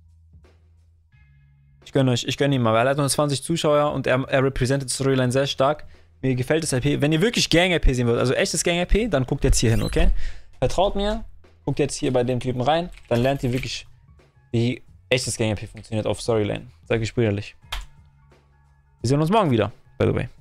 Ich gönne euch, ich gönne ihm mal, weil er hat nur zwanzig Zuschauer und er, er repräsentiert Storyline sehr stark. Mir gefällt das R P. Wenn ihr wirklich Gang-R P sehen wollt, also echtes Gang-R P, dann guckt jetzt hier hin, okay? Vertraut mir, guckt jetzt hier bei dem Typen rein, dann lernt ihr wirklich, wie echtes Gang-R P funktioniert auf Storyline. Sag ich brüderlich. Wir sehen uns morgen wieder, by the way.